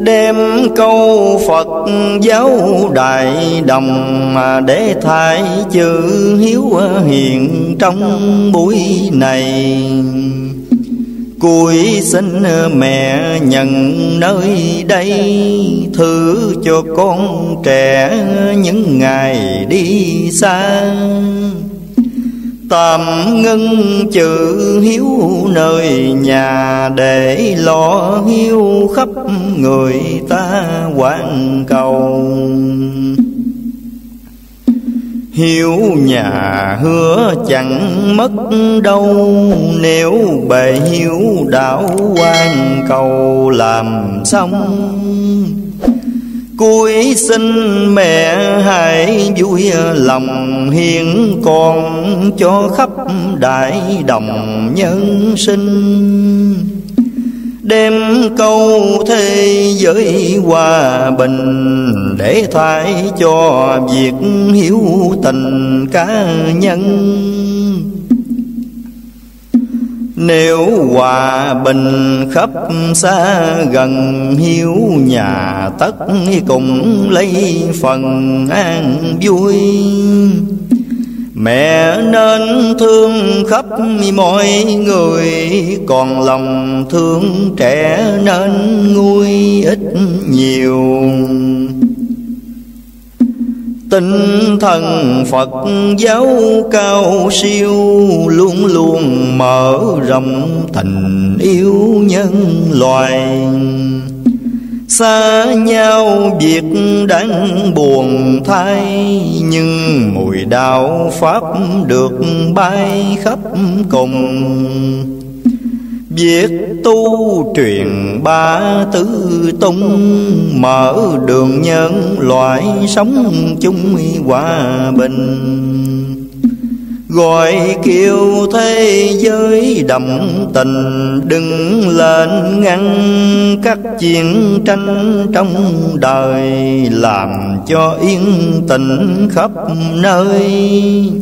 đem câu Phật giáo đại đồng để thay chữ hiếu hiền trong buổi này. Cúi xin mẹ nhận nơi đây, thứ cho con trẻ những ngày đi xa. Tạm ngưng chữ hiếu nơi nhà, để lo hiếu khắp người ta hoàn cầu. Hiếu nhà hứa chẳng mất đâu, nếu bề hiếu đạo hoàn cầu làm xong. Cúi xin mẹ hãy vui lòng hiến con cho khắp đại đồng nhân sinh. Đem câu thế giới hòa bình, để thay cho việc hiếu tình cá nhân. Nếu hòa bình khắp xa gần, hiếu nhà tất cùng lấy phần an vui. Mẹ nên thương khắp mọi người, còn lòng thương trẻ nên nguôi ít nhiều. Tinh thần Phật giáo cao siêu, luôn luôn mở rộng tình yêu nhân loài. Xa nhau việc đáng buồn thay, nhưng mùi đạo pháp được bay khắp cùng. Việc tu truyền ba tứ tung, mở đường nhân loại sống chung hòa bình. Gọi kêu thế giới đậm tình, đừng lên ngăn các chiến tranh trong đời, làm cho yên tĩnh khắp nơi.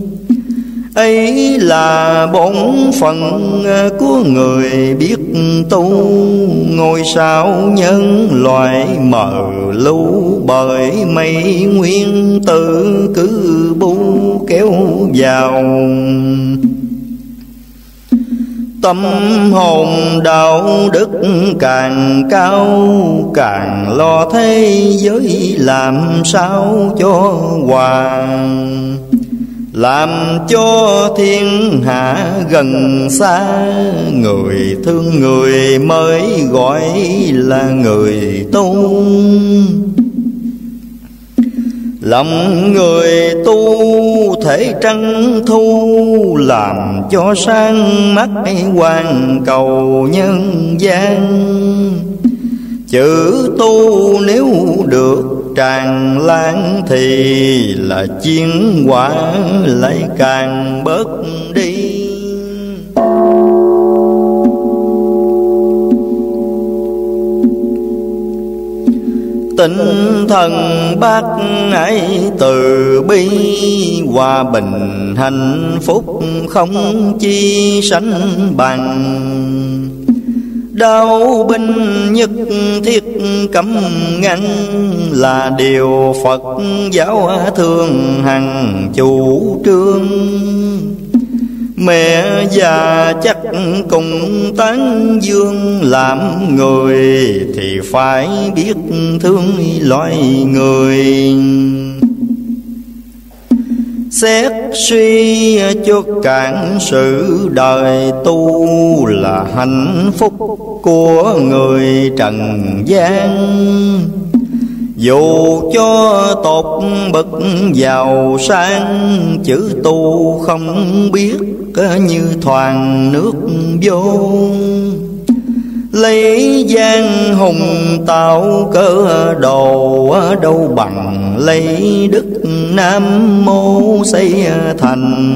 Ấy là bổn phận của người biết tu, ngôi sao nhân loại mờ lưu bởi mây nguyên tử cứ bu kéo vào. Tâm hồn đạo đức càng cao, càng lo thế giới làm sao cho hòa. Làm cho thiên hạ gần xa, người thương người mới gọi là người tu. Lòng người tu thể trăng thu, làm cho sang mắt hoàn cầu nhân gian. Chữ tu nếu được tràn lan, thì là chiến quả lại càng bớt đi. Tinh thần bác ái từ bi, hòa bình hạnh phúc không chi sánh bằng. Đao binh nhất thiết cấm ngăn, là điều Phật giáo thường hằng chủ trương. Mẹ già chắc cùng tán dương, làm người thì phải biết thương loài người. Xét suy cho cạn sự đời tu, là hạnh phúc của người trần gian. Dù cho tột bậc giàu sang, chữ tu không biết như thoàn nước vô. Lấy gian hùng tạo cơ đồ, đâu bằng lấy đức Nam Mô xây thành.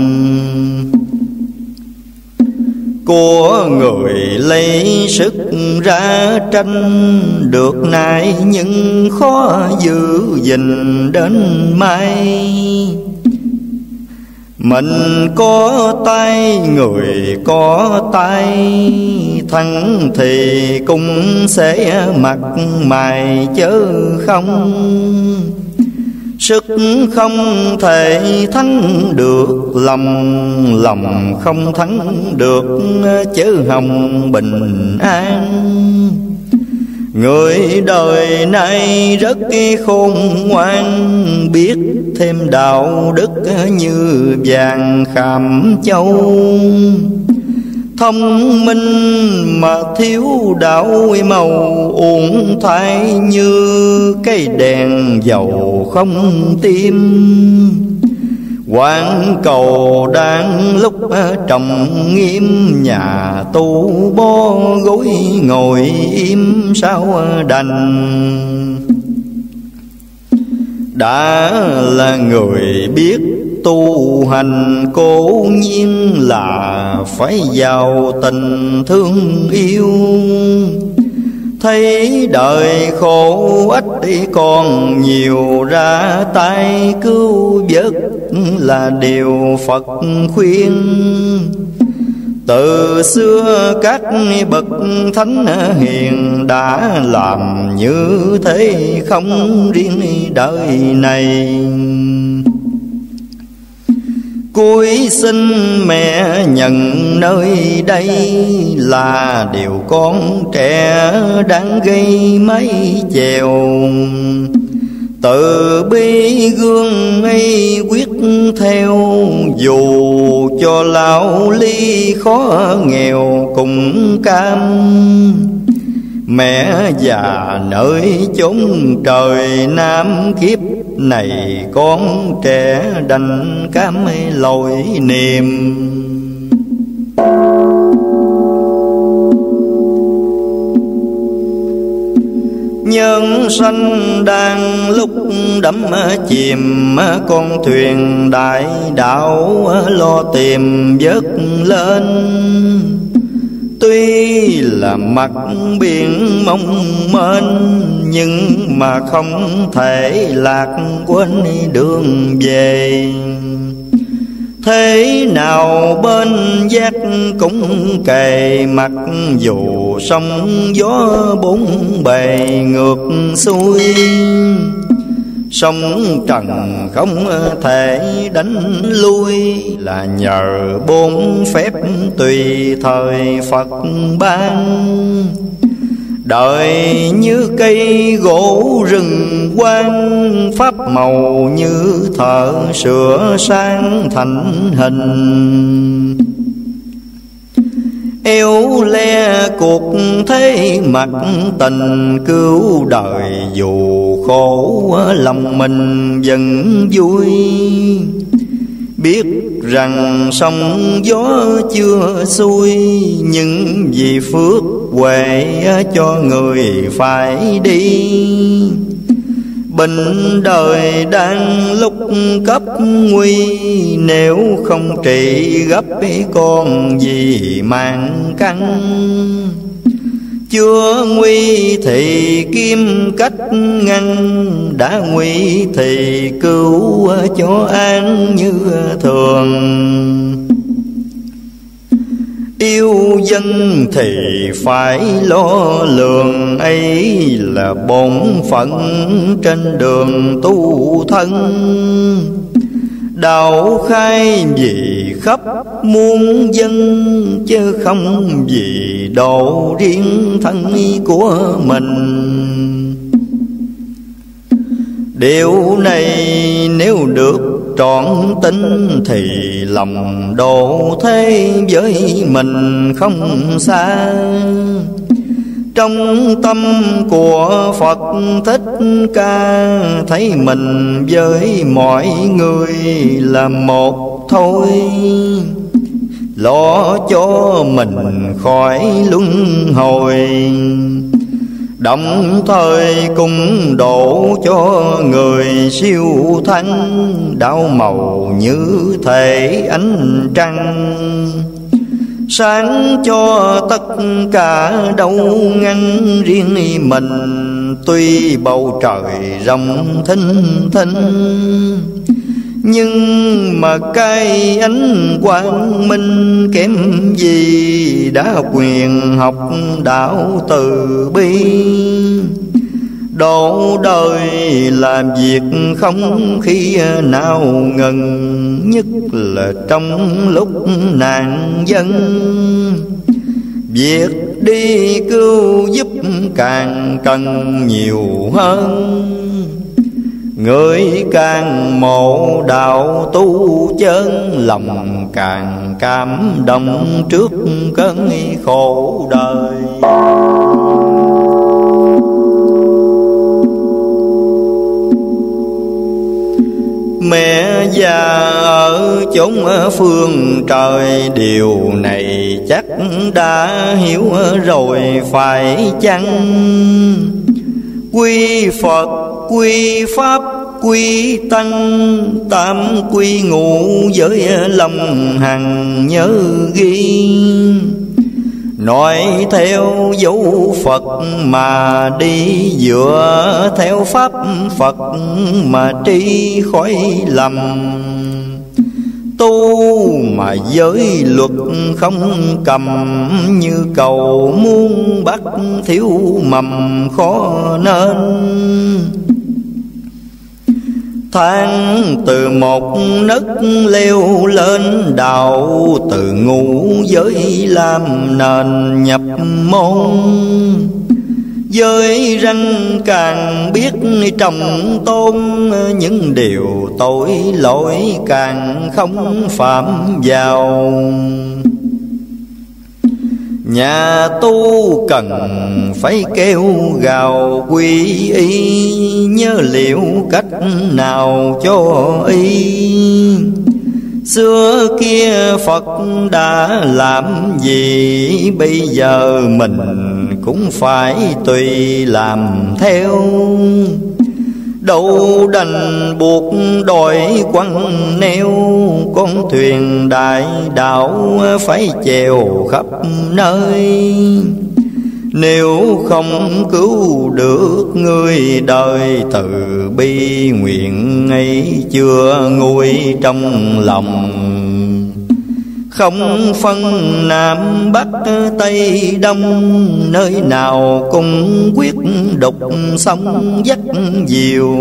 Của người lấy sức ra tranh, được nay nhưng khó giữ gìn đến mai. Mình có tay, người có tay, thắng thì cũng sẽ mặt mày chớ không. Sức không thể thắng được lòng, lòng không thắng được chớ hòng bình an. Người đời nay rất khôn ngoan, biết thêm đạo đức như vàng khảm châu. Thông minh mà thiếu đạo màu, uổng thay như cây đèn dầu không tim. Quán cầu đang lúc trọng nghiêm, nhà tu bó gối ngồi im sao đành. Đã là người biết tu hành, cố nhiên là phải giàu tình thương yêu. Thấy đời khổ ích còn nhiều, ra tay cứu vớt là điều Phật khuyên. Từ xưa các bậc thánh hiền đã làm như thế, không riêng đời này. Cuối sinh mẹ nhận nơi đây, là điều con trẻ đang gây mấy chèo. Từ bi gương ấy quyết theo, dù cho lão ly khó nghèo cùng cam. Mẹ già nơi chốn trời Nam, kiếp này con trẻ đành cam lội niềm. Nhân sanh đang lúc đắm chìm, con thuyền đại đạo lo tìm vớt lên. Tuy là mặt biển mong mênh, nhưng mà không thể lạc quên đường về. Thế nào bên giác cũng kề mặt, dù sóng gió bốn bề ngược xuôi. Sông trần không thể đánh lui, là nhờ bốn phép tùy thời Phật ban. Đời như cây gỗ rừng quang, pháp màu như thợ sửa sang thành hình. Eo le cuộc thế mặt tình, cứu đời dù khổ lòng mình vẫn vui. Biết rằng sóng gió chưa xuôi, nhưng vì phước huệ cho người phải đi. Bệnh đời đang lúc cấp nguy, nếu không trị gấp con gì mang căn. Chưa nguy thì kiếm cách ngăn, đã nguy thì cứu cho an như thường. Yêu dân thì phải lo lường, ấy là bổn phận trên đường tu thân. Đạo khai vì khắp muôn dân, chứ không vì độ riêng thân của mình. Điều này nếu được trọn tính, thì lòng độ thế với mình không xa. Trong tâm của Phật Thích Ca, thấy mình với mọi người là một thôi. Lo cho mình khỏi luân hồi, đồng thời cũng độ cho người siêu thắng. Đạo màu như thể ánh trăng, sáng cho tất cả đâu ngăn riêng mình. Tuy bầu trời rộng thinh thinh, Nhưng mà cái ánh quang minh kém gì đã quyền học đạo từ bi. Độ đời làm việc không khi nào ngừng, nhất là trong lúc nạn dân. Việc đi cứu giúp càng cần nhiều hơn, người càng mộ đạo tu chân, lòng càng cảm động trước cơn khổ đời. Mẹ già ở chốn phương trời, điều này chắc đã hiểu rồi phải chăng? Quy Phật, quy Pháp, quy Tăng, tam quy ngũ với lòng hằng nhớ ghi. Nói theo dấu Phật mà đi, dựa theo Pháp Phật mà tri khỏi lầm. Tu mà giới luật không cầm, như cầu muôn bắt thiếu mầm khó nên. Thang từ một nấc leo lên đạo, từ ngũ giới làm nền nhập môn. Giới ranh càng biết trọng tôn, những điều tội lỗi càng không phạm vào. Nhà tu cần phải kêu gào quy y, nhớ liệu cách nào cho y. Xưa kia Phật đã làm gì, bây giờ mình cũng phải tùy làm theo. Đâu đành buộc đòi quăng neo, con thuyền đại đạo phải chèo khắp nơi. Nếu không cứu được người đời, từ bi nguyện ấy chưa nguôi trong lòng. Không phân Nam Bắc Tây Đông, nơi nào cũng quyết đục sông dắt diều.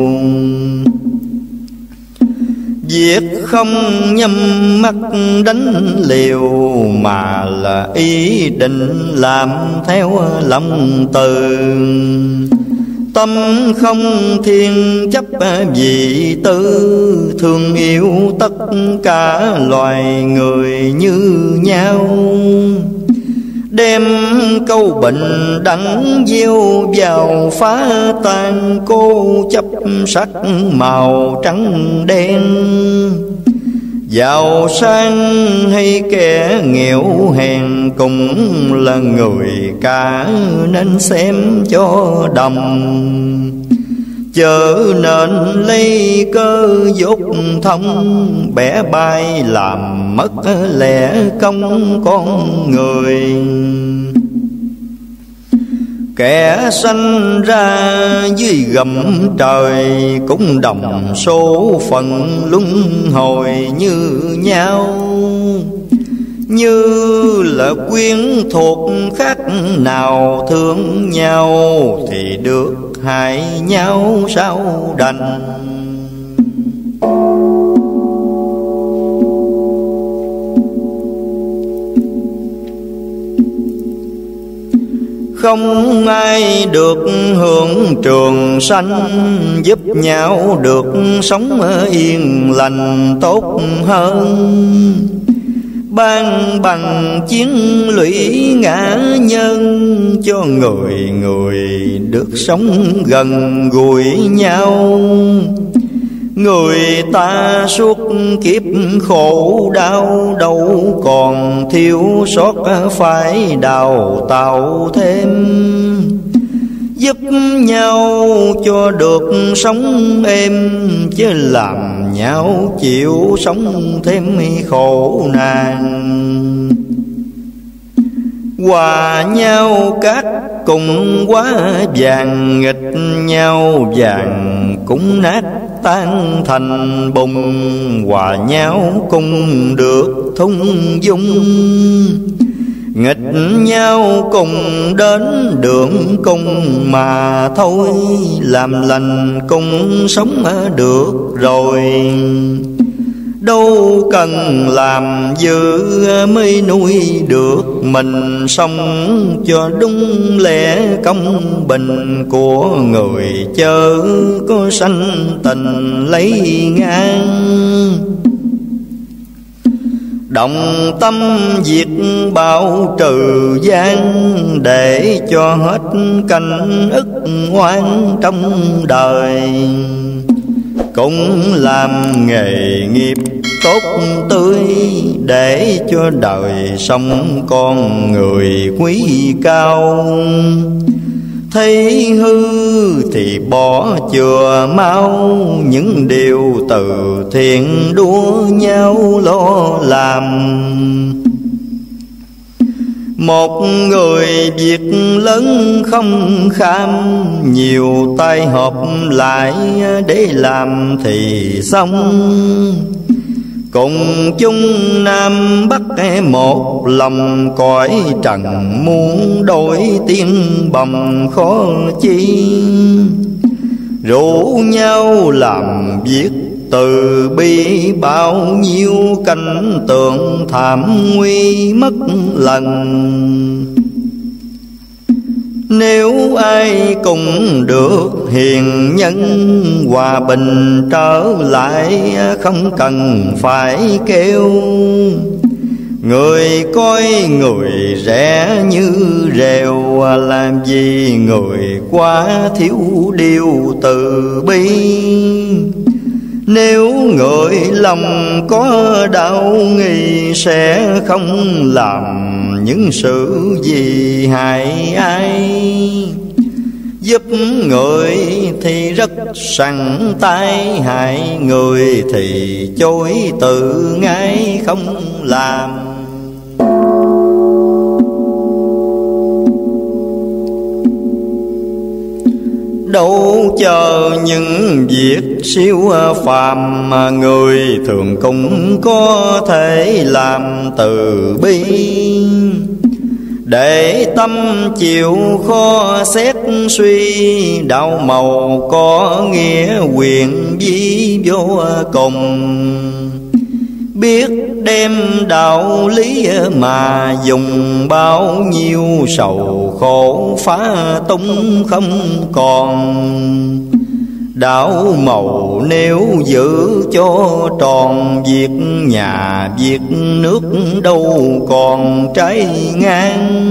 Việc không nhắm mắt đánh liều, mà là ý định làm theo lòng từ. Tâm không thiên chấp vì tư, thương yêu tất cả loài người như nhau. Đem câu bệnh đắng gieo vào phá tan, cô chấp sắc màu trắng đen. Giàu sang hay kẻ nghèo hèn, cũng là người cả nên xem cho đồng. Chớ nên lấy cơ dốt thông, bẻ bay làm mất lẽ công con người. Kẻ sanh ra dưới gầm trời, cũng đồng số phận luân hồi như nhau. Như là quyến thuộc khác nào thương nhau, thì được hại nhau sao đành. Không ai được hưởng trường sanh, giúp nhau được sống yên lành tốt hơn. Ban bằng chiến lũy ngã nhân, cho người người được sống gần gũi nhau. Người ta suốt kiếp khổ đau, đâu còn thiếu sót phải đào tạo thêm. Giúp nhau cho được sống êm, chứ làm nhau chịu sống thêm khổ nạn. Hòa nhau cát cùng quá vàng, nghịch nhau vàng cũng nát tan thành bùng, hòa nhau cùng được thung dung. Nghịch nhau cùng đến đường cùng mà thôi, làm lành cùng sống được rồi. Đâu cần làm dữ mới nuôi được mình, sống cho đúng lẽ công bình của người, chớ có sanh tình lấy ngang. Động tâm diệt bạo trừ gian, để cho hết cảnh ức oan trong đời. Cũng làm nghề nghiệp tốt tươi, để cho đời sống con người quý cao. Thấy hư thì bỏ chừa mau, những điều từ thiện đua nhau lo làm. Một người việc lớn không kham, nhiều tay hợp lại để làm thì xong. Cùng chung Nam Bắc một lòng, cõi trần muốn đổi tiên bồng khó chi. Rủ nhau làm việc từ bi, bao nhiêu cảnh tượng thảm nguy mất lần. Nếu ai cũng được hiền nhân, hòa bình trở lại không cần phải kêu. Người coi người rẻ như rèo, làm gì người quá thiếu điều từ bi. Nếu người lòng có đạo nghi, sẽ không làm những sự gì hại ai. Giúp người thì rất sẵn tay, hại người thì chối từ ngay không làm. Đâu chờ những việc siêu phàm, mà người thường cũng có thể làm từ bi. Để tâm chịu khó xét suy, đạo màu có nghĩa quyền vi vô cùng. Biết đem đạo lý mà dùng, bao nhiêu sầu khổ phá tung không còn. Đạo màu nếu giữ cho tròn, việc nhà việc nước đâu còn trái ngang.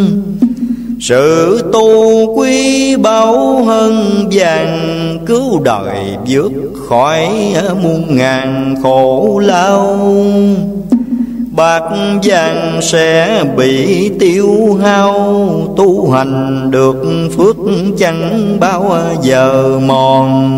Sự tu quý báu hơn vàng, cứu đời vượt khỏi muôn ngàn khổ lao. Bạc vàng sẽ bị tiêu hao, tu hành được phước chẳng bao giờ mòn.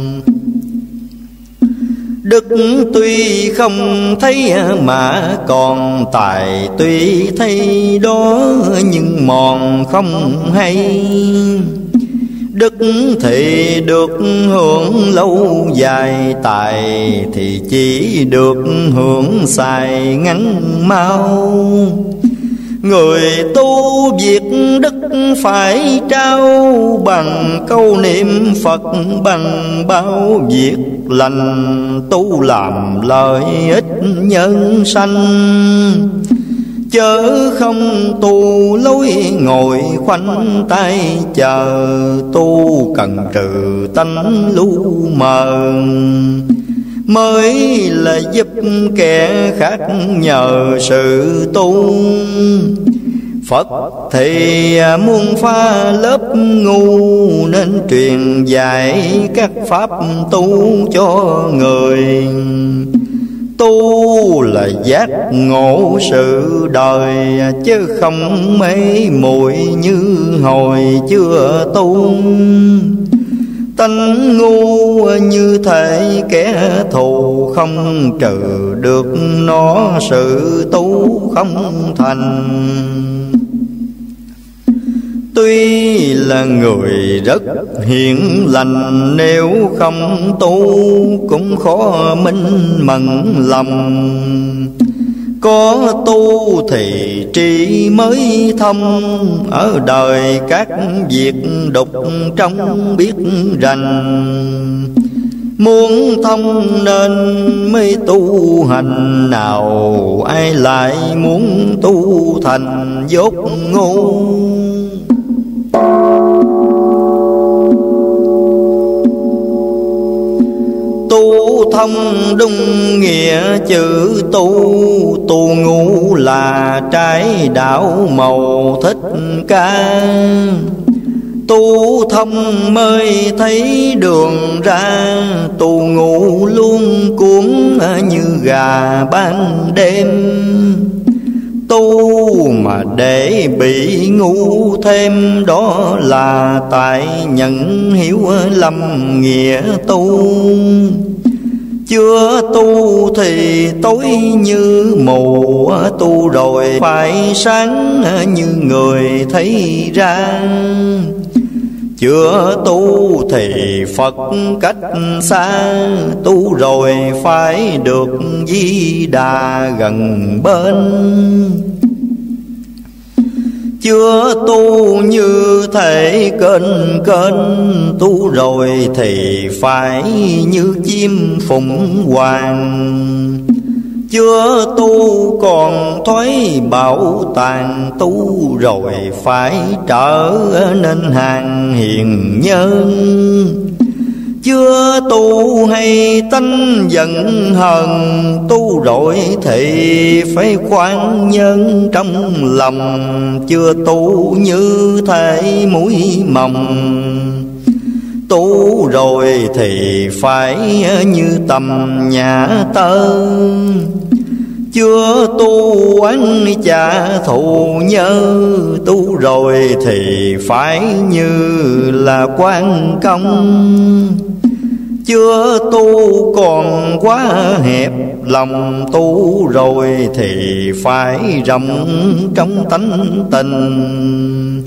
Đức tuy không thấy mà còn, tài tuy thấy đó nhưng mòn không hay. Đức thì được hưởng lâu dài, tài thì chỉ được hưởng xài ngắn mau. Người tu việc đức phải trao, bằng câu niệm Phật bằng bao việc lành. Tu làm lợi ích nhân sanh, chớ không tu lối ngồi khoanh tay chờ. Tu cần trừ tánh lu mờ, mới là giúp kẻ khác nhờ sự tu. Phật thì muôn pha lớp ngu, nên truyền dạy các pháp tu cho người. Tu là giác ngộ sự đời, chứ không mê muội như hồi chưa tu. Tánh ngu như thể kẻ thù, không trừ được nó sự tu không thành. Tuy là người rất hiền lành, nếu không tu cũng khó minh mẫn lòng. Có tu thì trí mới thông, ở đời các việc đục trong biết rành. Muốn thông nên mới tu hành, nào ai lại muốn tu thành dốt ngu. Tu thông đúng nghĩa chữ tu, tu ngu là trái đạo màu thích ca. Tu thông mới thấy đường ra, tu ngu luôn cuốn như gà ban đêm. Tu mà để bị ngu thêm, đó là tại nhận hiểu lầm nghĩa tu. Chưa tu thì tối như mù, tu rồi phải sáng như người thấy ra. Chưa tu thì Phật cách xa, tu rồi phải được Di Đà gần bên. Chưa tu như thể kênh kênh, tu rồi thì phải như chim phụng hoàng. Chưa tu còn thoái bảo tàng, tu rồi phải trở nên hàng hiền nhân. Chưa tu hay tánh giận hờn, tu rồi thì phải khoan nhân trong lòng. Chưa tu như thể muối mồng, tu rồi thì phải như tầm nhà tơ. Chưa tu oán trả thù nhớ, tu rồi thì phải như là quan công. Chưa tu còn quá hẹp lòng, tu rồi thì phải rộng trong tánh tình.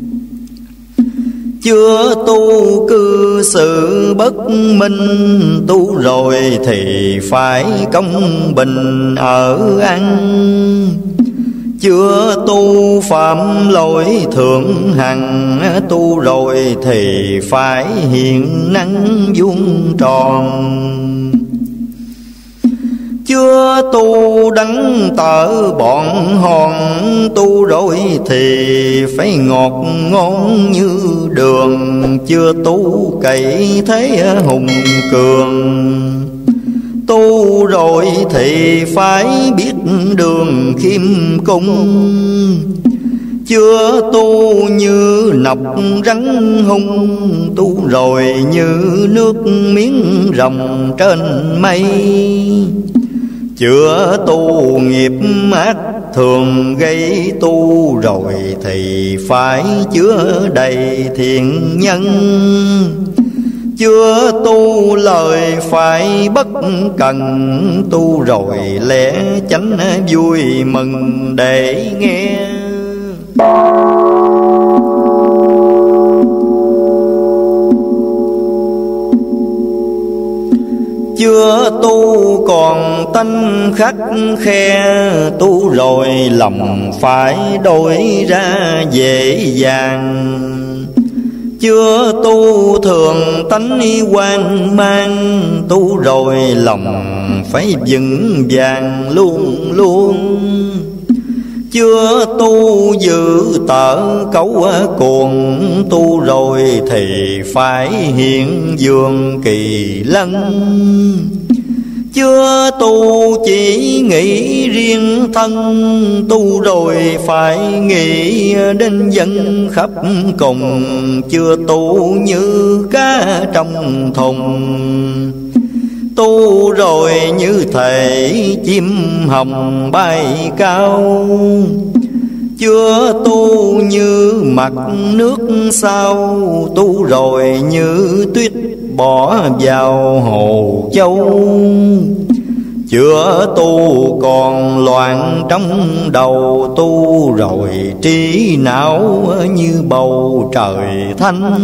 Chưa tu cư xử bất minh, tu rồi thì phải công bình ở ăn. Chưa tu phạm lỗi thượng hằng, tu rồi thì phải hiền năng vuông tròn. Chưa tu đắng tở bọn hòn, tu rồi thì phải ngọt ngon như đường. Chưa tu cậy thế hùng cường, tu rồi thì phải biết đường khiêm cung. Chưa tu như nọc rắn hung, tu rồi như nước miếng rồng trên mây. Chưa tu nghiệp ác thường gây, tu rồi thì phải chứa đầy thiện nhân. Chưa tu lời phải bất cần, tu rồi lẽ chánh vui mừng để nghe. Chưa tu còn tánh khắc khe, tu rồi lòng phải đổi ra dễ dàng. Chưa tu thường tánh hoang mang, tu rồi lòng phải vững vàng luôn luôn. Chưa tu dự tở cấu cuồng, tu rồi thì phải hiện dương kỳ lân. Chưa tu chỉ nghĩ riêng thân, tu rồi phải nghĩ đến dân khắp cùng. Chưa tu như cá trong thùng, tu rồi như thể chim hồng bay cao. Chưa tu như mặt nước sao, tu rồi như tuyết bỏ vào hồ châu. chưa tu còn loạn trong đầu, tu rồi trí não như bầu trời thanh.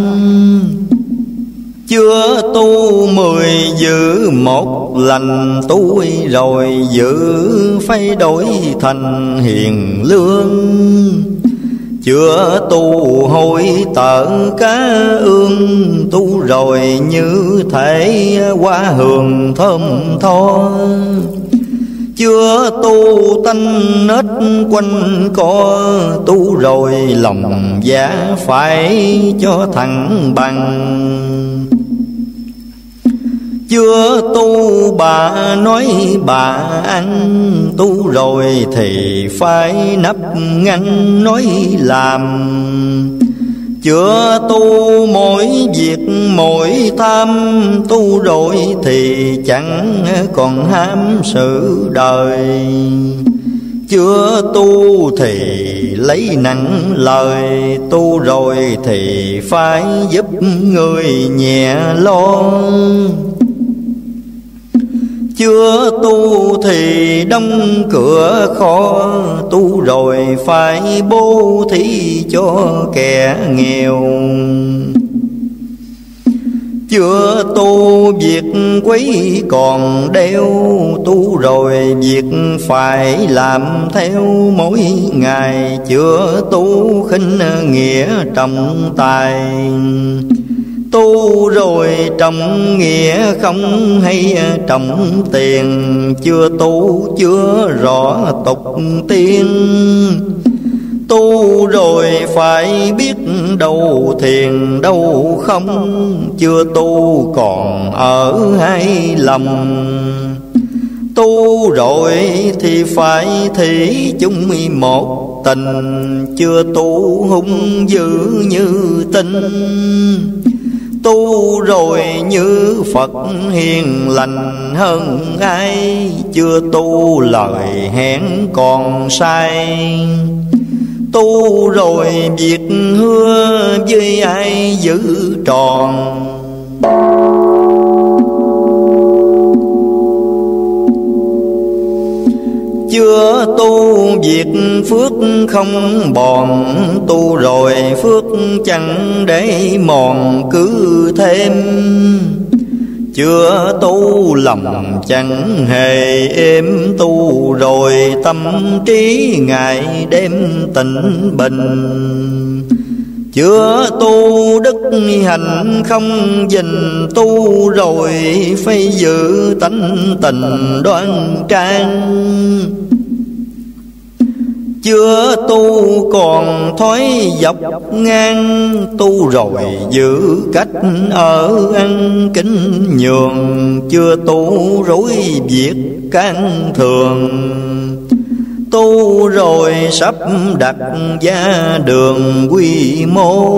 Chưa tu 10 giữ 1 lành, tu rồi giữ phải đổi thành hiền lương. Chưa tu hối tở cá ương, tu rồi như thể hoa hương thơm tho. Chưa tu tanh nết quanh co, tu rồi lòng dạ phải cho thẳng bằng. Chưa tu bà nói bà ăn, tu rồi thì phải nấp ngăn nói làm. Chưa tu mỗi việc mỗi tham, tu rồi thì chẳng còn ham sự đời. Chưa tu thì lấy nặng lời, tu rồi thì phải giúp người nhẹ lo. Chưa tu thì đóng cửa kho, tu rồi phải bố thí cho kẻ nghèo. Chưa tu việc quấy còn đeo, tu rồi việc phải làm theo mỗi ngày. Chưa tu khinh nghĩa trọng tài, tu rồi trọng nghĩa không hay trọng tiền. Chưa tu chưa rõ tục tiên, tu rồi phải biết đâu thiền đâu không. Chưa tu còn ở hai lòng, tu rồi thì phải thủy chung một tình. Chưa tu hung dữ như tinh, tu rồi như Phật hiền lành hơn ai. Chưa tu lời hẹn còn sai, tu rồi việc hứa với ai giữ tròn. Chưa tu việc phước không bòn, tu rồi phước chẳng để mòn cứ thêm. Chưa tu lòng chẳng hề êm, tu rồi tâm trí ngày đêm tịnh bình. Chưa tu đức hành không dình, tu rồi phải giữ tánh tình đoan trang. Chưa tu còn thói dọc ngang, tu rồi giữ cách ở ăn kính nhường. Chưa tu rối việc can thường, tu rồi sắp đặt gia đường quy mô.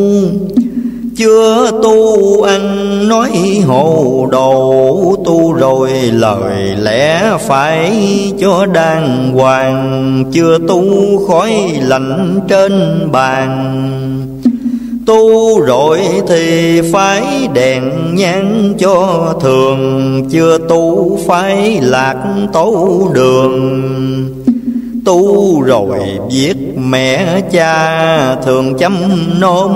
Chưa tu ăn nói hồ đồ, tu rồi lời lẽ phải cho đàng hoàng. Chưa tu khói lạnh trên bàn, tu rồi thì phải đèn nhang cho thường. Chưa tu phải lạc tấu đường, tu rồi biết mẹ cha thường chăm nom.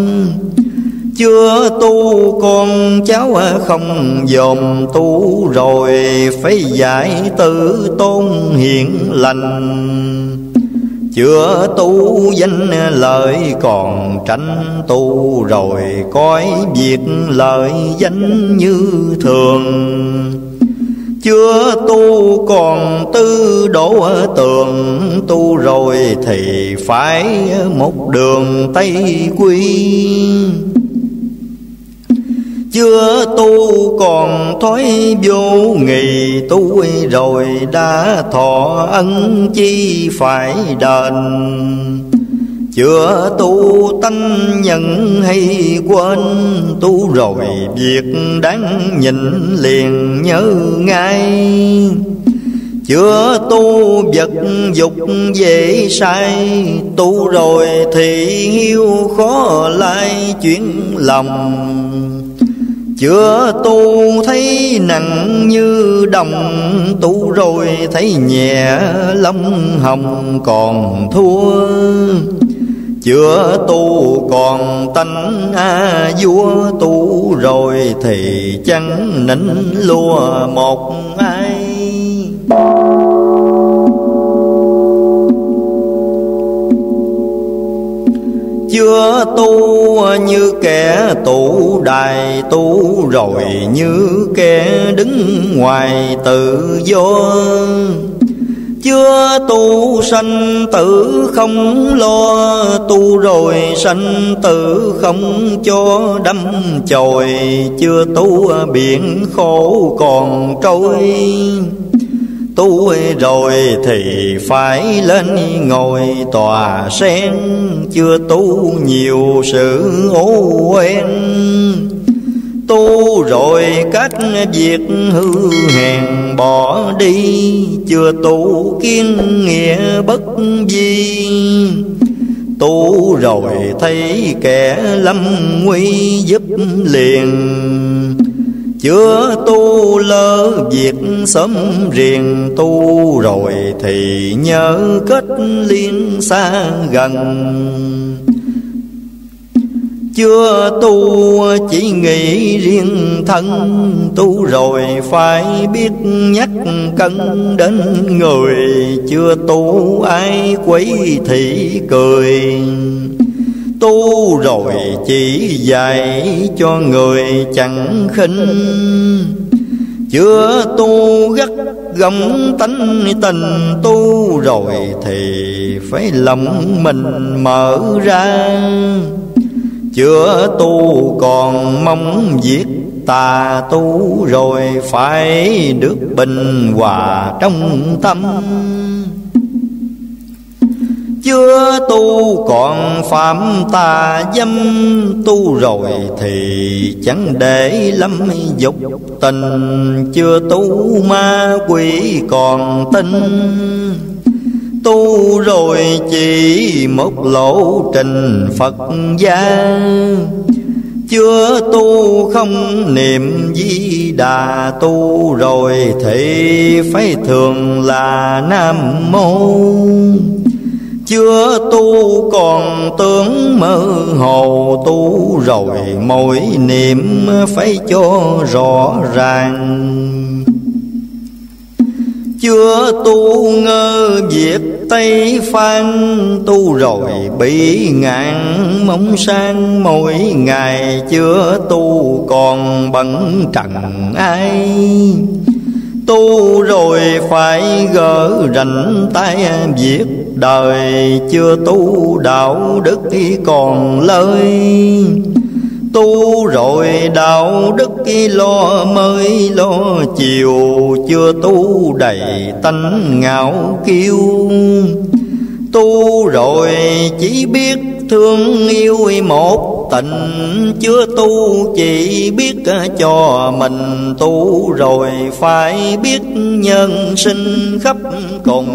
Chưa tu con cháu không dòm, tu rồi phải dạy tự tôn hiền lành. Chưa tu danh lợi còn tranh, tu rồi coi việc lợi danh như thường. Chưa tu còn tư đổ tường, tu rồi thì phải một đường Tây quy. Chưa tu còn thói vô nghị, tu rồi đã thọ ân chi phải đền. Chưa tu tánh nhận hay quên, tu rồi việc đáng nhìn liền nhớ ngay. Chưa tu vật dục dễ sai, tu rồi thì hiu khó lai chuyển lòng. chưa tu thấy nặng như đồng, tu rồi thấy nhẹ lông hồng còn thua. Chưa tu còn tánh vua, tu rồi thì chẳng nịnh lùa một ai. Chưa tu như kẻ tụ đài, tu rồi như kẻ đứng ngoài tự do. Chưa tu sanh tử không lo, tu rồi sanh tử không cho đâm chồi. Chưa tu biển khổ còn trôi, tu rồi thì phải lên ngồi tòa sen. Chưa tu nhiều sự ô uế, tu rồi các việc hư hèn bỏ đi. Chưa tu kiên nghĩa bất vi, tu rồi thấy kẻ lâm nguy giúp liền. Chưa tu lỡ việc sớm riêng, tu rồi thì nhớ kết liên xa gần. Chưa tu chỉ nghĩ riêng thân, tu rồi phải biết nhắc cân đến người. Chưa tu ai quấy thì cười, tu rồi chỉ dạy cho người chẳng khinh. Chưa tu gắt gỏng tánh tình, tu rồi thì phải lòng mình mở ra. Chưa tu còn mong giết tà, tu rồi phải được bình hòa trong tâm. Chưa tu còn phạm tà dâm, tu rồi thì chẳng để lâm dục tình. Chưa tu ma quỷ còn tin, tu rồi chỉ một lộ trình Phật gia. Chưa tu không niệm Di Đà, tu rồi thì phải thường là Nam Mô. Chưa tu còn tướng mơ hồ, tu rồi mỗi niệm phải cho rõ ràng. Chưa tu ngơ việc Tây Phan, tu rồi bị ngạn mong sang mỗi ngày. Chưa tu còn bận trần ai, tu rồi phải gỡ rành tay việc đời. Chưa tu đạo đức còn lời, tu rồi đạo đức lo mới lo chiều. Chưa tu đầy tánh ngạo kiêu, tu rồi chỉ biết thương yêu một tình. Chưa tu chỉ biết cho mình, tu rồi phải biết nhân sinh khắp cùng.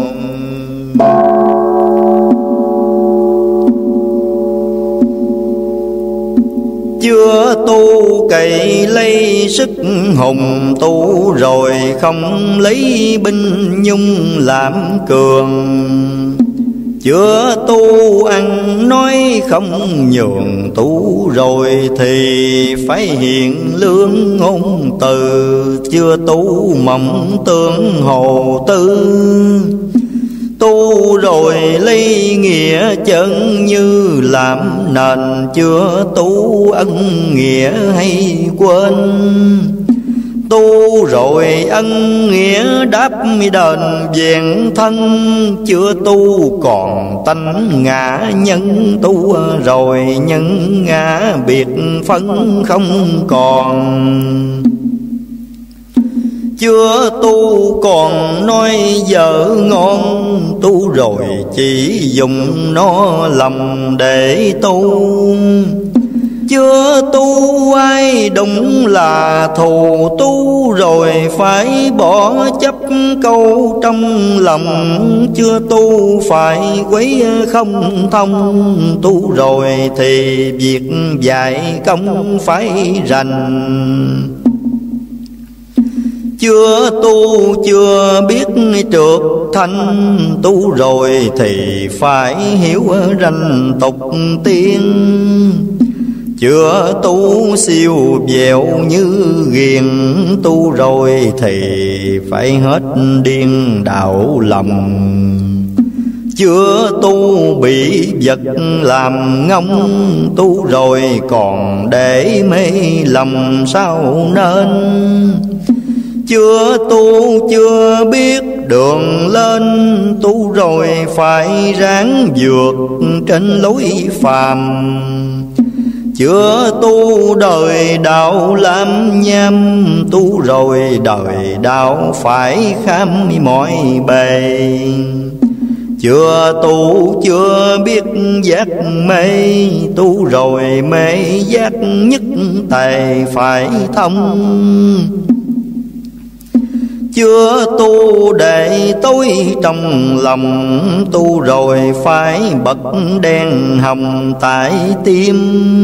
Chưa tu cậy lấy sức hùng, tu rồi không lấy binh nhung làm cường. Chưa tu ăn nói không nhường, tu rồi thì phải hiện lương ngôn từ. Chưa tu mộng tương hồ tư, tu rồi lấy nghĩa chân như làm nền. Chưa tu ân nghĩa hay quên, tu rồi ân nghĩa đáp đền vẹn thân. Chưa tu còn tánh ngã nhân, tu rồi nhân ngã biệt phân không còn. Chưa tu còn nói vợ ngon, tu rồi chỉ dùng nó lầm để tu. Chưa tu ai đúng là thù, tu rồi phải bỏ chấp câu trong lòng. Chưa tu phải quấy không thông, tu rồi thì việc dạy công phải rành. Chưa tu chưa biết trượt thanh, tu rồi thì phải hiểu ranh tục tiên. Chưa tu siêu dẻo như ghiền, tu rồi thì phải hết điên đạo lòng. Chưa tu bị vật làm ngông, tu rồi còn để mê lầm sao nên. Chưa tu chưa biết đường lên, tu rồi phải ráng vượt trên lối phàm. Chưa tu đời đạo làm nham, tu rồi đời đạo phải kham mọi bề. Chưa tu chưa biết giác mê, tu rồi mê giác nhất tài phải thông. Chưa tu để tối trong lòng, tu rồi phải bật đèn hồng tại tim.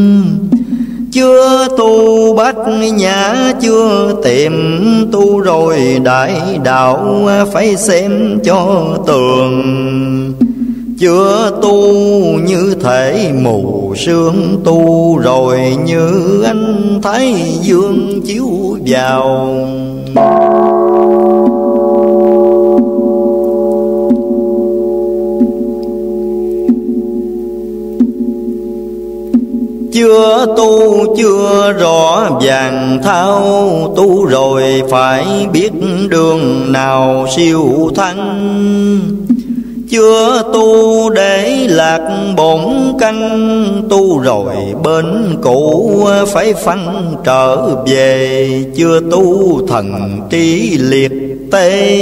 Chưa tu bát nhã chưa tìm, tu rồi đại đạo phải xem cho tường. Chưa tu như thể mù sương, tu rồi như ánh thái dương chiếu vào. Chưa tu chưa rõ vàng thao, tu rồi phải biết đường nào siêu thăng. Chưa tu để lạc bổn căn, tu rồi bên cũ phải phăng trở về. Chưa tu thần trí liệt tê,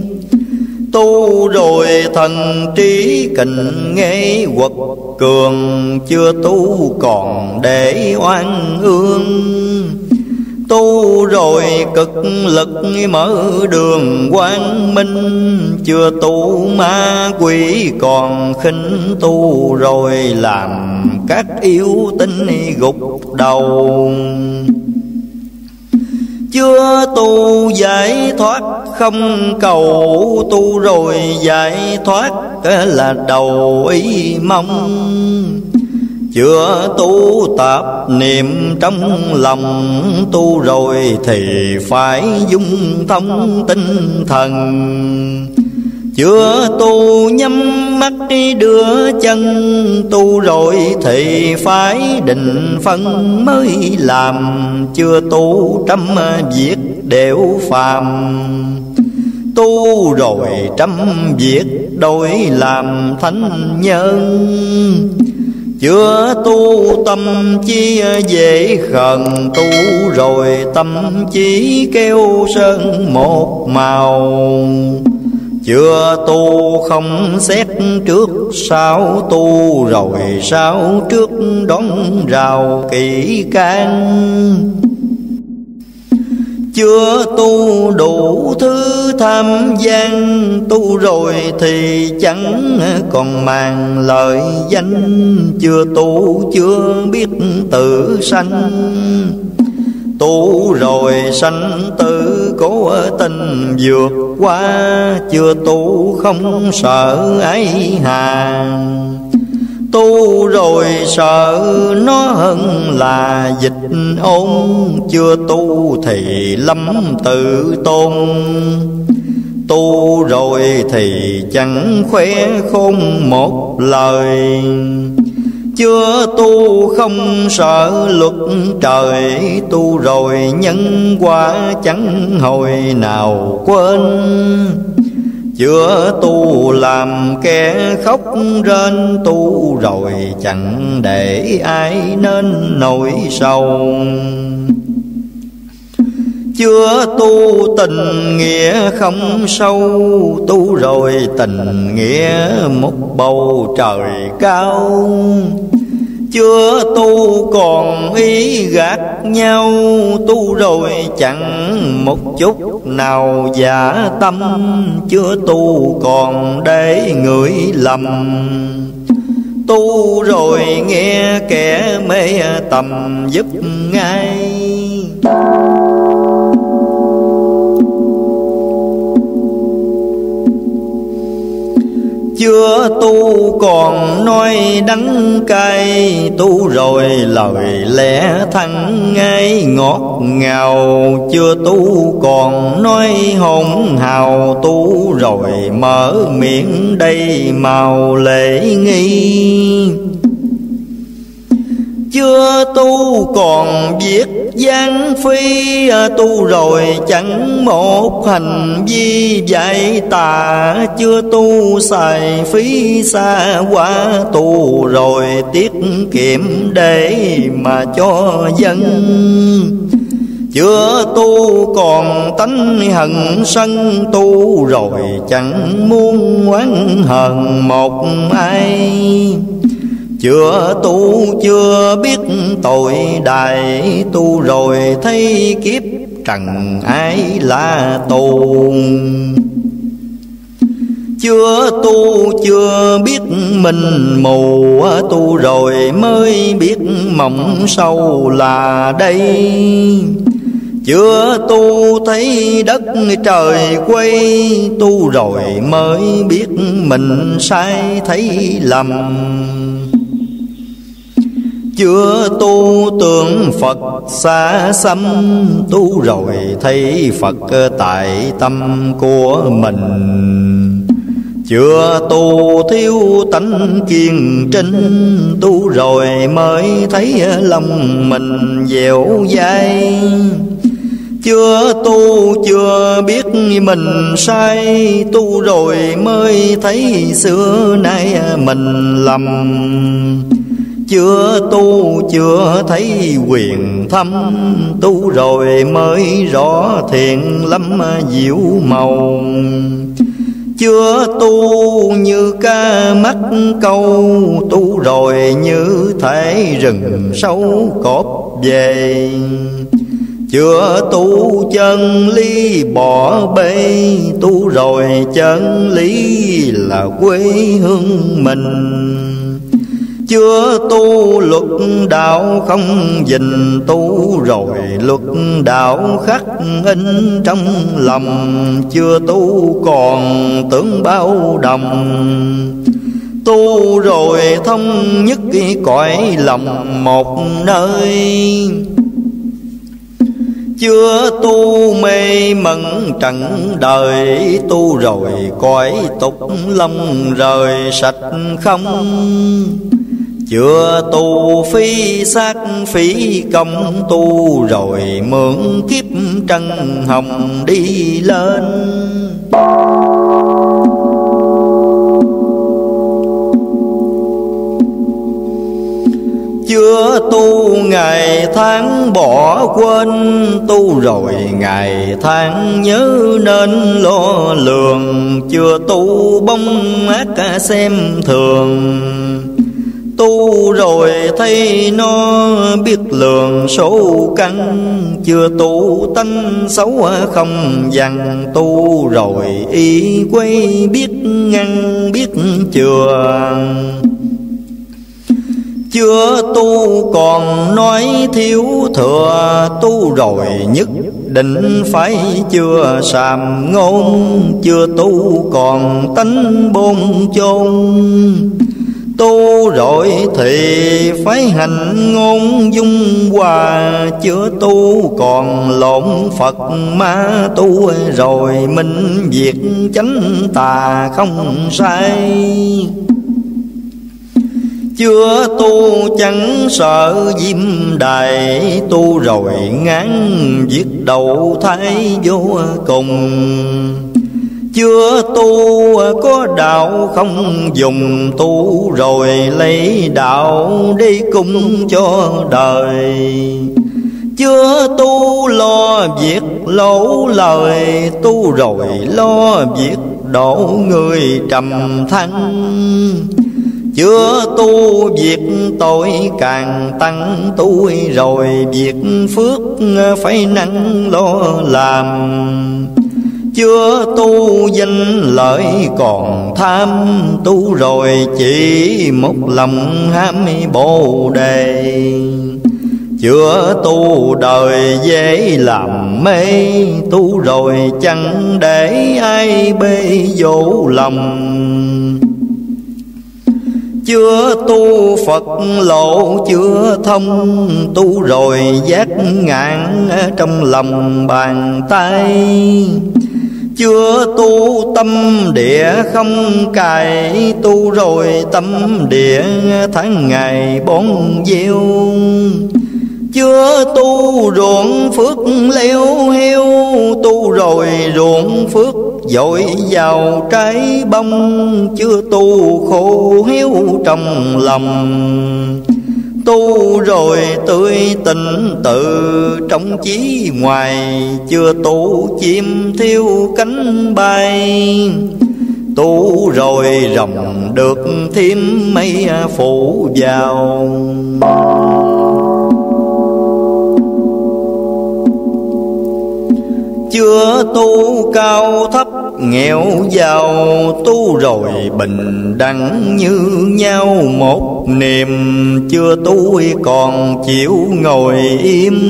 tu rồi thần trí kình nghệ quật cường. Chưa tu còn để oan ương, tu rồi cực lực mở đường quang minh. Chưa tu ma quỷ còn khinh, tu rồi làm các yêu tinh gục đầu. Chưa tu giải thoát không cầu, tu rồi giải thoát là đầu ý mong. Chưa tu tạp niệm trong lòng, tu rồi thì phải dung thông tinh thần. Chưa tu nhắm mắt đưa chân, tu rồi thì phải định phân mới làm. Chưa tu trăm việc đều phàm, tu rồi trăm việc đổi làm thánh nhân. Chưa tu tâm chi dễ khần, tu rồi tâm chí kêu sơn một màu. Chưa tu không xét trước sau, tu rồi sau trước đón rào kỹ can. Chưa tu đủ thứ tham gian, tu rồi thì chẳng còn màng lợi danh. Chưa tu chưa biết tự sanh, tu rồi sanh tử cố tình vượt qua. Chưa tu không sợ ái hà, tu rồi sợ nó hơn là dịch ôn. Chưa tu thì lâm tự tôn, tu rồi thì chẳng khoe khôn một lời. Chưa tu không sợ luật trời, tu rồi nhân quả chẳng hồi nào quên. Chưa tu làm kẻ khóc rên, tu rồi chẳng để ai nên nỗi sầu. Chưa tu tình nghĩa không sâu, tu rồi tình nghĩa một bầu trời cao. chưa tu còn ý gạt nhau, tu rồi chẳng một chút nào dạ tâm, chưa tu còn để người lầm. Tu rồi nghe kẻ mê tầm giúp ngay. Chưa tu còn nói đắng cay, tu rồi lời lẽ thăng ngay ngọt ngào. Chưa tu còn nói hồn hào, tu rồi mở miệng đầy màu lễ nghi. Chưa tu còn viết gian phi, tu rồi chẳng một hành vi dạy tà. Chưa tu xài phí xa quá, tu rồi tiết kiệm để mà cho dân. Chưa tu còn tánh hận sân, tu rồi chẳng muốn oán hờn một ai. Chưa tu chưa biết tội đại, tu rồi thấy kiếp trần ai là tù. Chưa tu chưa biết mình mù, tu rồi mới biết mộng sâu là đây. Chưa tu thấy đất trời quay, tu rồi mới biết mình sai thấy lầm. Chưa tu tưởng Phật xa xăm, tu rồi thấy Phật tại tâm của mình. Chưa tu thiếu tánh kiên trinh, tu rồi mới thấy lòng mình dẻo dai. Chưa tu chưa biết mình sai, tu rồi mới thấy xưa nay mình lầm. Chưa tu chưa thấy quyền thâm, tu rồi mới rõ thiện lâm diệu màu. Chưa tu như ca mắt câu, tu rồi như thể rừng sâu cọp về. Chưa tu chân lý bỏ bê, tu rồi chân lý là quê hương mình. Chưa tu luật đạo không dình, tu rồi luật đạo khắc in trong lòng. Chưa tu còn tưởng bao đồng, tu rồi thông nhất cõi lòng một nơi. Chưa tu mê mẩn trần đời, tu rồi cõi tục lòng rời sạch không. Chưa tu phi xác phí công, tu rồi mượn kiếp trần hồng đi lên. Chưa tu ngày tháng bỏ quên, tu rồi ngày tháng nhớ nên lo lường. Chưa tu bông ác xem thường, tu rồi thấy nó biết lường số căn. Chưa tu tánh xấu không dằn, tu rồi y quay biết ngăn biết chừa. Chưa tu còn nói thiếu thừa, tu rồi nhất định phải chưa sàm ngôn. Chưa tu còn tánh bôn chôn, tu rồi thì phải hành ngôn dung hòa. Chưa tu còn lộn Phật ma, tu rồi minh việc chánh tà không sai. Chưa tu chẳng sợ diêm đài, tu rồi ngán việc đầu thai vô cùng. Chưa tu có đạo không dùng, tu rồi lấy đạo đi cung cho đời. Chưa tu lo việc lỗ lời, tu rồi lo việc độ người trầm thăng. chưa tu việc tội càng tăng tu, rồi việc phước phải năng lo làm. Chưa tu danh lợi còn tham, tu rồi chỉ một lòng ham Bồ Đề. Chưa tu đời dễ làm mê, tu rồi chẳng để ai bê dỗ lòng. Chưa tu Phật lộ chưa thông, tu rồi giác ngạn trong lòng bàn tay. Chưa tu tâm địa không cài, tu rồi tâm địa tháng ngày bón gieo. Chưa tu ruộng phước leo heo, tu rồi ruộng phước dội vào trái bông. Chưa tu khô héo trong lòng, tu rồi tươi tỉnh tự trong chí ngoài. Chưa tu chim thiêu cánh bay, tu rồi rồng được thêm mây phủ vào. Chưa tu cao thấp nghèo giàu, tu rồi bình đẳng như nhau một niềm. Chưa tu còn chịu ngồi im,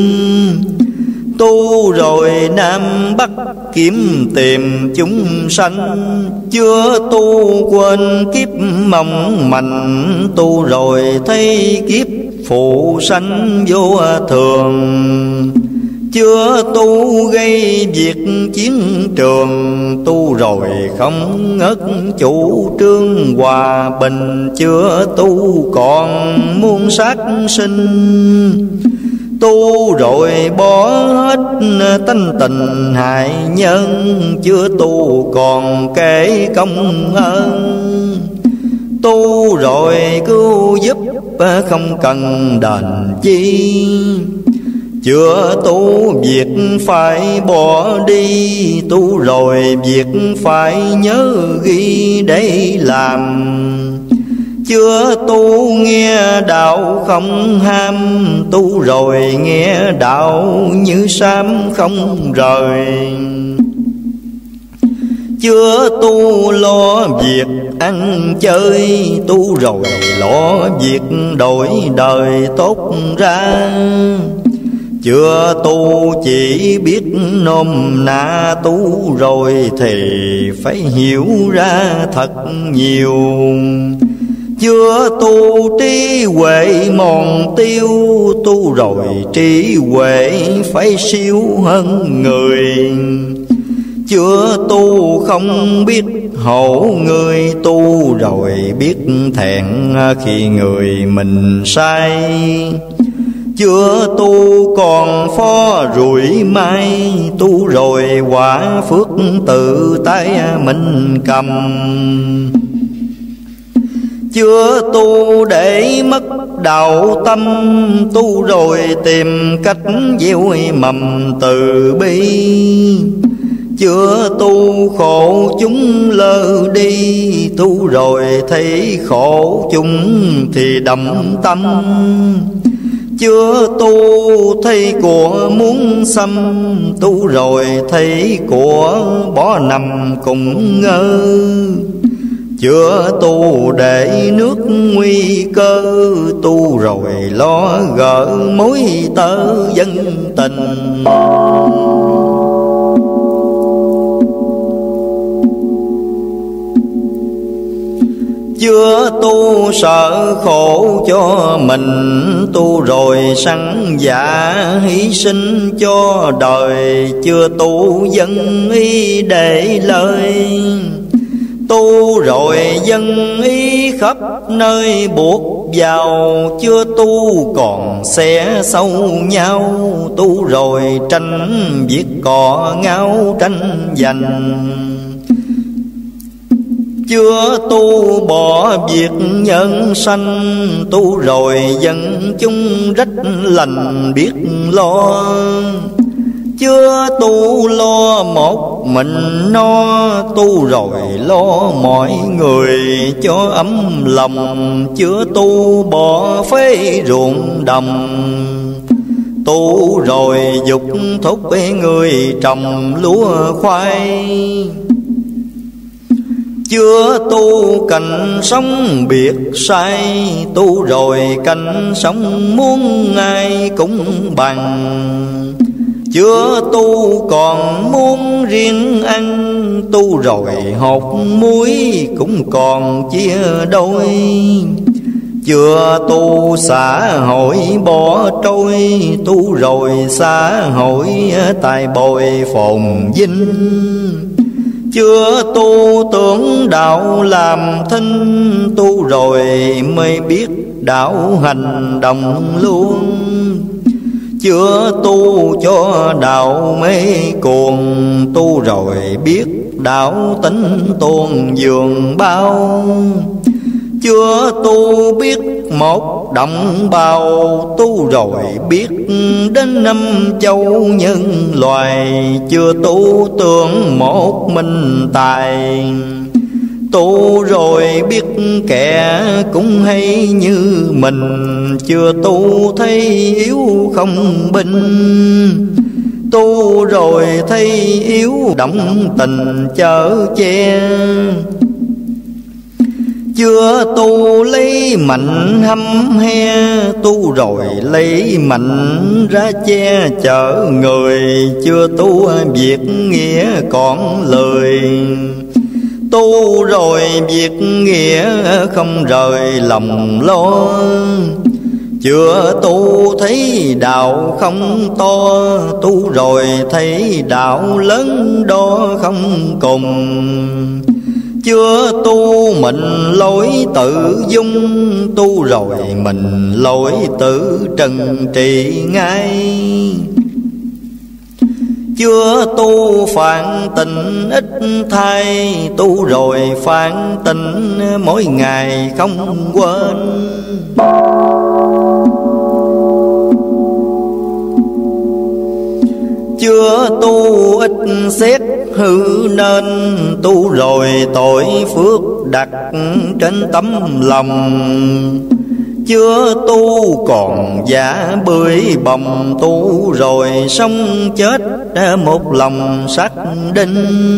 tu rồi Nam Bắc kiếm tìm chúng sanh. Chưa tu quên kiếp mong manh, tu rồi thấy kiếp phụ sanh vô thường. Chưa tu gây việc chiến trường, tu rồi không ngớt chủ trương hòa bình. Chưa tu còn muôn sát sinh, tu rồi bỏ hết tánh tình hại nhân. Chưa tu còn kể công ơn, tu rồi cứu giúp không cần đền chi. Chưa tu việc phải bỏ đi, tu rồi việc phải nhớ ghi để làm. Chưa tu nghe đạo không ham, tu rồi nghe đạo như sam không rời. Chưa tu lo việc ăn chơi, tu rồi lo việc đổi đời tốt ra. Chưa tu chỉ biết nôm na, tu rồi thì phải hiểu ra thật nhiều. Chưa tu trí huệ mòn tiêu, tu rồi trí huệ phải siêu hơn người. Chưa tu không biết hổ người, tu rồi biết thẹn khi người mình sai. Chưa tu còn pho rủi mai, tu rồi quả phước tự tay mình cầm. Chưa tu để mất đạo tâm, tu rồi tìm cách gieo mầm từ bi. Chưa tu khổ chúng lơ đi, tu rồi thấy khổ chúng thì đậm tâm. Chưa tu thấy của muốn xâm, tu rồi thấy của bỏ nằm cùng ngơ. Chưa tu để nước nguy cơ, tu rồi lo gỡ mối tơ dân tình. Chưa tu sợ khổ cho mình, tu rồi sẵn dạ hy sinh cho đời. Chưa tu dân ý để lời, tu rồi dân ý khắp nơi buộc vào. Chưa tu còn xé sâu nhau, tu rồi tranh việc cọ ngáo tranh giành. Chưa tu bỏ việc nhân sanh, tu rồi dân chúng rách lành biết lo. chưa tu lo một mình no, tu rồi lo mọi người cho ấm lòng, chưa tu bỏ phế ruộng đồng. Tu rồi dục thúc người trồng lúa khoai, chưa tu cành sống biệt sai, tu rồi cành sống muốn ai cũng bằng. Chưa tu còn muốn riêng ăn, tu rồi hột muối cũng còn chia đôi. Chưa tu xã hội bỏ trôi, tu rồi xã hội tài bồi phồn vinh. Chưa tu tưởng đạo làm thinh, tu rồi mới biết đạo hành động luôn. Chưa tu cho đạo mê cuồng, tu rồi biết đạo tính tuôn giường bao. Chưa tu biết một đồng bào, tu rồi biết đến năm châu nhân loài. Chưa tu tưởng một mình tài, tu rồi biết kẻ cũng hay như mình. Chưa tu thấy yếu không binh, tu rồi thấy yếu động tình chở che. Chưa tu lấy mạnh hăm he, tu rồi lấy mạnh ra che chở người. Chưa tu việc nghĩa còn lời, tu rồi việc nghĩa không rời lòng lo. Chưa tu thấy đạo không to, tu rồi thấy đạo lớn đó không cùng. Chưa tu mình lối tự dung, tu rồi mình lối tự trần trị ngay. Chưa tu phản tình ít thay, tu rồi phản tình mỗi ngày không quên. Chưa tu ít xét hư nên, tu rồi tội phước đặt trên tấm lòng. Chưa tu còn giả bưởi bồng, tu rồi sống chết một lòng xác định.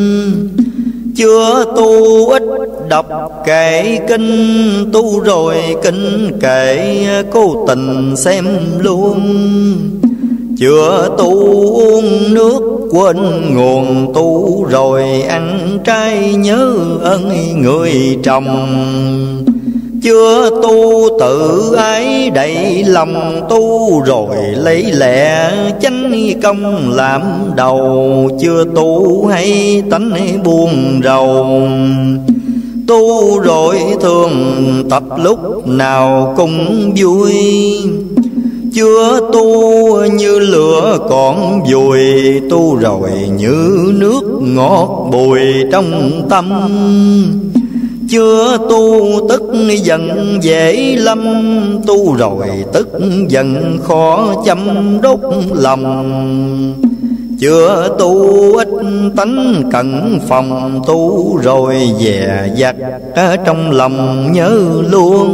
Chưa tu ít đọc kệ kinh, tu rồi kinh kệ cố tình xem luôn. Chưa tu uống nước quên nguồn, tu rồi ăn trái nhớ ơn người trồng. Chưa tu tự ái đầy lòng, tu rồi lấy lẽ chánh công làm đầu. Chưa tu hay tánh buồn rầu, tu rồi thường tập lúc nào cũng vui. Chưa tu như lửa còn vùi, tu rồi như nước ngọt bùi trong tâm. Chưa tu tức giận dễ lâm, tu rồi tức giận khó chăm đốt lòng. Chưa tu ít tánh cẩn phòng, tu rồi dè dặt trong lòng nhớ luôn.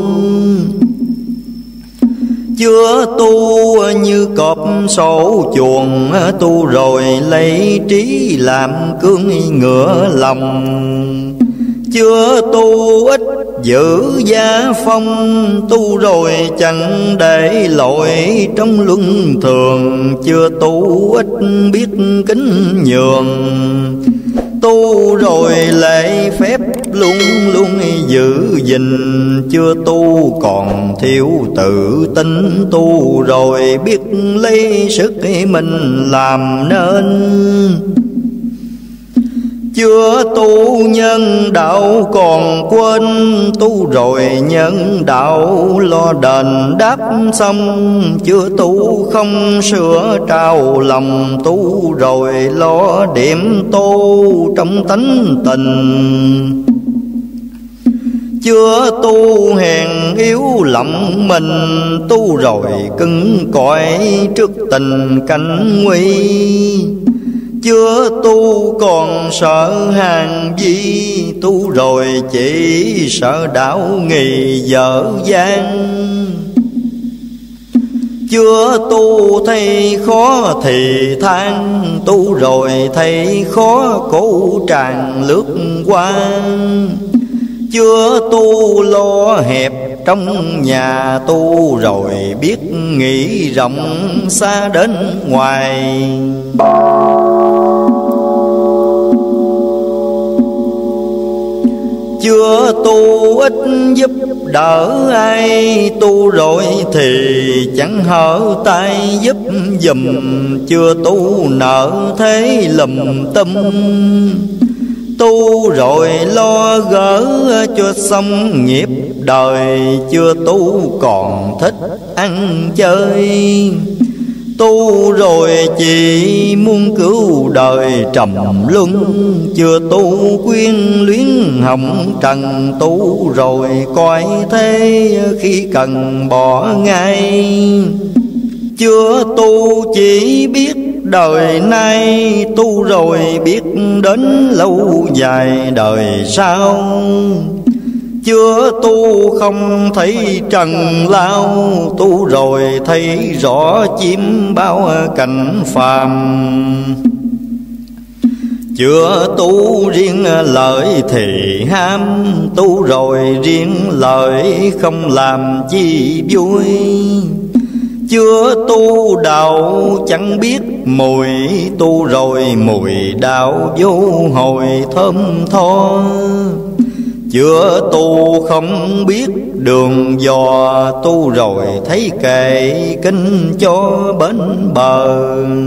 Chưa tu như cọp sổ chuồng, tu rồi lấy trí làm cương ngựa lòng. Chưa tu ít giữ gia phong, tu rồi chẳng để lỗi trong luân thường. Chưa tu ít biết kính nhường, tu rồi lễ phép luôn luôn giữ gìn. Chưa tu còn thiếu tự tin, tu rồi biết lấy sức mình làm nên. Chưa tu nhân đạo còn quên, tu rồi nhân đạo lo đền đáp xong. Chưa tu không sửa trao lòng, tu rồi lo điểm tô trong tánh tình. chưa tu hèn yếu lòng mình, tu rồi cứng cỏi trước tình cảnh nguy. Chưa tu còn sợ hàng gì, tu rồi chỉ sợ đảo nghi dở dang. Chưa tu thấy khó thì than, tu rồi thấy khó cổ tràn lướt qua. Chưa tu lo hẹp trong nhà, tu rồi biết nghĩ rộng xa đến ngoài. Chưa tu ít giúp đỡ ai, tu rồi thì chẳng hở tay giúp giùm. Chưa tu nợ thế lùm tum, tu rồi lo gỡ cho xong nghiệp đời. Chưa tu còn thích ăn chơi, tu rồi chỉ muốn cứu đời trầm luân. Chưa tu quyến luyến hồng trần, tu rồi coi thế khi cần bỏ ngay. Chưa tu chỉ biết đời nay, tu rồi biết đến lâu dài đời sau. Chưa tu không thấy trần lao, tu rồi thấy rõ chiếm bao cảnh phàm. Chưa tu riêng lợi thì ham, tu rồi riêng lợi không làm chi vui. Chưa tu đạo chẳng biết mùi, tu rồi mùi đạo vô hồi thơm tho. Chưa tu không biết đường dò, tu rồi thấy kệ kinh cho bến bờ.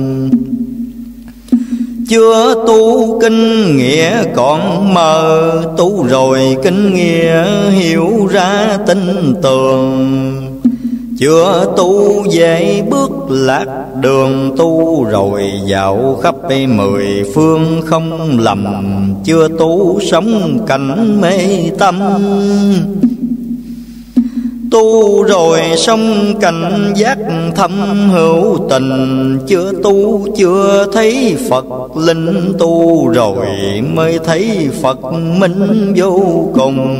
Chưa tu kinh nghĩa còn mờ, tu rồi kinh nghĩa hiểu ra tin tường. Chưa tu dễ bước lạc đường, tu rồi dạo khắp 10 phương không lầm. Chưa tu sống cảnh mê tâm, tu rồi sống cảnh giác thâm hữu tình. Chưa tu chưa thấy Phật linh, tu rồi mới thấy Phật minh vô cùng.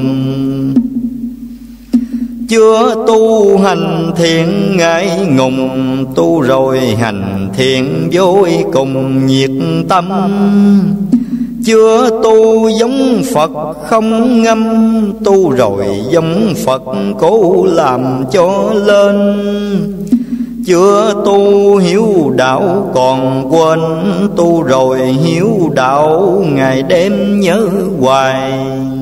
Chưa tu hành thiện ngại ngùng, tu rồi hành thiện vô cùng nhiệt tâm. Chưa tu giống Phật không ngâm, tu rồi giống Phật cố làm cho lên. Chưa tu hiếu đạo còn quên, tu rồi hiếu đạo ngày đêm nhớ hoài.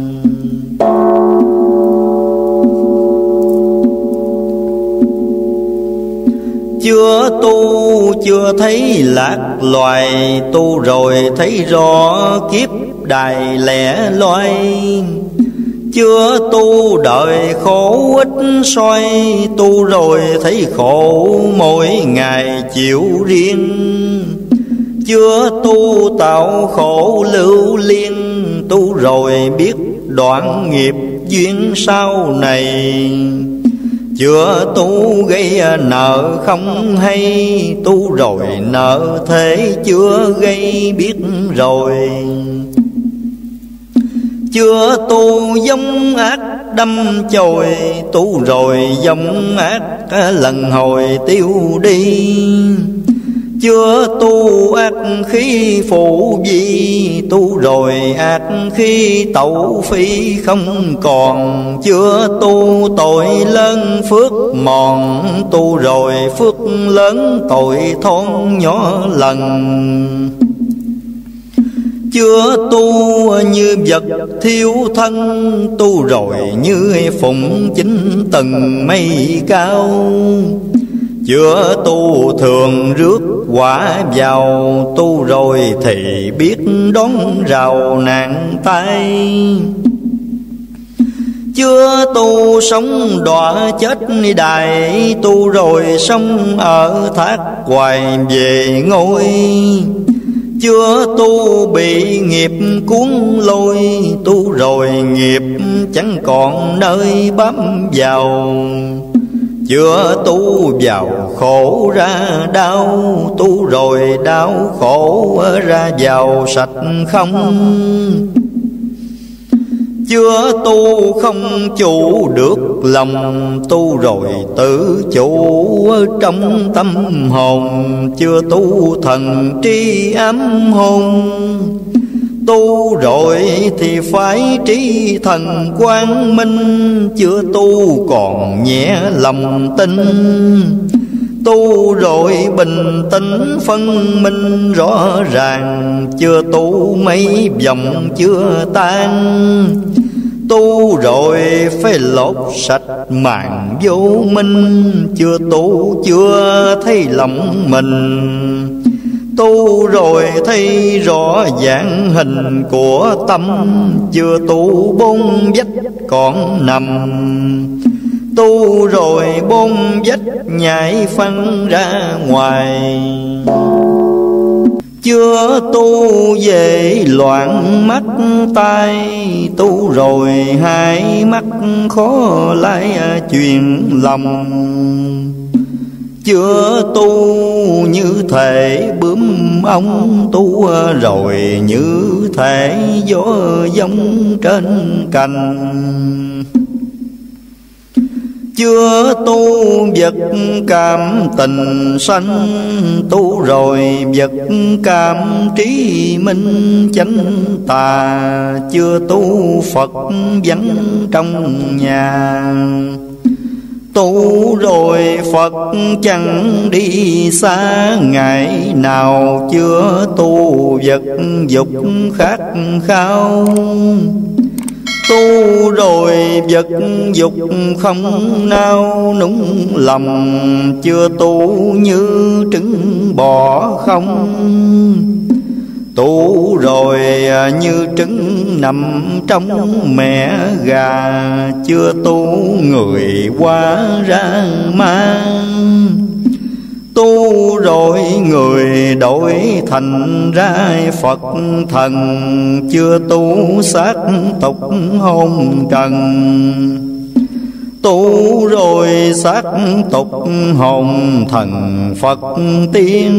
Chưa tu chưa thấy lạc loài, tu rồi thấy rõ kiếp đài lẻ loi. Chưa tu đời khổ ít xoay, tu rồi thấy khổ mỗi ngày chịu riêng. Chưa tu tạo khổ lưu liên, tu rồi biết đoạn nghiệp duyên sau này. Chưa tu gây nợ không hay, tu rồi nợ thế chưa gây biết rồi. Chưa tu giống ác đâm chồi, tu rồi giống ác lần hồi tiêu đi. Chưa tu ác khí phụ vi, tu rồi ác khí tẩu phi không còn. Chưa tu tội lớn phước mòn, tu rồi phước lớn tội thon nhỏ lần. Chưa tu như vật thiếu thân, tu rồi như phụng chính tầng mây cao. Chưa tu thường rước quả vào, tu rồi thì biết đón rào nạn tai. Chưa tu sống đọa chết đài, tu rồi sống ở thác hoài về ngôi. Chưa tu bị nghiệp cuốn lôi, tu rồi nghiệp chẳng còn nơi bám vào. Chưa tu vào khổ ra đau, tu rồi đau khổ ra vào sạch không. Chưa tu không chủ được lòng, tu rồi tự chủ trong tâm hồn. Chưa tu thần tri ám hồn, tu rồi thì phải trí thần quang minh. Chưa tu còn nhẹ lòng tin, tu rồi bình tĩnh phân minh rõ ràng. Chưa tu mấy vòng chưa tan, tu rồi phải lột sạch màn vô minh. Chưa tu chưa thấy lòng mình, tu rồi thấy rõ dạng hình của tâm. Chưa tu bốn vách còn nằm, tu rồi bốn vách nhảy phân ra ngoài. Chưa tu về loạn mắt tai, tu rồi hai mắt khó lại chuyện lòng. Chưa tu như thể bướm ong, tu rồi như thể gió giông trên cành. Chưa tu vật cảm tình sanh, tu rồi vật cảm trí minh chánh tà. Chưa tu Phật vắng trong nhà, tu rồi Phật chẳng đi xa ngày nào. Chưa tu vật dục khát khao, tu rồi vật dục không nao núng lòng. Chưa tu như trứng bò không, tu rồi như trứng nằm trong mẹ gà. Chưa tu người hóa ra ma, tu rồi người đổi thành ra Phật thần. Chưa tu xác tục hôn trần, tu rồi xác tục hồn thần Phật tiên.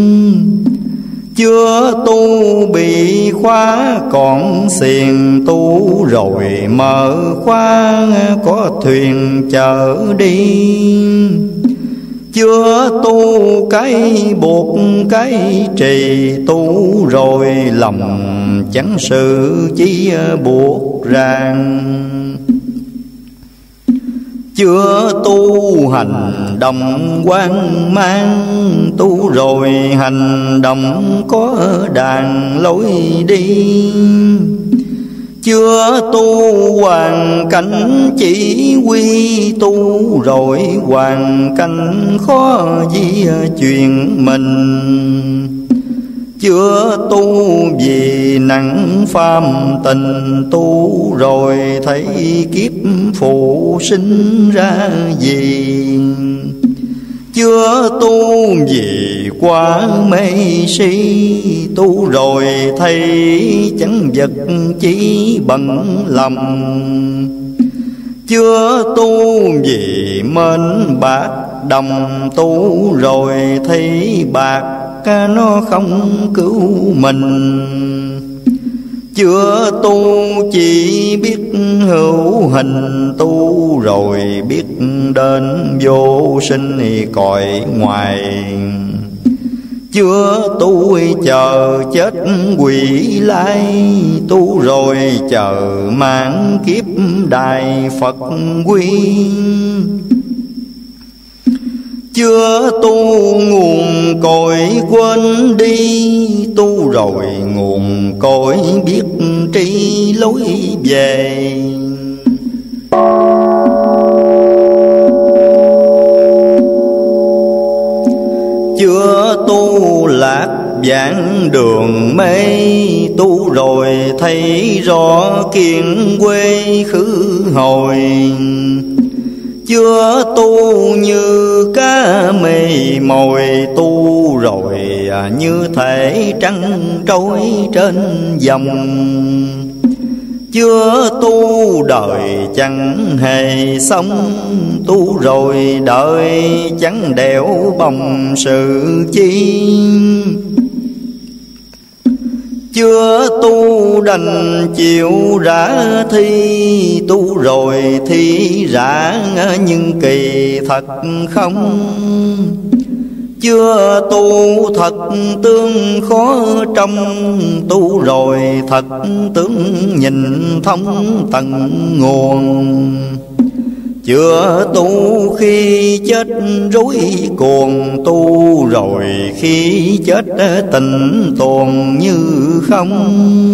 Chưa tu bị khóa còn xiềng, tu rồi mở khóa có thuyền chở đi. Chưa tu cái buộc cái trì, tu rồi lòng chẳng sự chi buộc ràng. Chưa tu hành động quan mang, tu rồi hành động có đàn lối đi. Chưa tu hoàn cảnh chỉ huy, tu rồi hoàn cảnh khó di chuyển mình. Chưa tu vì nặng phàm tình, tu rồi thấy kiếp phụ sinh ra gì. Chưa tu vì quá mê si, tu rồi thấy chẳng vật chỉ bằng lòng. Chưa tu vì mến bạc đồng, tu rồi thấy bạc nó không cứu mình. Chưa tu chỉ biết hữu hình, tu rồi biết đến vô sinh cõi ngoài. Chưa tu chờ chết quỷ lai, tu rồi chờ mãn kiếp đại Phật quy. Chưa tu nguồn cội quên đi, tu rồi nguồn cội biết tri lối về. Chưa tu lạc giảng đường mê, tu rồi thấy rõ kiền quê khứ hồi. Chưa tu như cá mê mồi, tu rồi như thể trăng trôi trên dòng. chưa tu đời chẳng hề xong, tu rồi đời chẳng đẻo bồng sự chi. Chưa tu đành chịu rã thi, tu rồi thi rã nhưng kỳ thật không. Chưa tu thật tương khó trong, tu rồi thật tướng nhìn thông tận nguồn. Chưa tu khi chết rối cuồng, tu rồi khi chết tình tuồng như không.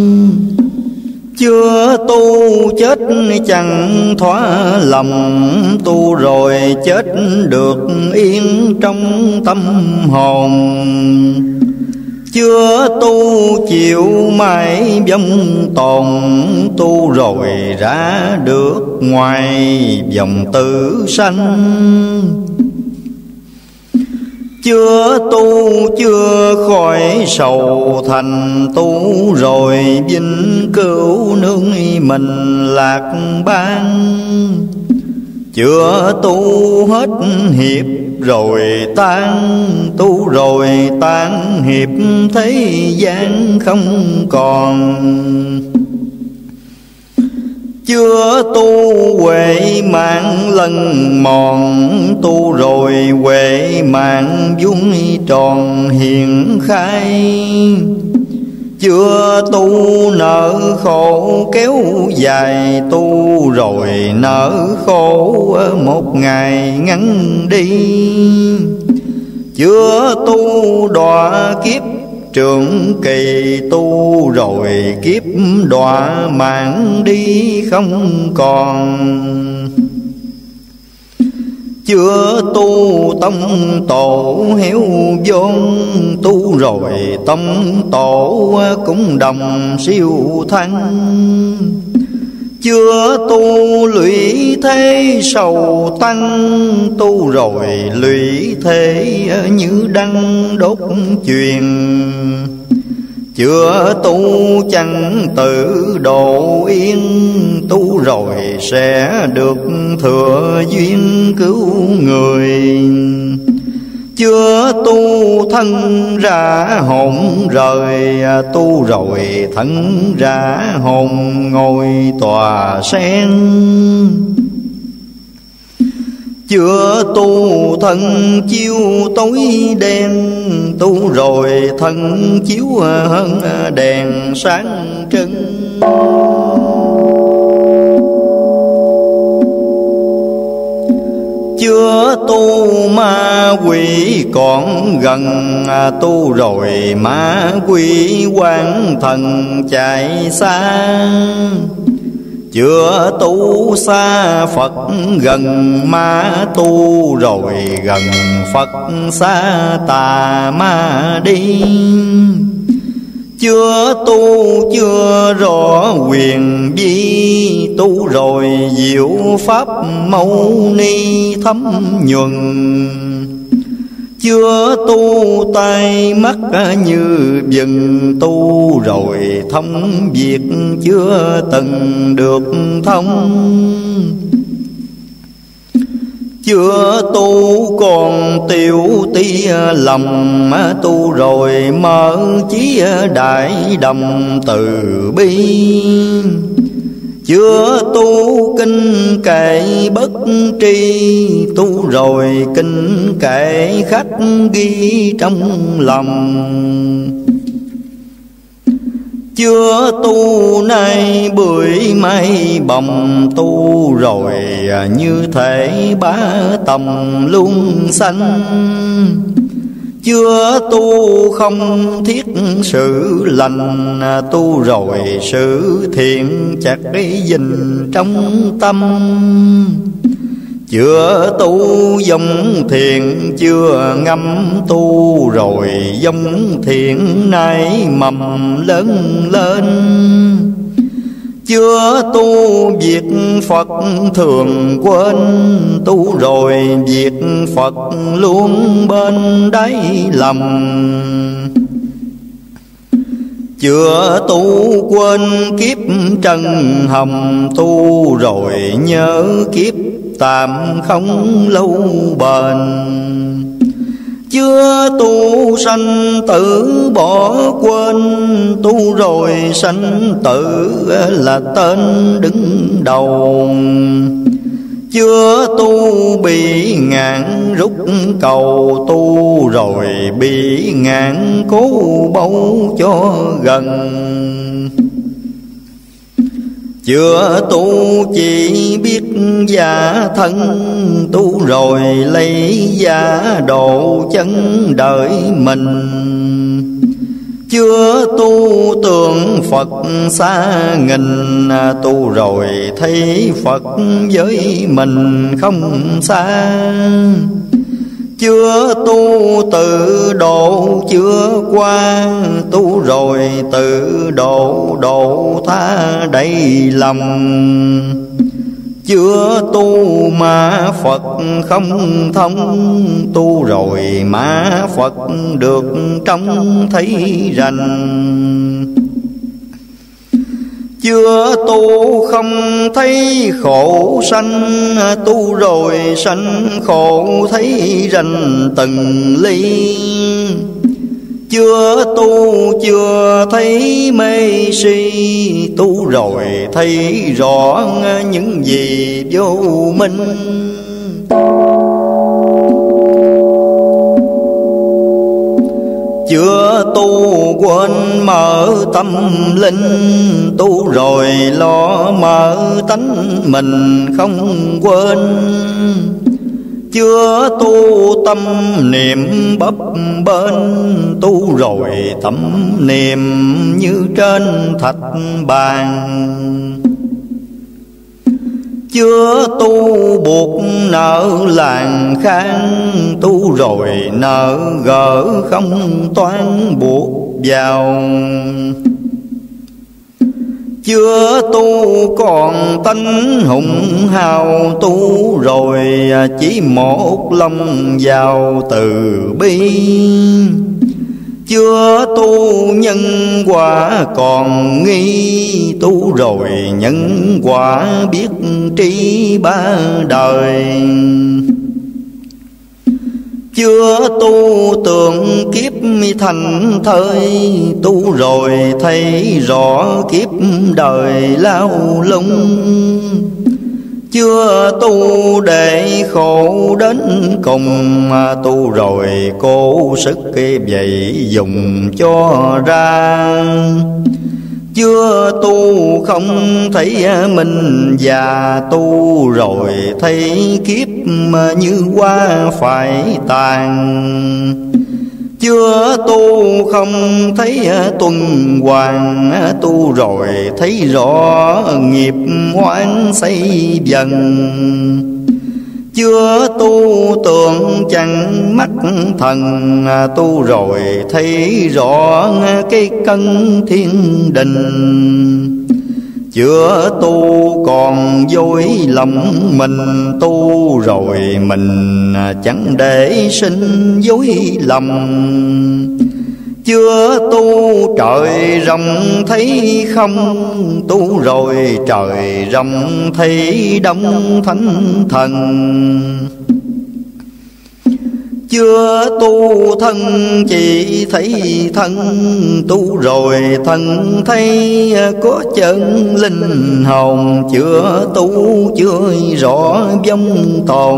Chưa tu chết chẳng thỏa lòng, tu rồi chết được yên trong tâm hồn. Chưa tu chịu mãi vong tồn, tu rồi ra được ngoài vòng tử sanh. Chưa tu chưa khỏi sầu thành, tu rồi vinh cửu nương mình lạc ban. Chưa tu hết hiệp rồi tan, tu rồi tan hiệp thế gian không còn. Chưa tu huệ mạng lần mòn, tu rồi huệ mạng vuông tròn hiện khai. Chưa tu nợ khổ kéo dài, tu rồi nợ khổ một ngày ngắn đi. Chưa tu đọa kiếp trường kỳ, tu rồi kiếp đọa mạng đi không còn. Chưa tu tông tổ héo vốn, tu rồi tông tổ cũng đồng siêu thăng. Chưa tu lụy thế sầu tăng, tu rồi lụy thế như đăng đốt truyền. Chưa tu chẳng tự độ yên, tu rồi sẽ được thừa duyên cứu người. Chưa tu thân ra hồn rời, tu rồi thân ra hồn ngồi tòa sen. Chưa tu thân chiếu tối đen, tu rồi thân chiếu hơn đèn sáng trưng. Chưa tu ma quỷ còn gần, tu rồi ma quỷ quan thần chạy xa. Chưa tu xa Phật gần ma, tu rồi gần Phật xa tà ma đi. Chưa tu chưa rõ quyền vi, tu rồi diệu pháp mâu ni thấm nhuần. Chưa tu tai mắt như vừng, tu rồi thông việc chưa từng được thông. Chưa tu còn tiểu tí lòng, tu rồi mở chí đại đồng từ bi. Chưa tu kinh kệ bất tri, tu rồi kinh kệ khách ghi trong lòng. Chưa tu nay bưởi mai bồng, tu rồi như thể bá tòng luôn xanh. Chưa tu không thiết sự lành, tu rồi sự thiện chặt gìn trong tâm. Chưa tu dòng thiện chưa ngâm, tu rồi dòng thiện nay mầm lớn lên. Chưa tu việc Phật thường quên, tu rồi việc Phật luôn bên đáy lòng. Chưa tu quên kiếp trần hầm, tu rồi nhớ kiếp tạm không lâu bền. Chưa tu sanh tử bỏ quên, tu rồi sanh tử là tên đứng đầu. Chưa tu bị ngạn rút cầu, tu rồi bị ngạn cố bấu cho gần. Chưa tu chỉ biết giả thân, tu rồi lấy giả độ chân đời mình. Chưa tu tượng Phật xa nghìn, tu rồi thấy Phật với mình không xa. Chưa tu tự độ chưa qua, tu rồi tự độ độ tha đầy lòng. Chưa tu mà Phật không thông, tu rồi mà Phật được trông thấy rành. Chưa tu không thấy khổ sanh, tu rồi sanh khổ thấy rành từng ly. Chưa tu chưa thấy mê si, tu rồi thấy rõ những gì vô minh. Chưa tu quên mở tâm linh, tu rồi lo mở tánh mình không quên. Chưa tu tâm niệm bấp bênh, tu rồi tâm niệm như trên thạch bàn. Chưa tu buộc nợ làng khang, tu rồi nợ gỡ không toán buộc vào. Chưa tu còn tánh hùng hào, tu rồi chỉ một lòng vào từ bi. Chưa tu nhân quả còn nghi, tu rồi nhân quả biết tri ba đời. Chưa tu tưởng kiếp thành thơi, tu rồi thấy rõ kiếp đời lao lung. Chưa tu để khổ đến cùng, tu rồi cố sức vậy dùng cho ra. Chưa tu không thấy mình già, tu rồi thấy kiếp như hoa phải tàn. Chưa tu không thấy tuần hoàn, tu rồi thấy rõ nghiệp oán xây dần. Chưa tu tưởng chẳng mắt thần, tu rồi thấy rõ cái cân thiên đình. Chưa tu còn dối lòng mình, tu rồi mình chẳng để sinh dối lầm. Chưa tu trời rộng thấy không, tu rồi trời rộng thấy đông thánh thần. Chưa tu thân chỉ thấy thân, tu rồi thân thấy có chân linh hồn. Chưa tu chưa rõ vong tồn,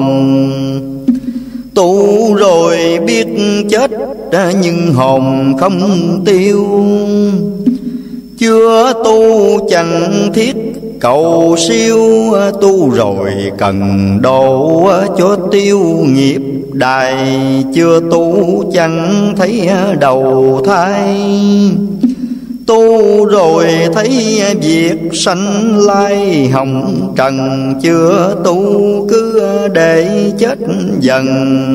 tu rồi biết chết nhưng hồn không tiêu. Chưa tu chẳng thiết cầu siêu, tu rồi cần độ cho tiêu nghiệp đài. Chưa tu chẳng thấy đầu thai, tu rồi thấy việc sanh lai hồng trần. Chưa tu cứ để chết dần,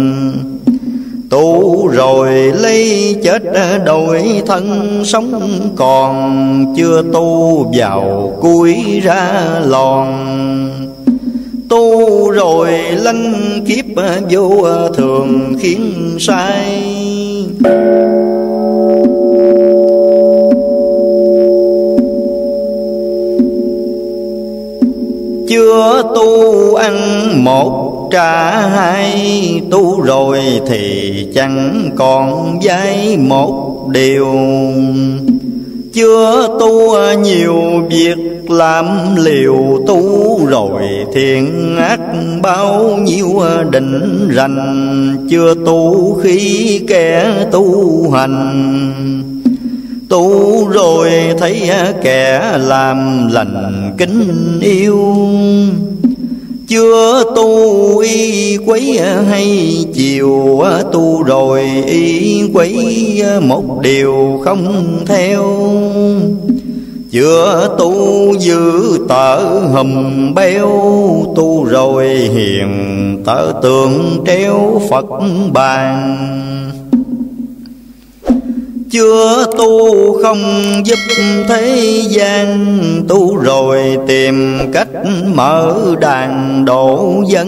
tu rồi lấy chết đổi thân sống còn. Chưa tu vào cuối ra lòn, tu rồi lanh kiếp vô thường khiến sai. chưa tu ăn một trả hai, tu rồi thì chẳng còn dai một điều. Chưa tu nhiều việc làm liều, tu rồi thiện ác bao nhiêu định rành. Chưa tu khi kẻ tu hành, tu rồi thấy kẻ làm lành kính yêu. Chưa tu y quấy hay chiều, tu rồi y quấy một điều không theo. Chưa tu giữ tở hùm béo, tu rồi hiền tở tượng treo Phật bàn. Chưa tu không giúp thế gian, tu rồi tìm cách mở đàn độ dân.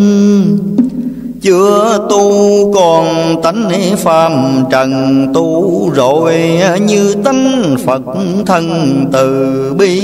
Chưa tu còn tánh phàm trần, tu rồi như tánh Phật thân từ bi.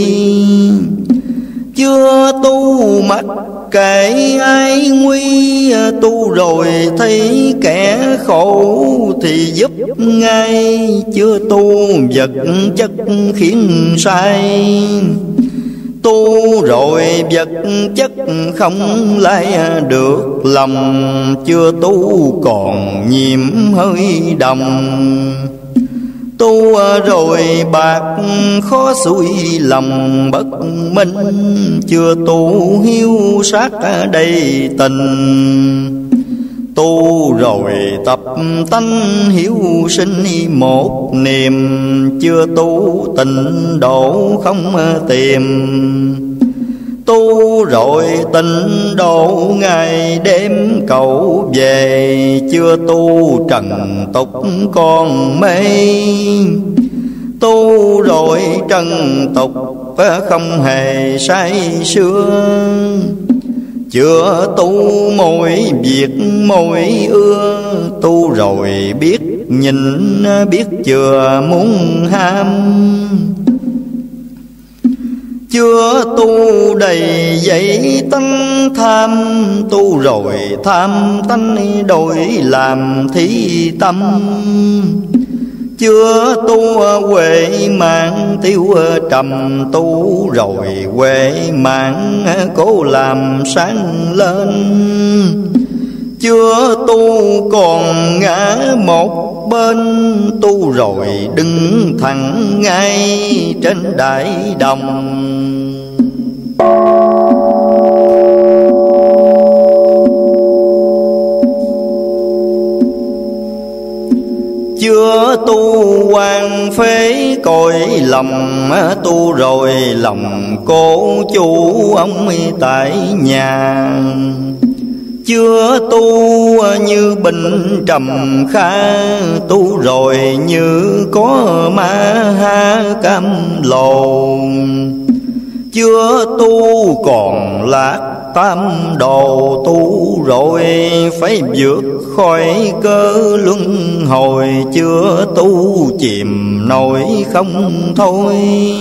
Chưa tu mặc kệ ai nguy, tu rồi thấy kẻ khổ thì giúp ngay. Chưa tu vật chất khiến sai, tu rồi vật chất không lấy được lòng. Chưa tu còn nhiễm hơi đồng, tu rồi bạc khó xuôi lòng bất minh. Chưa tu hiếu sát đầy tình, tu rồi tập tánh hiếu sinh một niềm. Chưa tu tịnh độ không tìm, tu rồi tịnh độ ngày đêm cầu về. Chưa tu trần tục còn mê, tu rồi trần tục không hề say sưa. Chưa tu mỗi việc mỗi ưa, tu rồi biết nhìn biết chừa muốn ham. Chưa tu đầy dẫy tánh tham, tu rồi tham tánh đổi làm thí tâm. Chưa tu huệ mạng tiêu trầm, tu rồi huệ mạng cố làm sáng lên. Chưa tu còn ngã một bên, tu rồi đứng thẳng ngay trên đại đồng. Chưa tu hoang phế cõi lòng, tu rồi lòng cố chủ ông tại nhà. Chưa tu như bình trầm kha, tu rồi như có ma ha cam lồ. Chưa tu còn lạc tam đồ, tu rồi phải vượt khỏi cơ luân hồi. Chưa tu chìm nổi không thôi,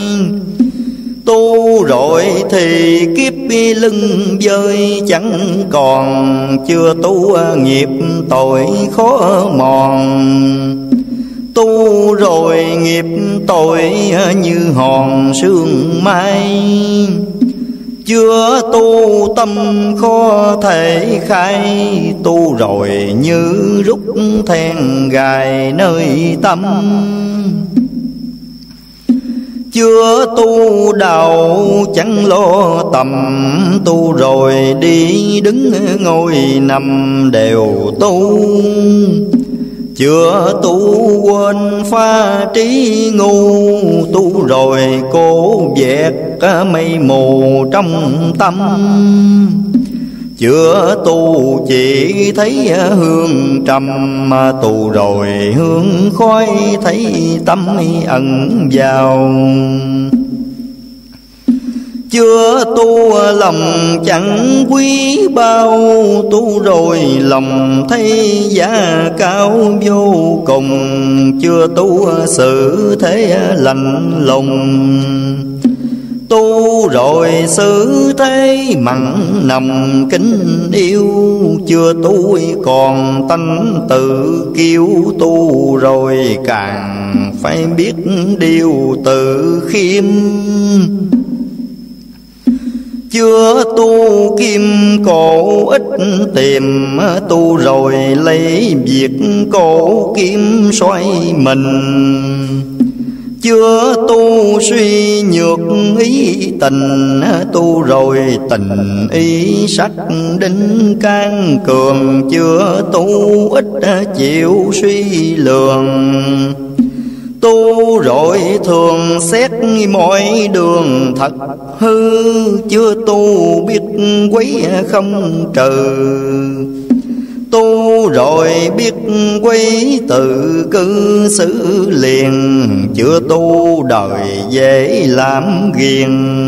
tu rồi thì kiếp lưng dơi chẳng còn. Chưa tu nghiệp tội khó mòn, tu rồi nghiệp tội như hòn sương mai. Chưa tu tâm khó thể khai, tu rồi như rút then gài nơi tâm. Chưa tu đạo chẳng lo tầm, tu rồi đi đứng ngồi nằm đều tu. Chưa tu quên pha trí ngu, tu rồi cố vẹt mây mù trong tâm. Chưa tu chỉ thấy hương trầm, mà tu rồi hương khói thấy tâm ẩn vào. Chưa tu lòng chẳng quý bao, tu rồi lòng thấy giá cao vô cùng. Chưa tu sự thế lạnh lùng, Tu rồi xử thế mặn nồng kính yêu, chưa tu còn tánh tự kiêu. Tu rồi càng phải biết điều tự khiêm, chưa tu kim cổ ít tìm. Tu rồi lấy việc cổ kim xoay mình, chưa tu suy nhược ý tình. Tu rồi tình ý sắc đinh can cường, chưa tu ít chịu suy lường. Tu rồi thường xét mọi đường thật hư, chưa tu biết quấy không trừ. Tu rồi biết quấy tự cư xử liền, chưa tu đời dễ làm ghiền.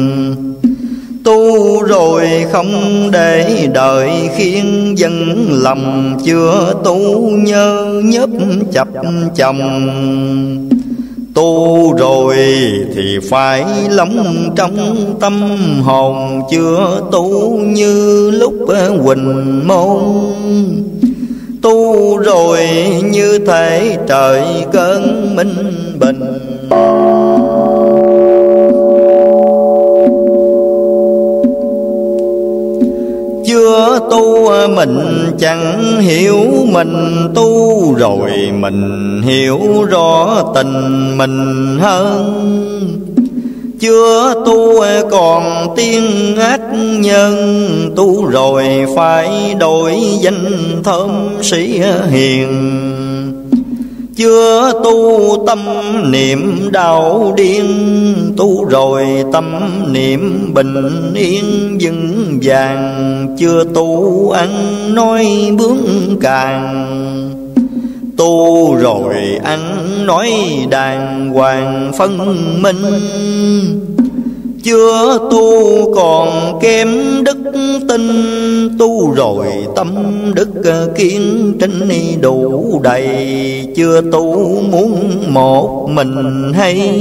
Tu rồi không để đời khiến dân lầm, chưa tu nhớ nhớp chập chồng. Tu rồi thì phải lòng trong tâm hồn, chưa tu như lúc huỳnh môn. Tu rồi như thể trời cơn minh bình, chưa tu mình chẳng hiểu mình. Tu rồi mình hiểu rõ tình mình hơn, chưa tu còn tiên ác nhân. Tu rồi phải đổi danh thơm sĩ hiền, chưa tu tâm niệm đạo điên. Tu rồi tâm niệm bình yên vững vàng, chưa tu ăn nói bướng càng. Tu rồi ăn nói đàng hoàng phân minh, chưa tu còn kém đức tin. Tu rồi tâm đức kiên trinh đủ đầy, chưa tu muốn một mình hay.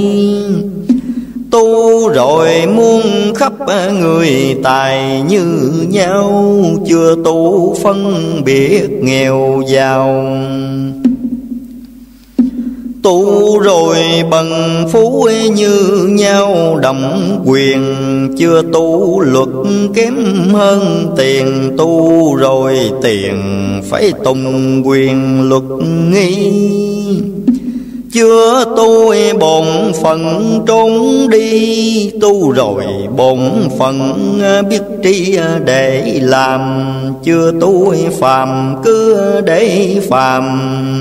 Tu rồi muôn khắp người tài như nhau, chưa tu phân biệt nghèo giàu. Tu rồi bằng phú như nhau đồng quyền, chưa tu luật kém hơn tiền. Tu rồi tiền phải tùng quyền luật nghi, chưa tu bổn phận trốn đi. Tu rồi bổn phận biết tri để làm, chưa tu phàm cứ để phàm.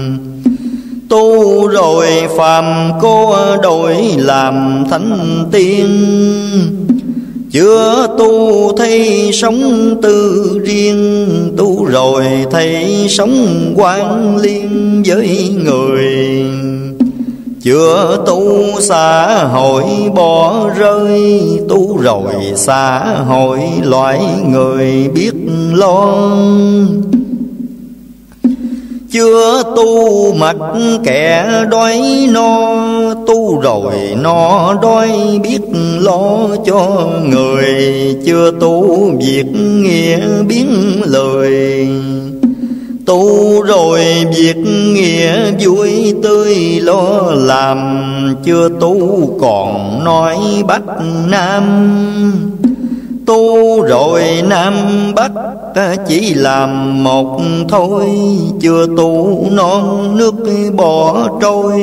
Tu rồi phàm cô đổi làm thánh tiên, chưa tu thấy sống tư riêng. Tu rồi thấy sống quan liên với người, chưa tu xã hội bỏ rơi. Tu rồi xã hội loại người biết lo, chưa tu mặc kẻ đói no. Tu rồi no đói biết lo cho người, chưa tu việc nghĩa biến lời. Tu rồi việc nghĩa vui tươi lo làm, chưa tu còn nói Bắc Nam. Tu rồi Nam Bắc chỉ làm một thôi, chưa tu non nước bỏ trôi.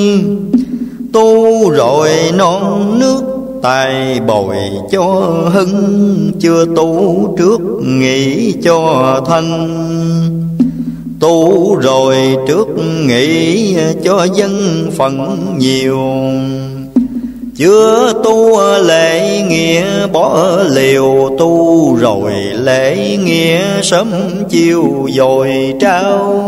Tu rồi non nước tài bồi cho hưng, chưa tu trước nghĩ cho thân. Tu rồi trước nghĩ cho dân phận nhiều, chưa tu lễ nghĩa bỏ liều. Tu rồi lễ nghĩa sớm chiều dồi trao,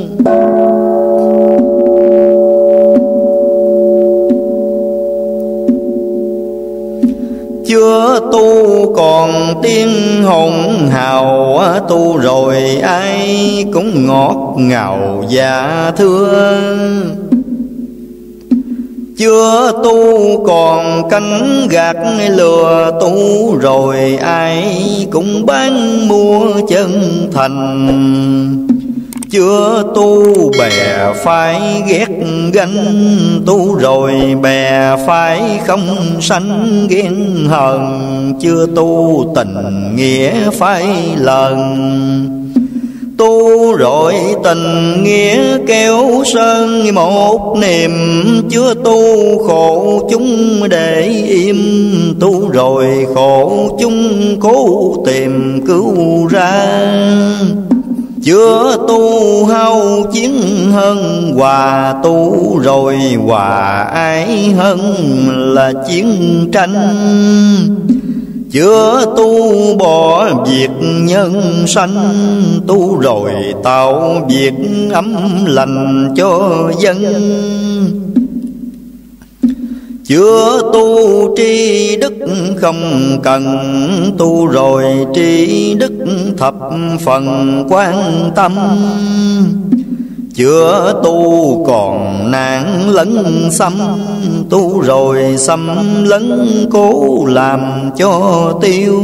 chưa tu còn tiếng hồn hào. Tu rồi ai cũng ngọt ngào và thương, Chưa tu còn canh gạt lừa tu rồi ai cũng bán mua chân thành. Chưa tu bè phải ghét ganh, tu rồi bè phải không sanh ghen hờn. Chưa tu tình nghĩa phải lần, tu rồi tình nghĩa kéo sơn một niềm. Chưa tu khổ chúng để im, tu rồi khổ chúng cố tìm cứu ra. Chưa tu hao chiến hơn hòa, tu rồi hòa ái hơn là chiến tranh. Chưa tu bỏ việc nhân sanh, tu rồi tạo việc ấm lành cho dân. Chưa tu tri đức không cần, tu rồi tri đức thập phần quan tâm. Chưa tu còn nạn lấn xâm, tu rồi xâm lấn cố làm cho tiêu.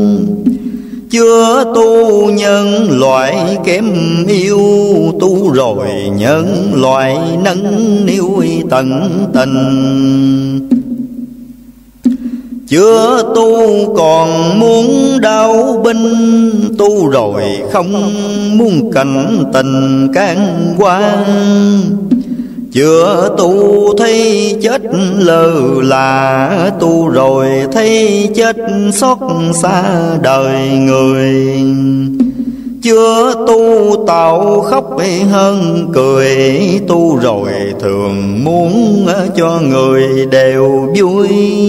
Chưa tu nhân loại kém yêu, tu rồi nhân loại nâng niu tận tình. Chưa tu còn muốn đau binh, tu rồi không muốn cảnh tình can qua. Chưa tu thấy chết lơ là, tu rồi thấy chết xót xa đời người. Chưa tu tạo khóc hơn cười, tu rồi thường muốn cho người đều vui.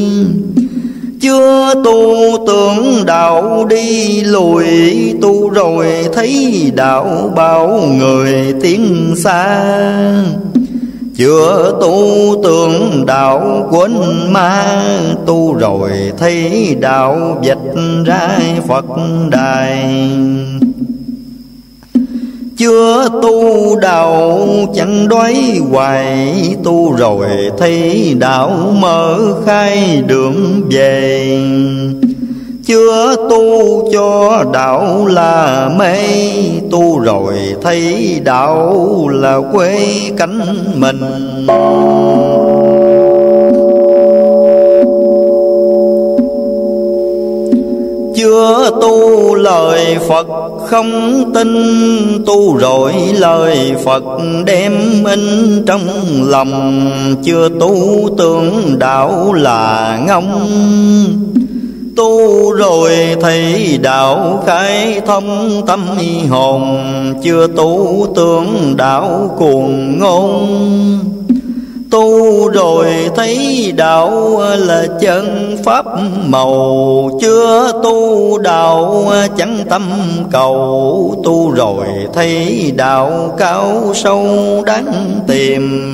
Chưa tu tưởng đạo đi lùi, tu rồi thấy đạo bao người tiến xa. Chưa tu tưởng đạo quên ma, tu rồi thấy đạo vạch ra Phật đài. Chưa tu đạo chẳng đói hoài, tu rồi thấy đạo mở khai đường về. Chưa tu cho đạo là mê, tu rồi thấy đạo là quê cánh mình. Chưa tu lời Phật không tin, tu rồi lời Phật đem in trong lòng. Chưa tu tưởng đạo là ngông, tu rồi thấy đạo khai thông tâm hồn. Chưa tu tưởng đạo cuồng ngôn, tu rồi thấy đạo là chân pháp màu. Chưa tu đạo chẳng tâm cầu, tu rồi thấy đạo cao sâu đáng tìm.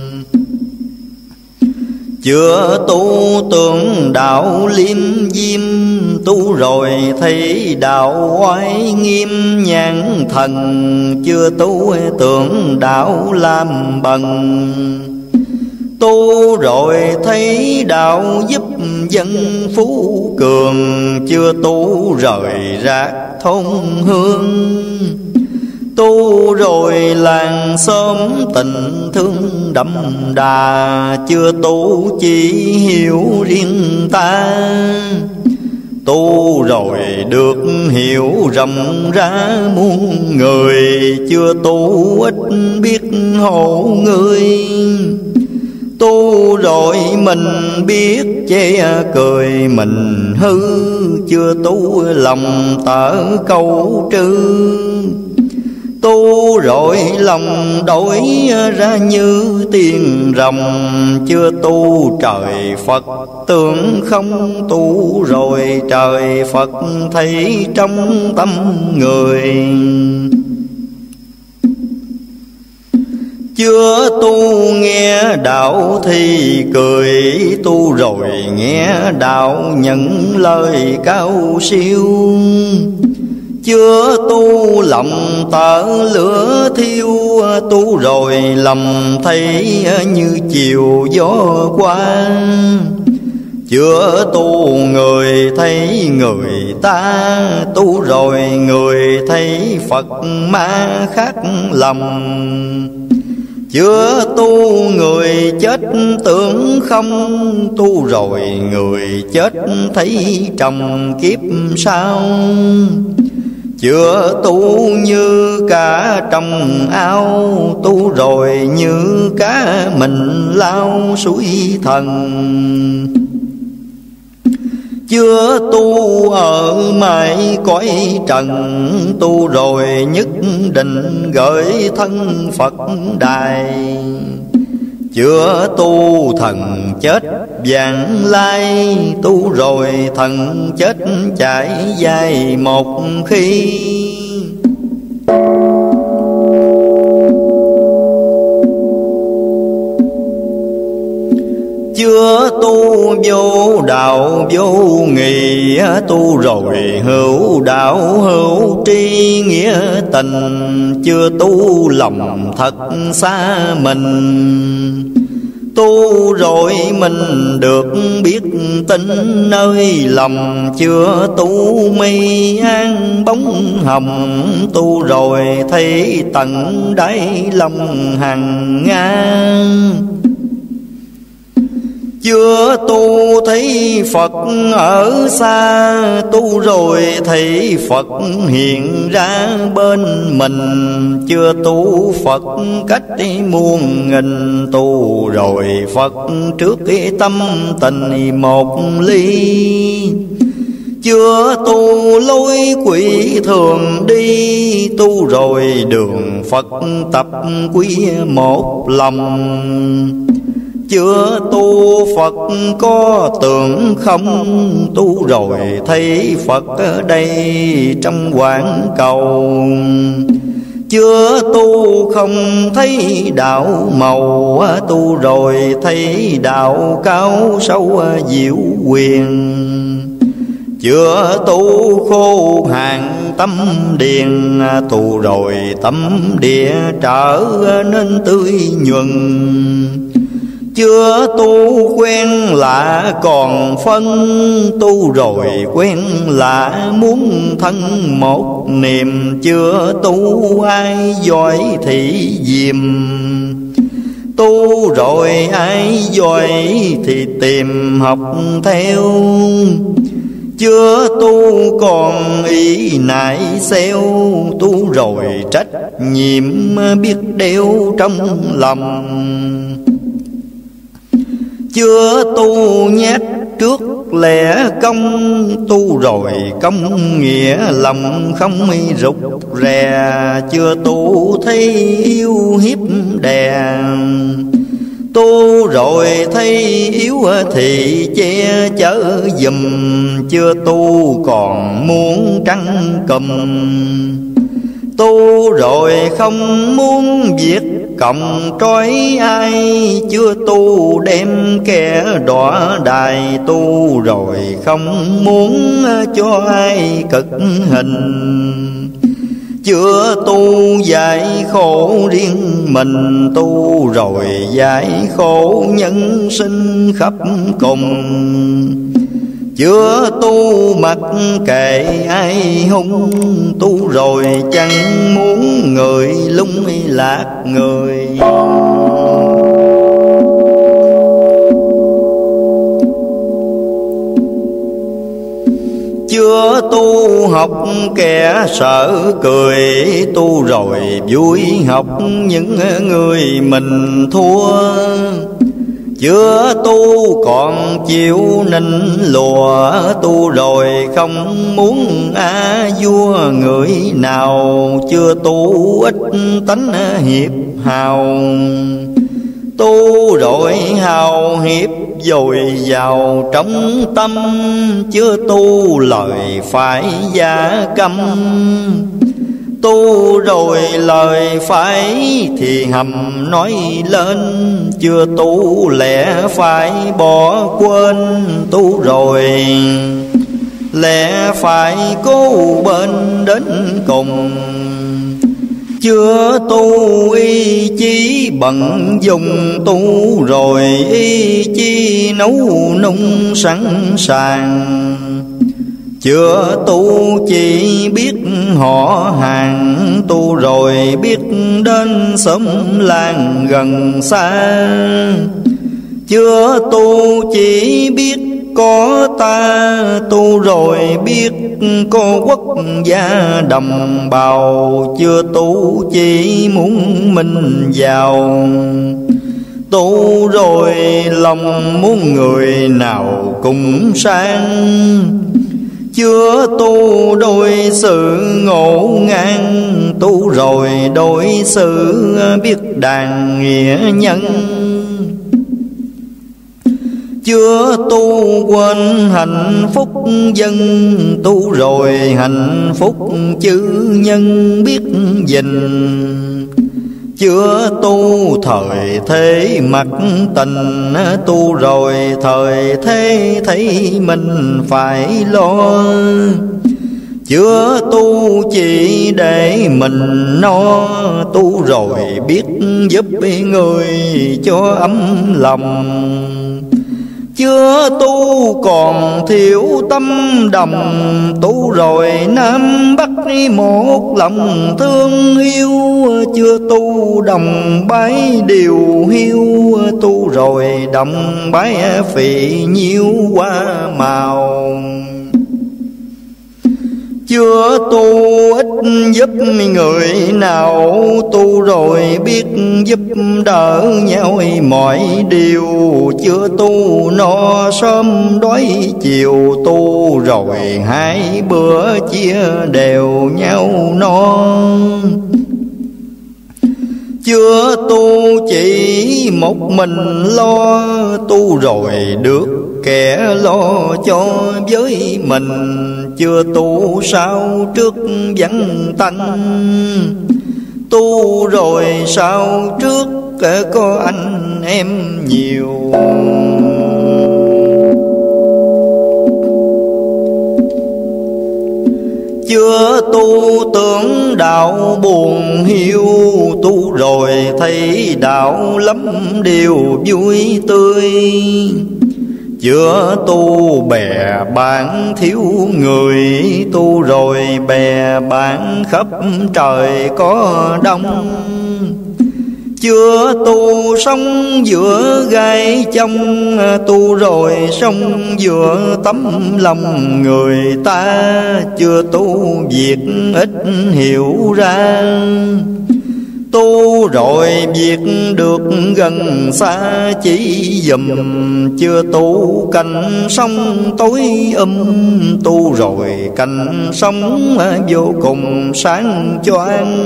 Chưa tu tưởng đạo liêm diêm, tu rồi thấy đạo oai nghiêm nhãn thần. Chưa tu tưởng đạo làm bằng, tu rồi thấy đạo giúp dân phú cường. Chưa tu rời rạc thôn hương, tu rồi làng xóm tình thương đậm đà. Chưa tu chỉ hiểu riêng ta, tu rồi được hiểu rộng ra muôn người. Chưa tu ít biết hộ người, tu rồi mình biết chê cười mình hư. Chưa tu lòng tở câu trư, tu rồi lòng đổi ra như tiền rồng. Chưa tu trời Phật tưởng không, tu rồi trời Phật thấy trong tâm người. Chưa tu nghe đạo thì cười, tu rồi nghe đạo nhận lời cao siêu. chưa tu lòng tở lửa thiêu, tu rồi lầm thấy như chiều gió qua. Chưa tu người thấy người ta, tu rồi người thấy Phật ma khác lầm. Chưa tu người chết tưởng không, tu rồi người chết thấy trồng kiếp sau. Chưa tu như cá trong ao, tu rồi như cá mình lao suối thần. Chưa tu ở mãi cõi trần, tu rồi nhất định gửi thân Phật đài. Chưa tu thần chết vãng lai, tu rồi thần chết chạy dài một khi. Chưa tu vô đạo vô nghị, tu rồi hữu đạo hữu tri nghĩa tình. Chưa tu lòng thật xa mình, tu rồi mình được biết tin nơi lòng. Chưa tu mây an bóng hồng, tu rồi thấy tận đáy lòng hằng ngang. Chưa tu thấy Phật ở xa, tu rồi thấy Phật hiện ra bên mình. Chưa tu Phật cách muôn nghìn, tu rồi Phật trước cái tâm tình một ly. Chưa tu lối quỷ thường đi, tu rồi đường Phật tập quy một lòng. Chưa tu Phật có tưởng không, tu rồi thấy Phật ở đây trong quảng cầu. Chưa tu không thấy đạo màu, tu rồi thấy đạo cao sâu diệu quyền. Chưa tu khô hạn tâm điền, tu rồi tâm địa trở nên tươi nhuần. Chưa tu quen lạ còn phân, tu rồi quen lạ muốn thân một niềm. Chưa tu ai giỏi thị diệm, tu rồi ai giỏi thì tìm học theo. Chưa tu còn ý nại xeo, tu rồi trách nhiệm biết đeo trong lòng. Chưa tu nhát trước lẽ công, tu rồi công nghĩa lòng không rụt rè. Chưa tu thấy yêu hiếp đè, tu rồi thấy yếu thì che chở giùm. Chưa tu còn muốn trắng cầm, tu rồi không muốn việc cộng trói ai. Chưa tu đem kẻ đọa đài, tu rồi không muốn cho ai cực hình. Chưa tu giải khổ riêng mình, tu rồi giải khổ nhân sinh khắp cùng. Chưa tu mặc kệ ai hung, tu rồi chẳng muốn người lung lạc người. Chưa tu học kẻ sợ cười, tu rồi vui học những người mình thua. Chưa tu còn chịu nịnh lùa, tu rồi không muốn vua người nào. Chưa tu ít tánh hiệp hào, tu rồi hào hiệp dồi dào trong tâm. Chưa tu lời phải gia câm, tu rồi lời phải thì hầm nói lên. Chưa tu lẽ phải bỏ quên, tu rồi lẽ phải cố bên đến cùng. Chưa tu ý chí bận dùng tu rồi ý chí nấu nung sẵn sàng. Chưa tu chỉ biết họ hàng, tu rồi biết đến xóm làng gần xa. Chưa tu chỉ biết có ta, tu rồi biết có quốc gia đồng bào. Chưa tu chỉ muốn mình giàu, tu rồi lòng muốn người nào cùng sang. Chưa tu đôi sự ngộ ngang, tu rồi đôi sự biết đàn nghĩa nhân. Chưa tu quên hạnh phúc dân, tu rồi hạnh phúc chữ nhân biết gìn. Chưa tu thời thế mặc tình, tu rồi thời thế thấy mình phải lo. Chưa tu chỉ để mình no, tu rồi biết giúp người cho ấm lòng. Chưa tu còn thiếu tâm đồng, tu rồi Nam Bắc một lòng thương yêu. Chưa tu đồng bái điều hiu, tu rồi đồng bái phì nhiêu hoa màu. Chưa tu ít giúp người nào, tu rồi biết giúp đỡ nhau mọi điều. Chưa tu no sớm đói chiều, tu rồi hai bữa chia đều nhau no. Chưa tu chỉ một mình lo, tu rồi được kẻ lo cho với mình. Chưa tu sao trước vắng tanh, tu rồi sao trước có anh em nhiều. Chưa tu tưởng đạo buồn hiu, tu rồi thấy đạo lắm điều vui tươi. Chưa tu bè bạn thiếu người, tu rồi bè bạn khắp trời có đông. Chưa tu sống giữa gai chông, tu rồi sống giữa tấm lòng người ta. Chưa tu việc ít hiểu ra, tu rồi việc được gần xa chỉ dùm. Chưa tu cành sông tối tu rồi cành sông vô cùng sáng choang.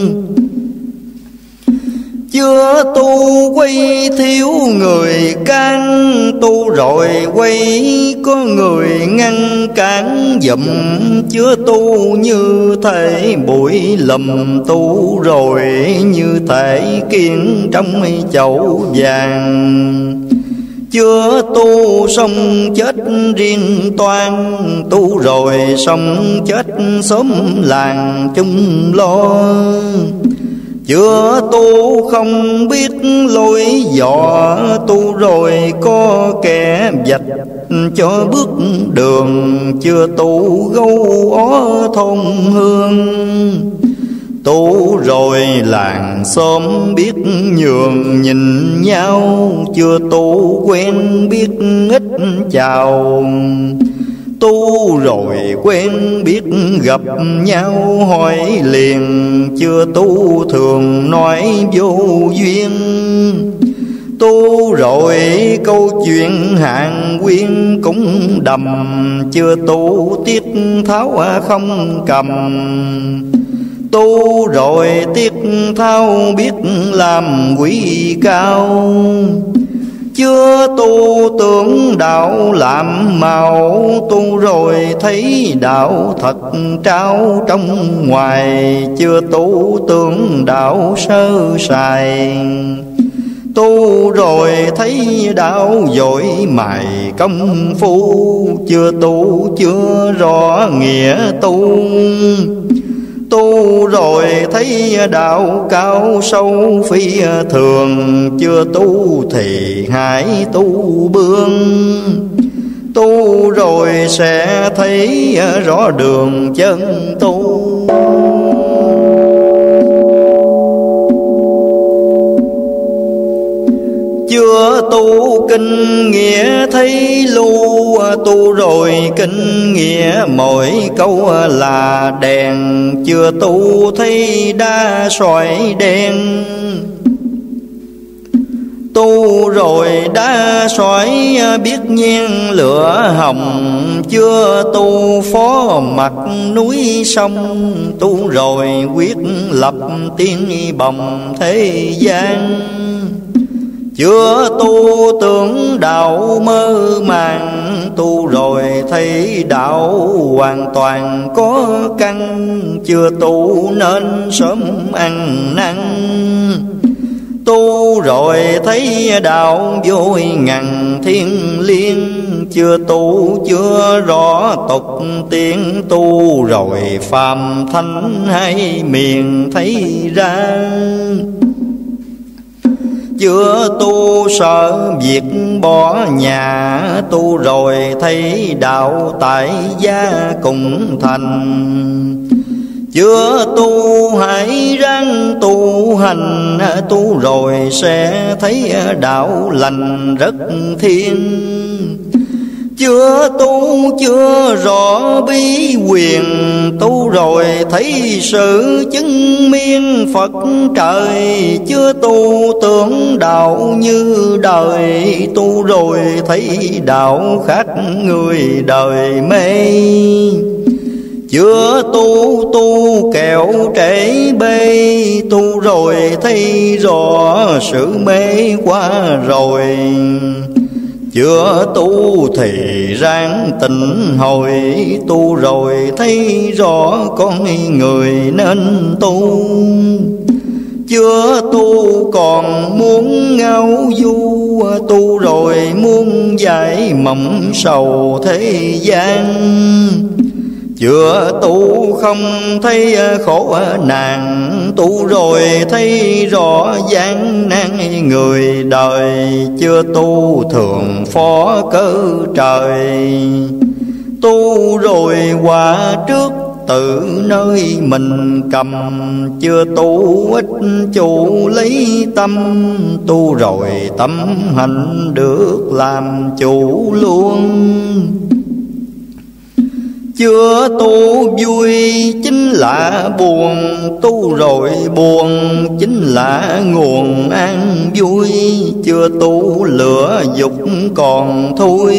Chưa tu quay thiếu người can, tu rồi quay có người ngăn cản dùm. Chưa tu như thể bụi lùm, tu rồi như thể kiên trong chậu vàng. Chưa tu sống chết riêng toan, tu rồi sống chết xóm làng chung lo. Chưa tu không biết lối dò, tu rồi có kẻ vạch cho bước đường. Chưa tu gâu ó thôn hương, tu rồi làng xóm biết nhường nhìn nhau. Chưa tu quen biết ít chào, tu rồi quen biết gặp nhau hỏi liền. Chưa tu thường nói vô duyên, tu rồi câu chuyện hàng quyên cũng đầm. Chưa tu tiết tháo không cầm, tu rồi tiết tháo biết làm quý cao. Chưa tu tưởng đạo làm màu, tu rồi thấy đạo thật trao trong ngoài. Chưa tu tưởng đạo sơ sài, Tu rồi thấy đạo dội mài công phu, chưa tu chưa rõ nghĩa tu. Tu rồi thấy đạo cao sâu phi thường, chưa tu thì hãy tu bương. Tu rồi sẽ thấy rõ đường chân tu. Chưa tu kinh nghĩa thấy lưu, tu rồi kinh nghĩa mỗi câu là đèn. Chưa tu thấy đa sỏi đen, tu rồi đa sỏi biết nhen lửa hồng. Chưa tu phó mặt núi sông, tu rồi quyết lập tiên bồng thế gian. Chưa tu tưởng đạo mơ màng, tu rồi thấy đạo hoàn toàn có căn. Chưa tu nên sớm ăn năn, tu rồi thấy đạo vô ngàn thiên liêng. Chưa tu chưa rõ tục tiên, tu rồi phàm thánh hai miền thấy ra. Chưa tu sợ việc bỏ nhà, tu rồi thấy đạo tại gia cùng thành. Chưa tu hãy ráng tu hành, tu rồi sẽ thấy đạo lành rất thiên. Chưa tu chưa rõ bí quyền, tu rồi thấy sự chứng miên Phật trời. Chưa tu tưởng đạo như đời, tu rồi thấy đạo khác người đời mê. Chưa tu tu kẹo trễ bê, tu rồi thấy rõ sự mê qua rồi. Chưa tu thì ráng tỉnh hồi, tu rồi thấy rõ con người nên tu. Chưa tu còn muốn ngao du, tu rồi muốn giải mộng sầu thế gian. Chưa tu không thấy khổ nạn, tu rồi thấy rõ gian nan người đời. Chưa tu thường phó cơ trời, tu rồi quả trước tự nơi mình cầm. Chưa tu ít chủ lấy tâm, tu rồi tâm hành được làm chủ luôn. Chưa tu vui chính là buồn, tu rồi buồn chính là nguồn an vui. Chưa tu lửa dục còn thôi,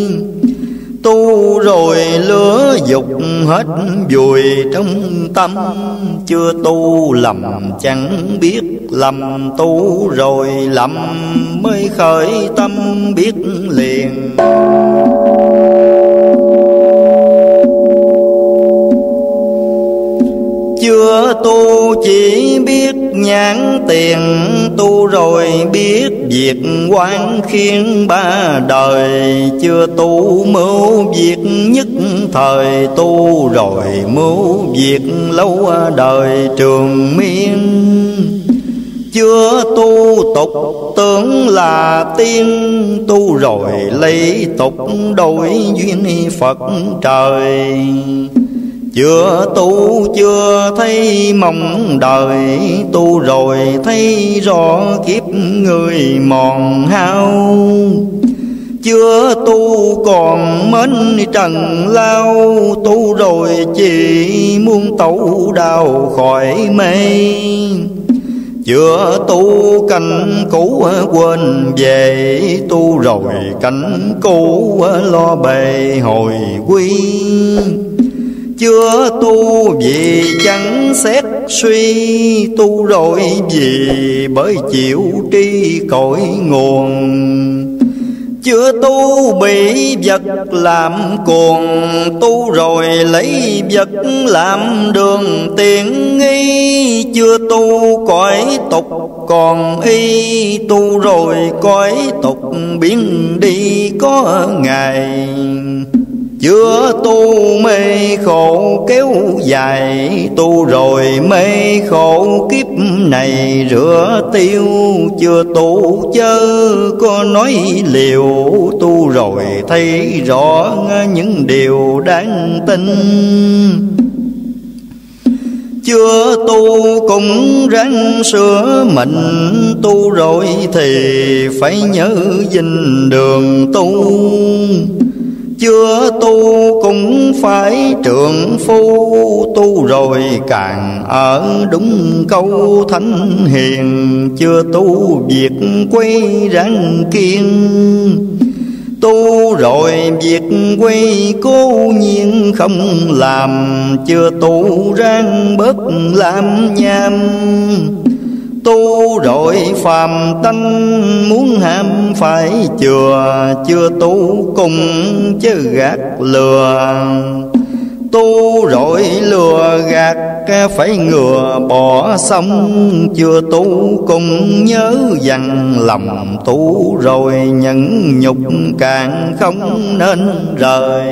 tu rồi lửa dục hết vùi trong tâm. Chưa tu lầm chẳng biết lầm, tu rồi lầm mới khởi tâm biết liền. Chưa tu chỉ biết nhãn tiền, tu rồi biết việc quan khiên ba đời. Chưa tu mưu việc nhất thời, tu rồi mưu việc lâu đời trường miên. Chưa tu tục tưởng là tiên, tu rồi lấy tục đổi duyên Phật trời. Chưa tu chưa thấy mong đời, tu rồi thấy rõ kiếp người mòn hao. Chưa tu còn mến trần lao, tu rồi chỉ muốn tẩu đau khỏi mê. Chưa tu canh cũ quên về, tu rồi canh cũ lo bề hồi quy. Chưa tu vì chẳng xét suy, tu rồi vì bởi chịu tri cội nguồn. Chưa tu bị vật làm cuồng, tu rồi lấy vật làm đường tiện nghi. Chưa tu cõi tục còn y, tu rồi cõi tục biến đi có ngày. Chưa tu mê khổ kéo dài, tu rồi mê khổ kiếp này rửa tiêu. Chưa tu chớ có nói liều, tu rồi thấy rõ những điều đáng tin. Chưa tu cũng ráng sửa mình, tu rồi thì phải nhớ dinh đường tu. Chưa tu cũng phải trượng phu, tu rồi càng ở đúng câu thánh hiền. Chưa tu việc quay ráng kiên, tu rồi việc quay cố nhiên không làm. Chưa tu ráng bớt làm nham, tu rồi phàm tánh muốn ham phải chừa. Chưa tu cùng chứ gạt lừa, tu rồi lừa gạt phải ngừa bỏ xong. Chưa tu cùng nhớ dằn lòng, tu rồi nhẫn nhục càng không nên rời.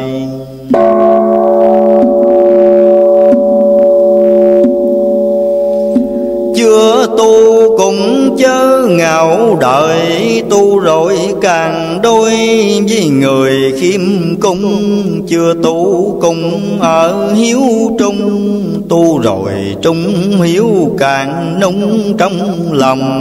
Chưa tu cũng chớ ngạo đời, tu rồi càng đôi với người khiêm cung. Chưa tu cũng ở hiếu trung, tu rồi trung hiếu càng nung trong lòng.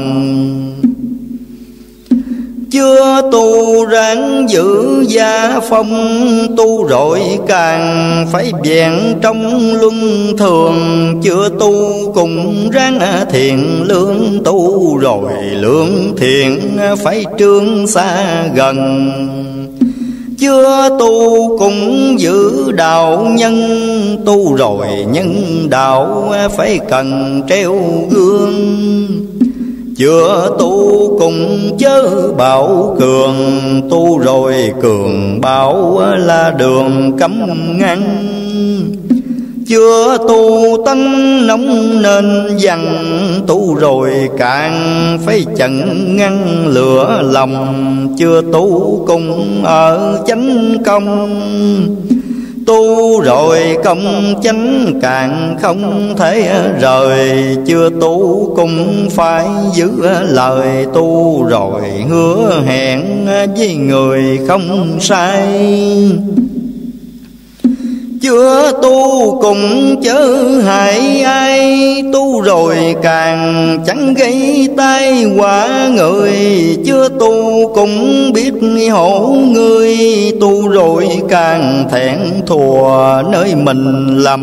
Chưa tu ráng giữ gia phong, tu rồi càng phải vẹn trong luân thường. Chưa tu cùng ráng thiện lương, tu rồi lương thiện phải trương xa gần. Chưa tu cũng giữ đạo nhân, tu rồi nhân đạo phải cần treo gương. Chưa tu cùng chớ bảo cường, tu rồi cường bảo là đường cấm ngăn. Chưa tu tánh nóng nên dằn, tu rồi càng phải chặn ngăn lửa lòng. Chưa tu cùng ở chánh công, tu rồi công chánh càng không thể rời. Chưa tu cũng phải giữ lời, tu rồi hứa hẹn với người không sai. Chưa tu cũng chớ hại ai, tu rồi càng chẳng gây tai họa người. Chưa tu cũng biết hộ người, tu rồi càng thẹn thùa nơi mình lầm.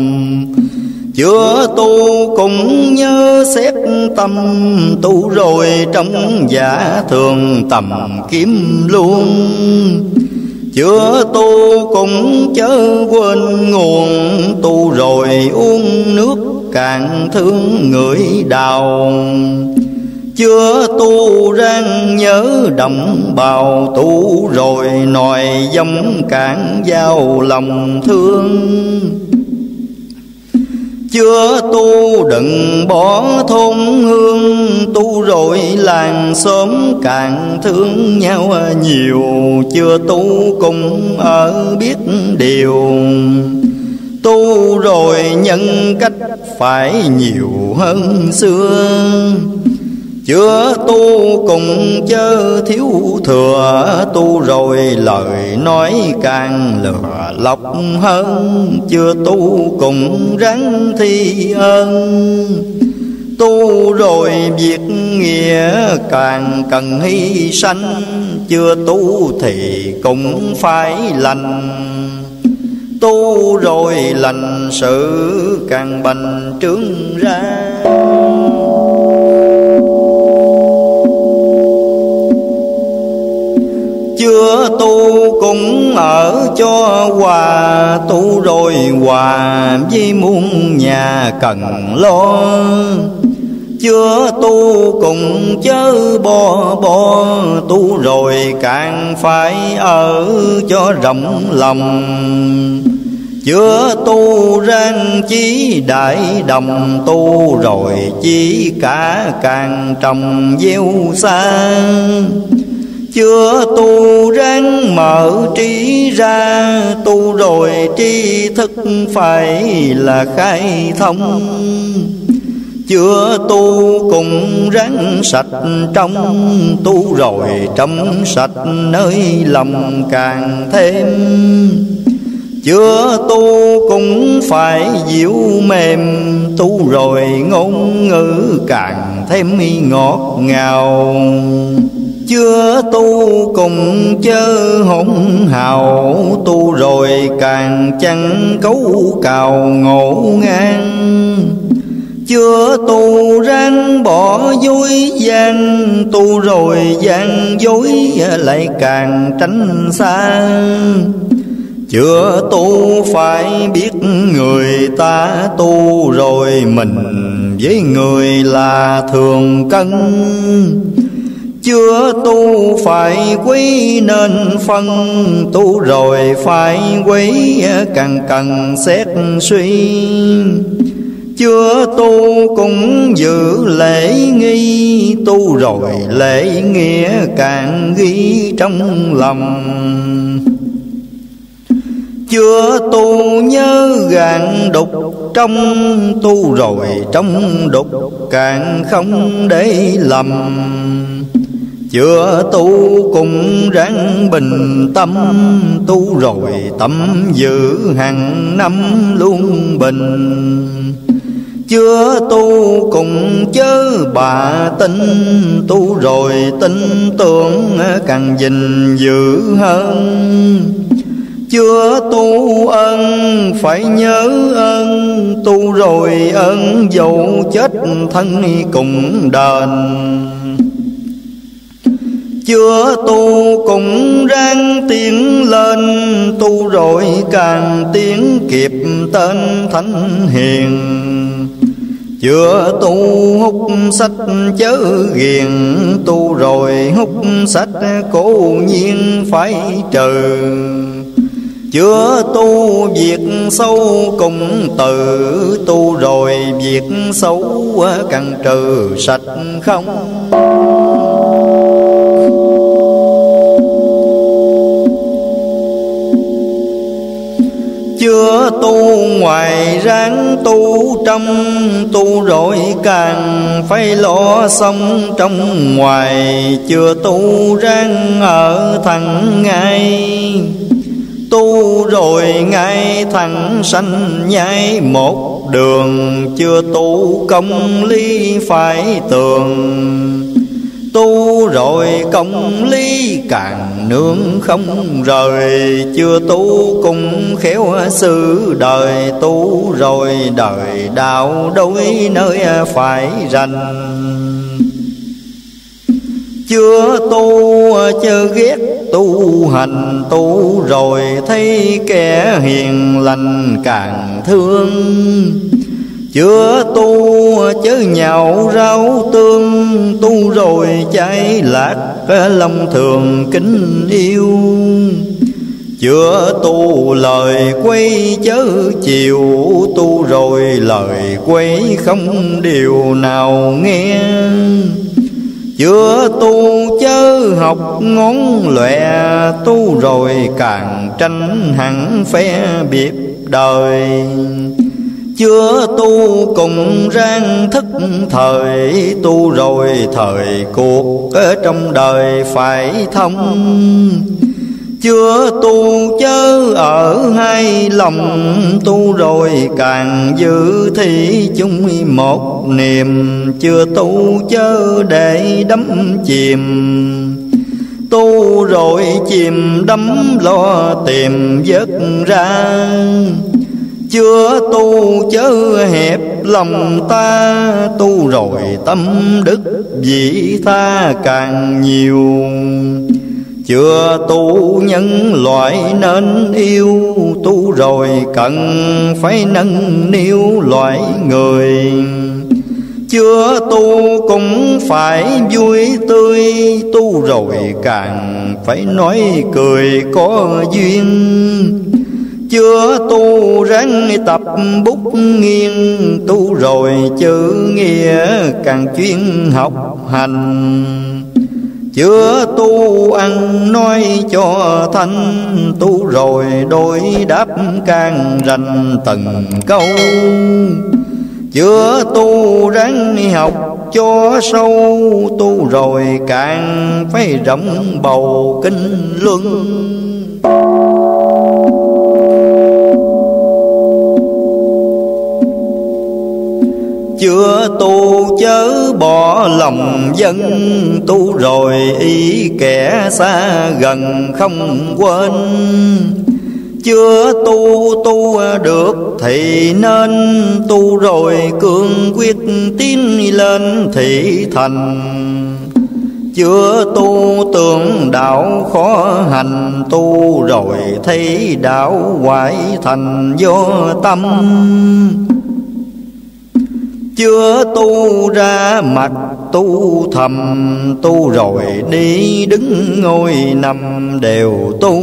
Chưa tu cũng nhớ xét tâm, tu rồi trong giả thường tầm kiếm luôn. Chưa tu cũng chớ quên nguồn, tu rồi uống nước càng thương người đào. Chưa tu ráng nhớ đồng bào, tu rồi nòi giống càng giao lòng thương. Chưa tu đừng bỏ thôn hương, tu rồi làng xóm càng thương nhau nhiều. Chưa tu cùng ở biết điều, tu rồi nhân cách phải nhiều hơn xưa. Chưa tu cùng chớ thiếu thừa, tu rồi lời nói càng lừa lọc hơn. Chưa tu cùng ráng thi ơn, tu rồi việc nghĩa càng cần hy sanh. Chưa tu thì cũng phải lành, tu rồi lành sự càng bành trướng ra. Chưa tu cũng ở cho hòa, tu rồi hòa với muôn nhà cần lo. chưa tu cùng chớ bo tu rồi càng phải ở cho rộng lòng. Chưa tu rang chí đại đồng, tu rồi chí cả càng trồng gieo xa. Chưa tu ráng mở trí ra, tu rồi tri thức phải là khai thông. Chưa tu cùng ráng sạch trong, tu rồi trong sạch nơi lòng càng thêm. Chưa tu cũng phải dịu mềm, tu rồi ngôn ngữ càng thêm ngọt ngào. Chưa tu cùng chớ hỗn hào, tu rồi càng chẳng cấu cào ngộ ngang. Chưa tu ráng bỏ dối gian, tu rồi gian dối lại càng tránh xa. Chưa tu phải biết người ta, tu rồi mình với người là thường cân. Chưa tu phải quý nên phân, tu rồi phải quý càng cần xét suy. Chưa tu cũng giữ lễ nghi, tu rồi lễ nghĩa càng ghi trong lòng. Chưa tu nhớ gạn đục trong, tu rồi trong đục càng không để lầm. Chưa tu cũng ráng bình tâm, tu rồi tâm giữ hàng năm luôn bình. Chưa tu cùng chớ bạ tin, tu rồi tin tưởng càng gìn giữ hơn. Chưa tu ân phải nhớ ơn, tu rồi ơn dẫu chết thân cùng đền. Chưa tu cũng ráng tiến lên, tu rồi càng tiến kịp tên thánh hiền. Chưa tu hút sách chớ ghiền, tu rồi hút sách cố nhiên phải trừ. Chưa tu việc xấu cùng từ, tu rồi việc xấu càng trừ sạch không. Chưa tu ngoài ráng tu trong, tu rồi càng phải lo sống trong ngoài. Chưa tu ráng ở thẳng ngay, tu rồi ngay thẳng sanh nhai một đường. Chưa tu công lý phải tường, tu rồi công lý càng nương không rời. Chưa tu cùng khéo xử đời, tu rồi đời đạo đối nơi phải rành. Chưa tu chớ ghét tu hành, tu rồi thấy kẻ hiền lành càng thương. Chưa tu chớ nhạo rau tương, tu rồi cháy lạc lòng thường kính yêu. Chưa tu lời quay chớ chiều, tu rồi lời quay không điều nào nghe. Chưa tu chớ học ngón lòe, tu rồi càng tranh hẳn phe biệt đời. Chưa tu cùng ráng thức thời, tu rồi thời cuộc ở trong đời phải thông. Chưa tu chớ ở hai lòng, tu rồi càng giữ thì chung một niềm. Chưa tu chớ để đắm chìm, tu rồi chìm đắm lo tìm vớt ra. Chưa tu chớ hẹp lòng ta, tu rồi tâm đức vị tha càng nhiều. Chưa tu nhân loại nên yêu, tu rồi cần phải nâng niu loại người. chưa tu cũng phải vui tươi, tu rồi càng phải nói cười có duyên. Chưa tu ráng tập bút nghiêng, tu rồi chữ nghĩa càng chuyên học hành. Chưa tu ăn nói cho thanh, tu rồi đối đáp càng rành từng câu. Chưa tu ráng học cho sâu, tu rồi càng phải rộng bầu kinh luân. Chưa tu chớ bỏ lòng dân, tu rồi ý kẻ xa gần không quên. Chưa tu được thì nên, tu rồi cương quyết tiến lên thị thành. Chưa tu tưởng đạo khó hành, tu rồi thấy đạo hoại thành do tâm. Chưa tu ra mặt tu thầm, tu rồi đi đứng ngồi nằm đều tu.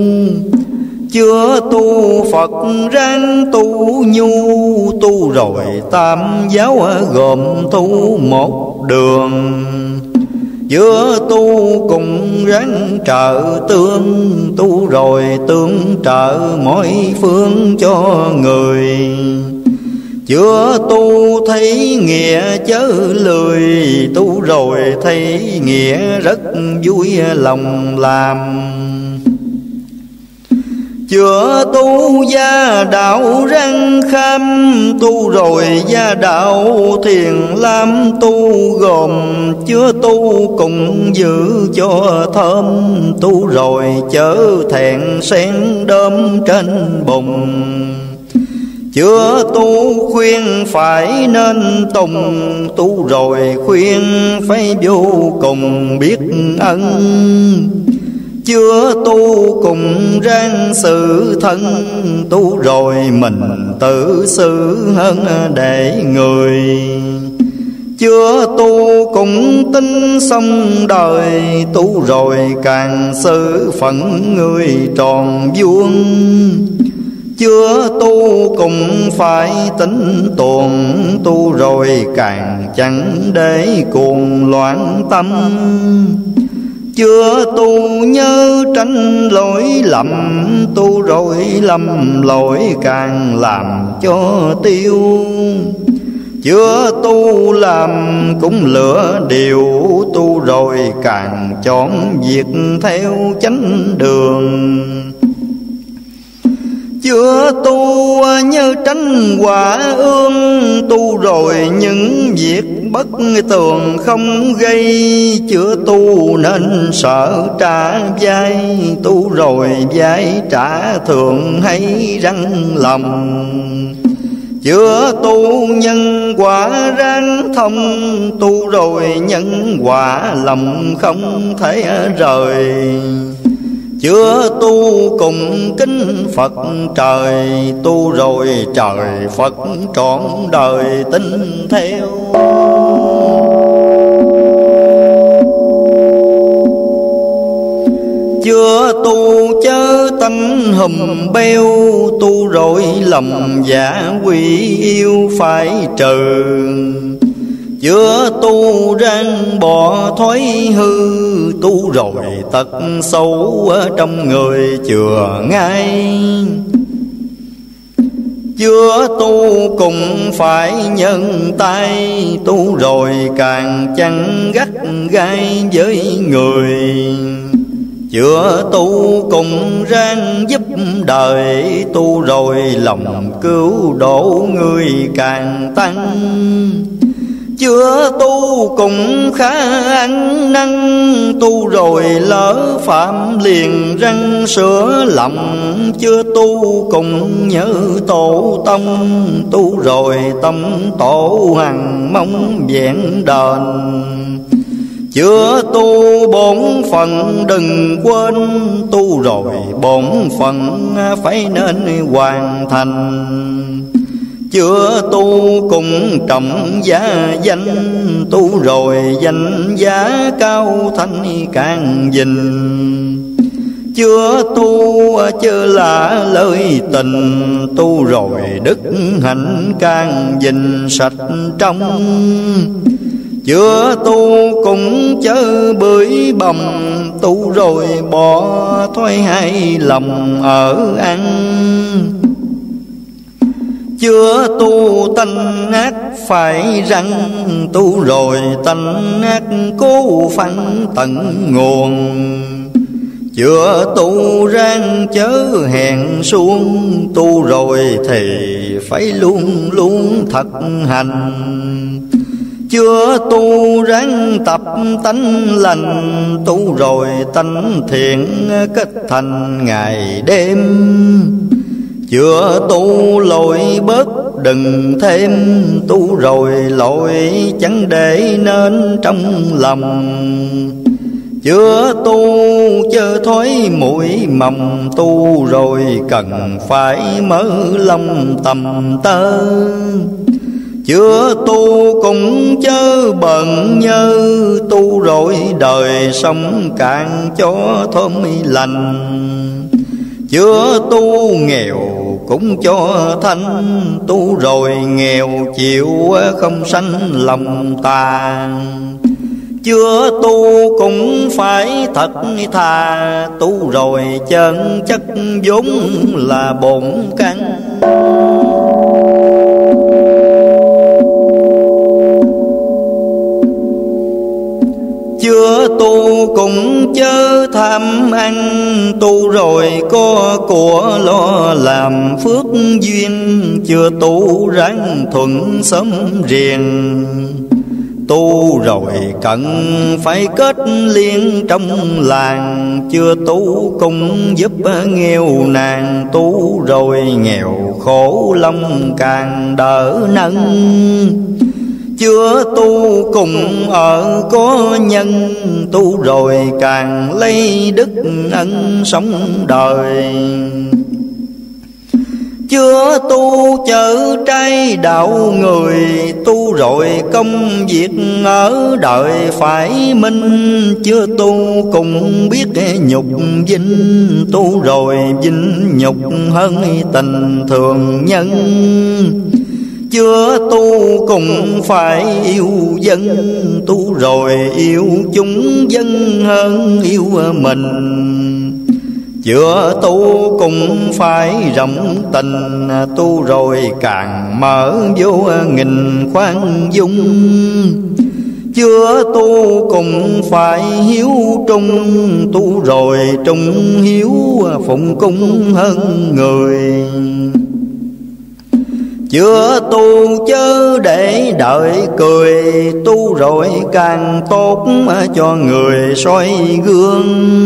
Chưa tu Phật ráng tu nhu, tu rồi tam giáo gồm tu một đường. Chưa tu cùng ráng trợ tương, tu rồi tương trợ mỗi phương cho người. Chưa tu thấy nghĩa chớ lười, tu rồi thấy nghĩa rất vui lòng làm. Chưa tu gia đạo răng kham, tu rồi gia đạo thiền lam tu gồm. Chưa tu cùng giữ cho thơm, tu rồi chớ thẹn sen đơm trên bụng. Chưa tu khuyên phải nên tùng, tu rồi khuyên phải vô cùng biết ân. Chưa tu cùng ráng sự thân, tu rồi mình tự xử hơn để người. Chưa tu cũng tin xong đời, tu rồi càng xử phận người tròn vuông. Chưa tu cũng phải tính tuồng, tu rồi càng chẳng để cuồng loạn tâm. Chưa tu nhớ tránh lỗi lầm, tu rồi lầm lỗi càng làm cho tiêu. Chưa tu làm cũng lựa điều, tu rồi càng chọn việc theo chánh đường. Chưa tu như tránh quả ương, tu rồi những việc bất tường không gây. Chưa tu nên sợ trả vai, tu rồi vai trả thường hay răng lòng. Chưa tu nhân quả ráng thông, tu rồi nhân quả lòng không thể rời. Chưa tu cùng kính Phật trời, tu rồi trời Phật trọn đời tin theo. Chưa tu chớ tánh hùm beo, tu rồi lòng dạ quy yêu phải trừ. Chưa tu răng bỏ thói hư, tu rồi tật xấu ở trong người chừa ngay. Chưa tu cũng phải nhân tay, tu rồi càng chẳng gắt gai với người. Chưa tu cùng ráng giúp đời, tu rồi lòng cứu độ người càng tăng. Chưa tu cũng khá ăn năn, tu rồi lỡ phạm liền răng sửa lầm. Chưa tu cùng nhớ tổ tông, tu rồi tâm tổ hằng mong vẹn đền. Chưa tu bổn phận đừng quên, tu rồi bổn phận phải nên hoàn thành. chưa tu cùng trọng giá danh, tu rồi danh giá cao thanh càng dình. Chưa tu chớ là lời tình, tu rồi đức hạnh càng dình sạch trong. Chưa tu cũng chớ bưởi bầm, tu rồi bỏ thói hay lầm ở ăn. Chưa tu tanh ác phải răng, tu rồi tanh ác cố phăng tận nguồn. Chưa tu ráng chớ hèn xuống, tu rồi thì phải luôn luôn thật hành. Chưa tu ráng tập tánh lành, tu rồi tánh thiện kết thành ngày đêm. Chưa tu lỗi bớt đừng thêm, tu rồi lỗi chẳng để nên trong lòng. Chưa tu chớ thói mũi mầm, tu rồi cần phải mở lòng tầm tơ. Chưa tu cũng chớ bận nhớ, tu rồi đời sống càng cho thơm lành. Chưa tu nghèo cũng cho thanh, tu rồi nghèo chịu không sanh lòng tà. Chưa tu cũng phải thật thà, tu rồi chân chất vốn là bổn căn. Chưa tu cũng chớ tham ăn, tu rồi có của lo làm phước duyên. Chưa tu ráng thuận sớm riêng, tu rồi cần phải kết liên trong làng. Chưa tu cũng giúp nghèo nàn, tu rồi nghèo khổ lòng càng đỡ nâng. Chưa tu cùng ở có nhân, tu rồi càng lấy đức ân sống đời. Chưa tu chở trai đạo người, tu rồi công việc ở đời phải minh. Chưa tu cùng biết nhục vinh, tu rồi vinh nhục hơn tình thường nhân. Chưa tu cũng phải yêu dân, tu rồi yêu chúng dân hơn yêu mình. Chưa tu cũng phải rộng tình, tu rồi càng mở vô nghìn khoan dung. Chưa tu cũng phải hiếu trung, tu rồi trung hiếu phụng cung hơn người. Chưa tu chớ để đợi cười, tu rồi càng tốt cho người soi gương.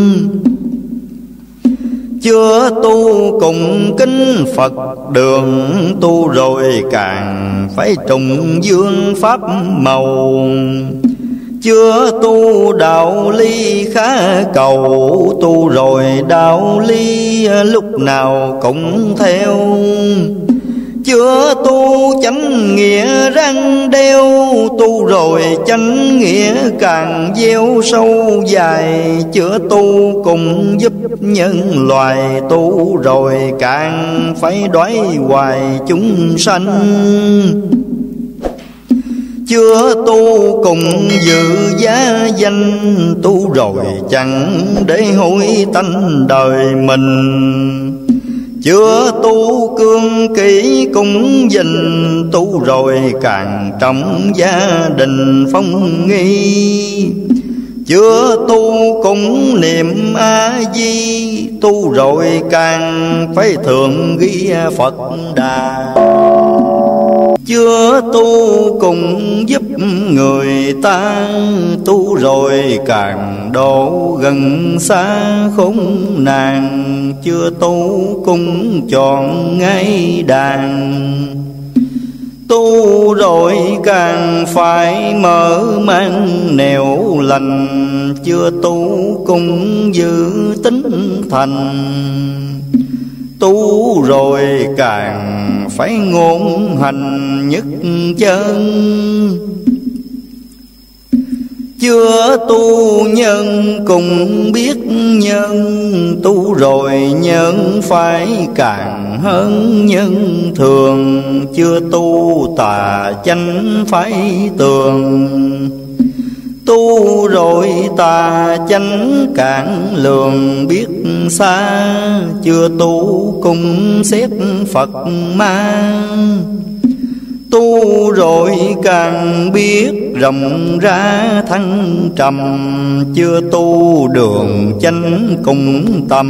Chưa tu cùng kính Phật đường, tu rồi càng phải trùng dương pháp màu. Chưa tu đạo ly khá cầu, tu rồi đạo ly lúc nào cũng theo. Chưa tu chánh nghĩa răng đeo, tu rồi chánh nghĩa càng gieo sâu dài. Chưa tu cùng giúp nhân loài, tu rồi càng phải đói hoài chúng sanh. Chưa tu cùng giữ giá danh, tu rồi chẳng để hối tanh đời mình. Chưa tu cương kỹ cũng dình, tu rồi càng trọng gia đình phong nghi. Chưa tu cũng niệm A-di, tu rồi càng phải thường ghi Phật Đà. Chưa tu cũng giúp người ta, tu rồi càng độ gần xa khốn nạn. Chưa tu cũng chọn ngay đàn, tu rồi càng phải mở mang nẻo lành. Chưa tu cũng giữ tính thành, tu rồi càng phải ngôn hành nhất chân. Chưa tu nhân cùng biết nhân, tu rồi nhân phải càng hơn nhân thường. Chưa tu tà chánh phải tường, tu rồi tà chánh cản lường biết xa. Chưa tu cùng xét Phật ma, tu rồi càng biết rộng ra thăng trầm. Chưa tu đường chánh cùng tâm,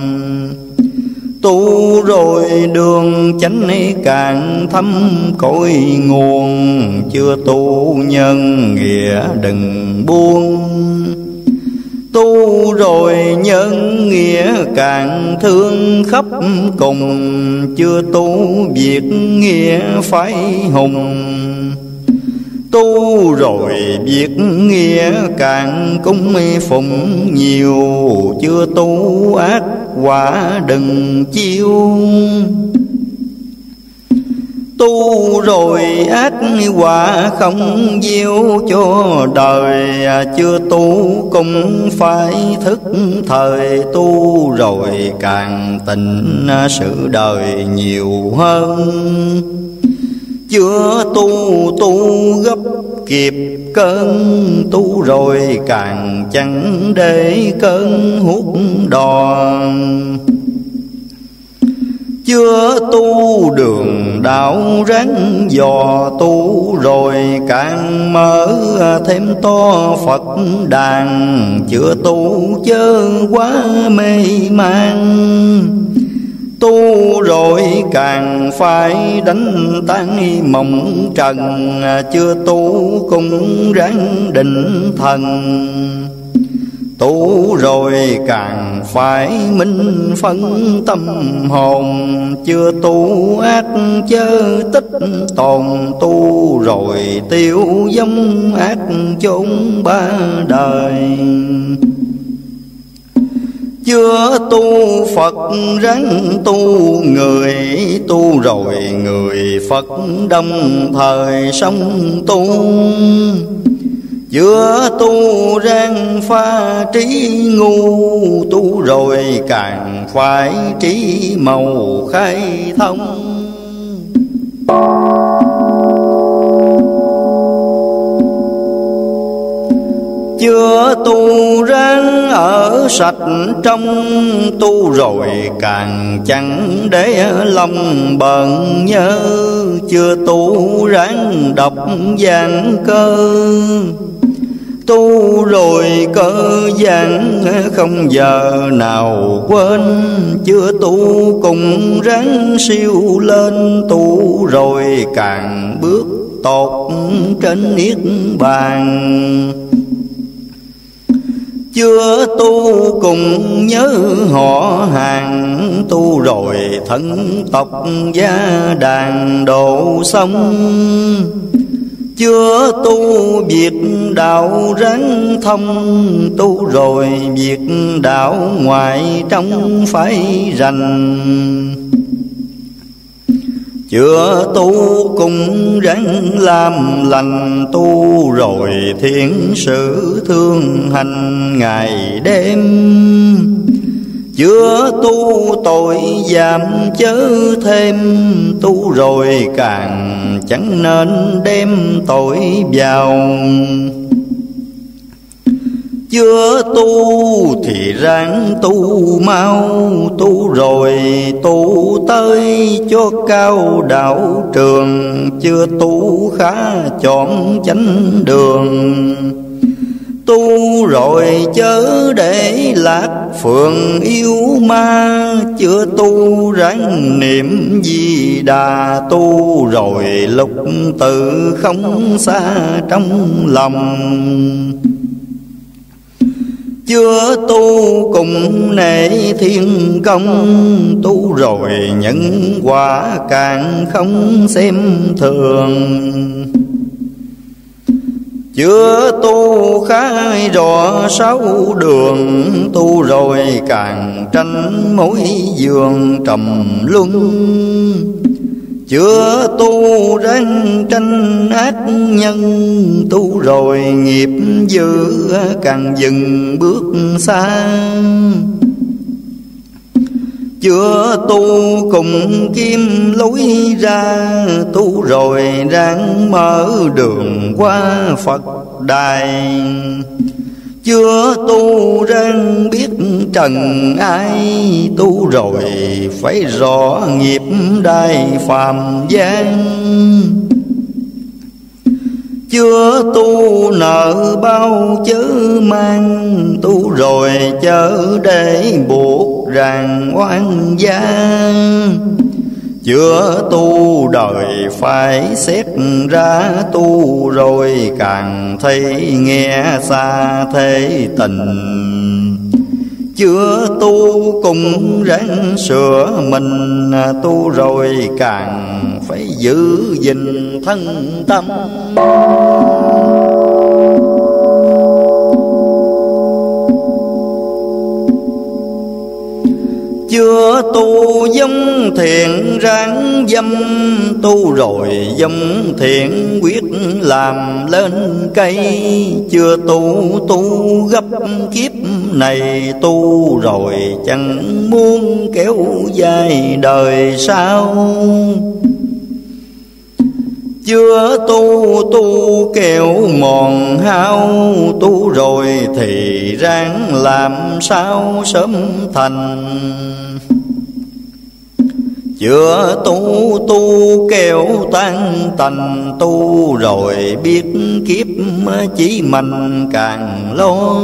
tu rồi đường chánh càng thâm cội nguồn. Chưa tu nhân nghĩa đừng buông, tu rồi nhân nghĩa càng thương khắp cùng. Chưa tu việc nghĩa phải hùng, tu rồi việc nghĩa càng cúng phụng nhiều. Chưa tu ác quả đừng chiêu, tu rồi ác quả không gieo cho đời. Chưa tu cũng phải thức thời, tu rồi càng tình sự đời nhiều hơn. Chưa tu tu gấp kịp cơn, tu rồi càng chẳng để cơn hút đòn. Chưa tu đường đạo ráng dò, tu rồi càng mở thêm to Phật đàn. Chưa tu chớ quá mê man, tu rồi càng phải đánh tan mộng trần. Chưa tu cũng ráng định thần, tu rồi càng phải minh phân tâm hồn. Chưa tu ác chớ tích tồn, tu rồi tiêu vong ác chốn ba đời. Chưa tu Phật ráng tu người, tu rồi người Phật đồng thời sống tu. Chưa tu ráng pha trí ngu, tu rồi càng phải trí màu khai thông. Chưa tu ráng ở sạch trong, tu rồi càng chẳng để lòng bận nhớ. Chưa tu ráng đọc giảng cơ, tu rồi cơ giảng không giờ nào quên. Chưa tu cùng ráng siêu lên, tu rồi càng bước tột trên niết bàn. Chưa tu cùng nhớ họ hàng, tu rồi thân tộc gia đàn độ sống. Chưa tu việc đạo ráng thông, tu rồi việc đạo ngoài trong phải rành. Chưa tu cũng ráng làm lành, tu rồi thiện sự thương hành ngày đêm. Chưa tu tội giảm chớ thêm, tu rồi càng chẳng nên đem tội vào. Chưa tu thì ráng tu mau, tu rồi tu tới cho cao đạo trường. Chưa tu khá chọn chánh đường, tu rồi chớ để lạc phượng yêu ma. Chưa tu ráng niệm Di Đà, tu rồi lúc tự không xa trong lòng. Chưa tu cùng nể thiên công, tu rồi nhân quả càng không xem thường. Chưa tu khai rõ sáu đường, tu rồi càng tranh mối giường trầm luân. chưa tu ráng tranh ác nhân, tu rồi nghiệp dữ càng dừng bước xa. Chưa tu cùng kim lối ra, tu rồi ráng mở đường qua Phật đài. Chưa tu ráng biết trần ai, tu rồi phải rõ nghiệp đai phàm gian. Chưa tu nợ bao chớ mang, tu rồi chớ để buộc ràng oan gia. Chưa tu đời phải xét ra, tu rồi càng thấy nghe xa thế tình. Chưa tu cùng ráng sửa mình, tu rồi càng phải giữ gìn thân tâm. Chưa tu giống thiện ráng dâm, tu rồi giống thiện quyết làm lên cây. Chưa tu gấp kiếp này, tu rồi chẳng muốn kéo dài đời sau. Chưa tu kẹo mòn hao, tu rồi thì ráng làm sao sớm thành. Chưa tu kẹo tan tành, tu rồi biết kiếp chỉ mình càng lo.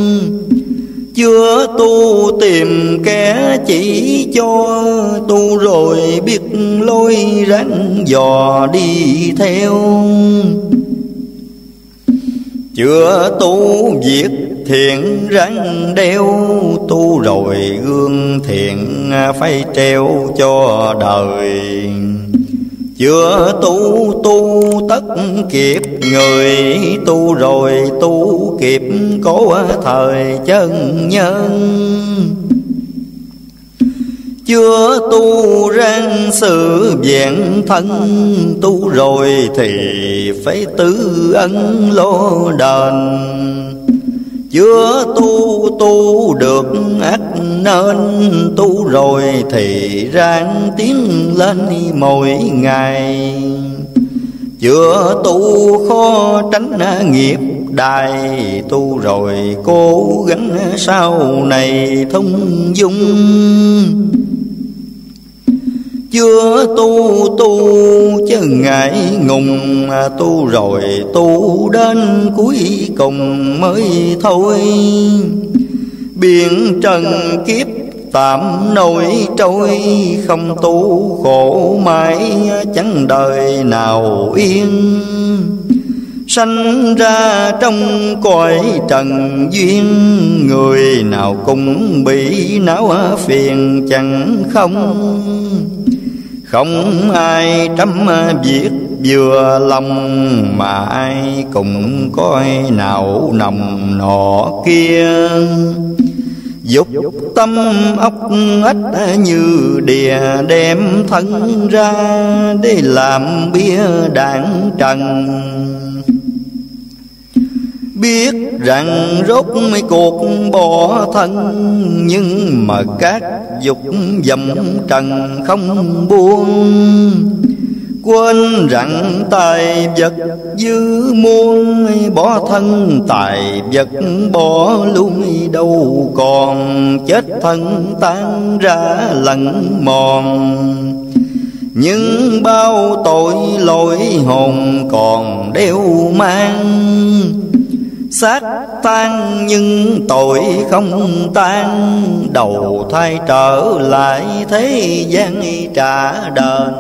Chưa tu tìm kẻ chỉ cho, tu rồi biết lối ráng dò đi theo. Chưa tu việc thiện ráng đeo, tu rồi gương thiện phải treo cho đời. Chưa tu tất kịp người, tu rồi tu kịp có thời chân nhân. Chưa tu ráng sự vẹn thân, tu rồi thì phải tứ ân lo đền. Chưa tu được ác nên, tu rồi thì ráng tiến lên mỗi ngày. Chưa tu khó tránh nghiệp đài, tu rồi cố gắng sau này thông dung. Chưa tu chứ ngại ngùng, tu rồi tu đến cuối cùng mới thôi. Biển trần kiếp tạm nổi trôi, không tu khổ mãi chẳng đời nào yên. Sanh ra trong cõi trần duyên, người nào cũng bị não phiền chẳng không. Không ai trăm việc vừa lòng, mà ai cũng coi nào nồng nọ kia. Dục tâm óc ếch như đìa, đem thân ra để làm bia đạn trần. Biết rằng rốt mấy cuộc bỏ thân, nhưng mà các dục dầm trần không buông. Quên rằng tài vật dư muôn, bỏ thân tài vật bỏ luôn đâu còn. Chết thân tan ra lẫn mòn, nhưng bao tội lỗi hồn còn đeo mang. Xác tan nhưng tội không tan, đầu thai trở lại thế gian trả đền.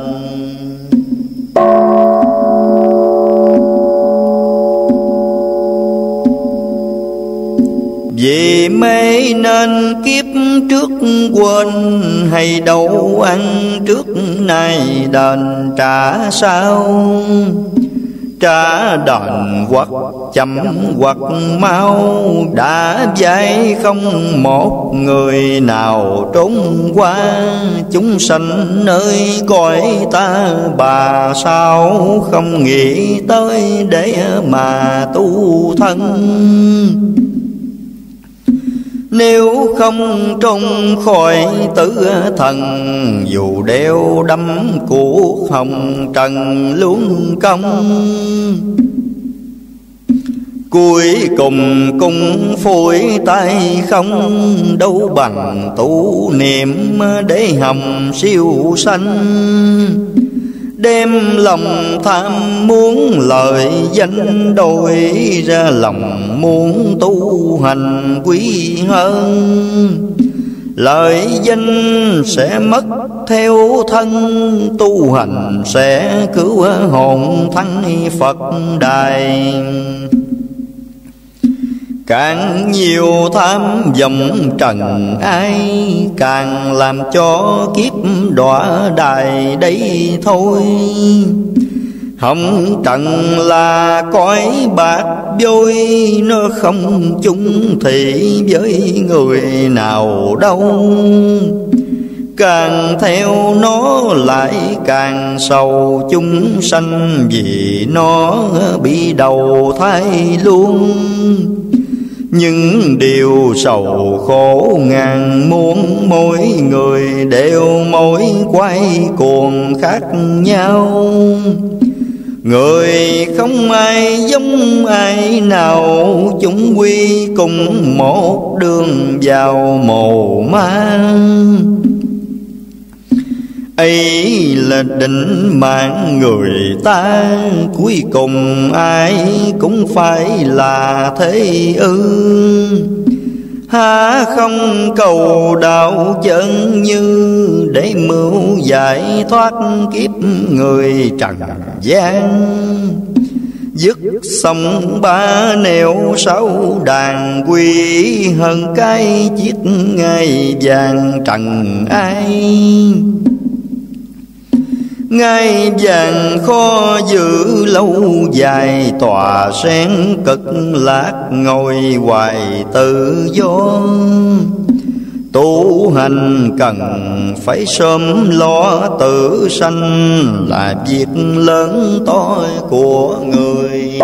Vì mê nên kiếp trước quên, hay đâu ăn trước nay đền trả sau. trả đền hoặc chậm hoặc mau, đã dạy không một người nào trốn qua. Chúng sanh nơi cõi ta bà sao không nghĩ tới để mà tu thân. Nếu không trông khỏi tử thần, dù đeo đắm cuộc hồng trần luôn công. Cuối cùng cũng phủi tay không, đâu bằng tu niệm để hồng siêu sanh. Đem lòng tham muốn lợi danh, đổi ra lòng muốn tu hành quý hơn. Lợi danh sẽ mất theo thân, tu hành sẽ cứu hồn thắng Phật đài. Càng nhiều tham vọng trần ai, càng làm cho kiếp đọa đài đây thôi. Hồng trần là cõi bạc vôi, nó không chung thị với người nào đâu. Càng theo nó lại càng sầu chúng sanh, vì nó bị đầu thai luôn. Những điều sầu khổ ngàn muôn, mỗi người đều mỗi quay cuồng khác nhau. Người không ai giống ai nào, chúng quy cùng một đường vào mồ ma. Ấy là định mạng người ta, cuối cùng ai cũng phải là thế ư. Há không cầu đạo chân như, để mưu giải thoát kiếp người trần gian. Dứt xong ba nẻo sáu đàn, quy hơn cái chiếc ngai vàng trần ai. Ngai vàng khó giữ lâu dài, tòa sen cực lạc ngồi hoài tự do. Tu hành cần phải sớm lo tự sanh, là việc lớn to của người.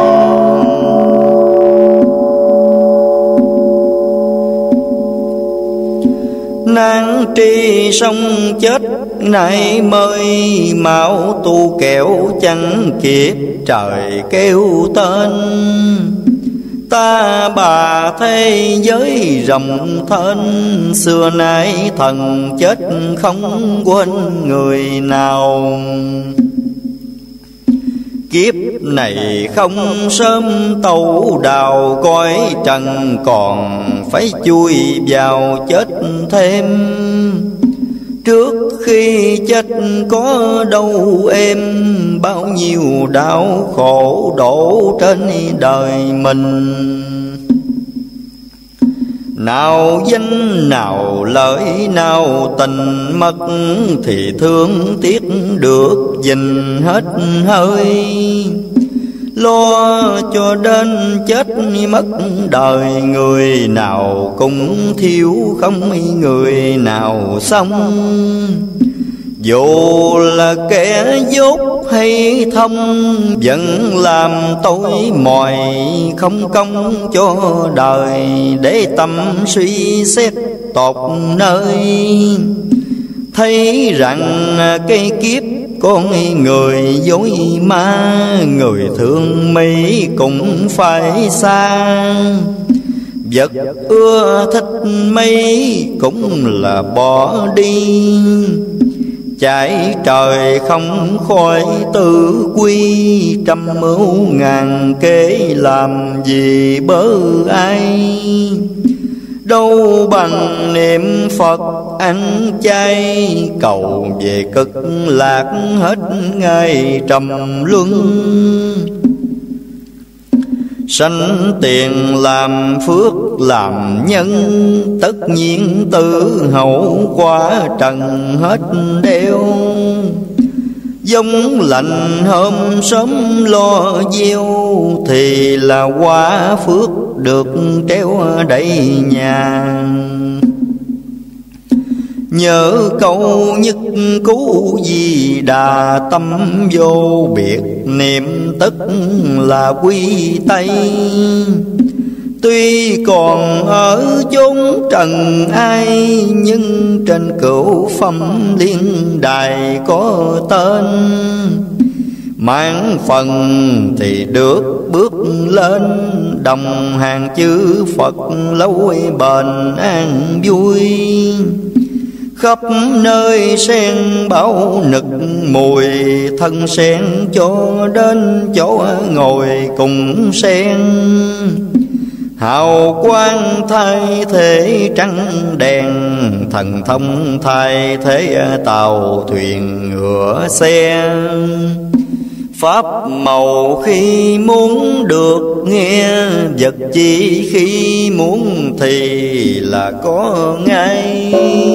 Nan tri sông chết nay mới, mau tu kẻo chẳng kịp trời kêu tên. Ta bà thế giới rộng thênh, xưa nay thần chết không quên người nào. Kiếp này không sớm tẩu đào cõi trần, còn phải chui vào chết thêm. Trước khi chết có đâu em, bao nhiêu đau khổ đổ trên đời mình. Nào danh nào lợi nào tình mất, thì thương tiếc được gìn hết hơi. Lo cho đến chết mất đời, người nào cũng thiếu không người nào xong. Dù là kẻ dốt hay thông, vẫn làm tối mỏi không công cho đời, để tâm suy xét tột nơi. Thấy rằng cái kiếp con người dối ma, người thương mấy cũng phải xa. Vật ưa thích mấy cũng là bỏ đi, chạy trời không khỏi tự quy. Trăm mưu ngàn kế làm gì bớ ai, đâu bằng niệm Phật ăn chay. Cầu về cực lạc hết ngày trầm luân, sanh tiền làm phước làm nhân. Tất nhiên tự hậu quả trần hết đeo, Giống lạnh hôm sớm lo gieo, thì là quả phước được treo đầy nhà. Nhớ câu nhất cứu Di Đà, tâm vô biệt niệm tức là quy Tây. Tuy còn ở chốn trần ai, nhưng trên cửu phẩm liên đài có tên. Mãn phần thì được bước lên, đồng hàng chư Phật lâu bền an vui. Khắp nơi sen bảo nực mùi, thân sen cho đến chỗ ngồi cùng sen. Hào quang thay thế trắng đèn, thần thông thay thế tàu thuyền ngựa xe. Pháp màu khi muốn được nghe, vật chi khi muốn thì là có ngay.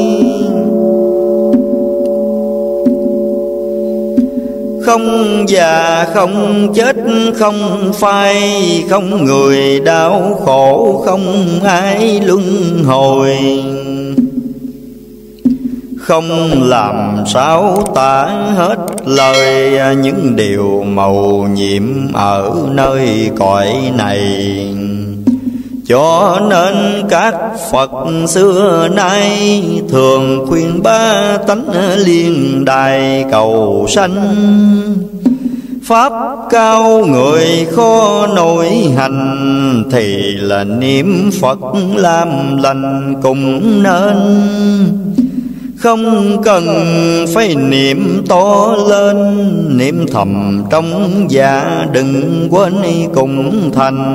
Không già không chết không phai, không người đau khổ không ai luân hồi. Không làm sao tả hết lời những điều mầu nhiệm ở nơi cõi này. Cho nên các Phật xưa nay thường khuyên ba tánh liên đài cầu sanh. Pháp cao người khó nổi hành, thì là niệm Phật làm lành cùng nên. Không cần phải niệm to lên, niệm thầm trong dạ đừng quên cùng thành.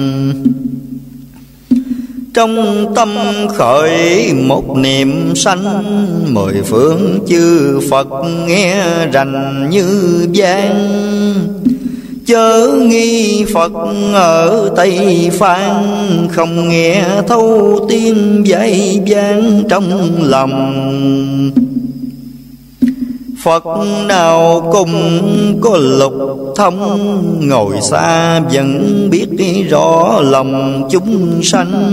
Trong tâm khởi một niệm sanh, mười phương chư Phật nghe rành như vang. Chớ nghi Phật ở Tây Phan, không nghe thấu tiếng dạy vang trong lòng. Phật nào cùng có lục thông, ngồi xa vẫn biết rõ lòng chúng sanh.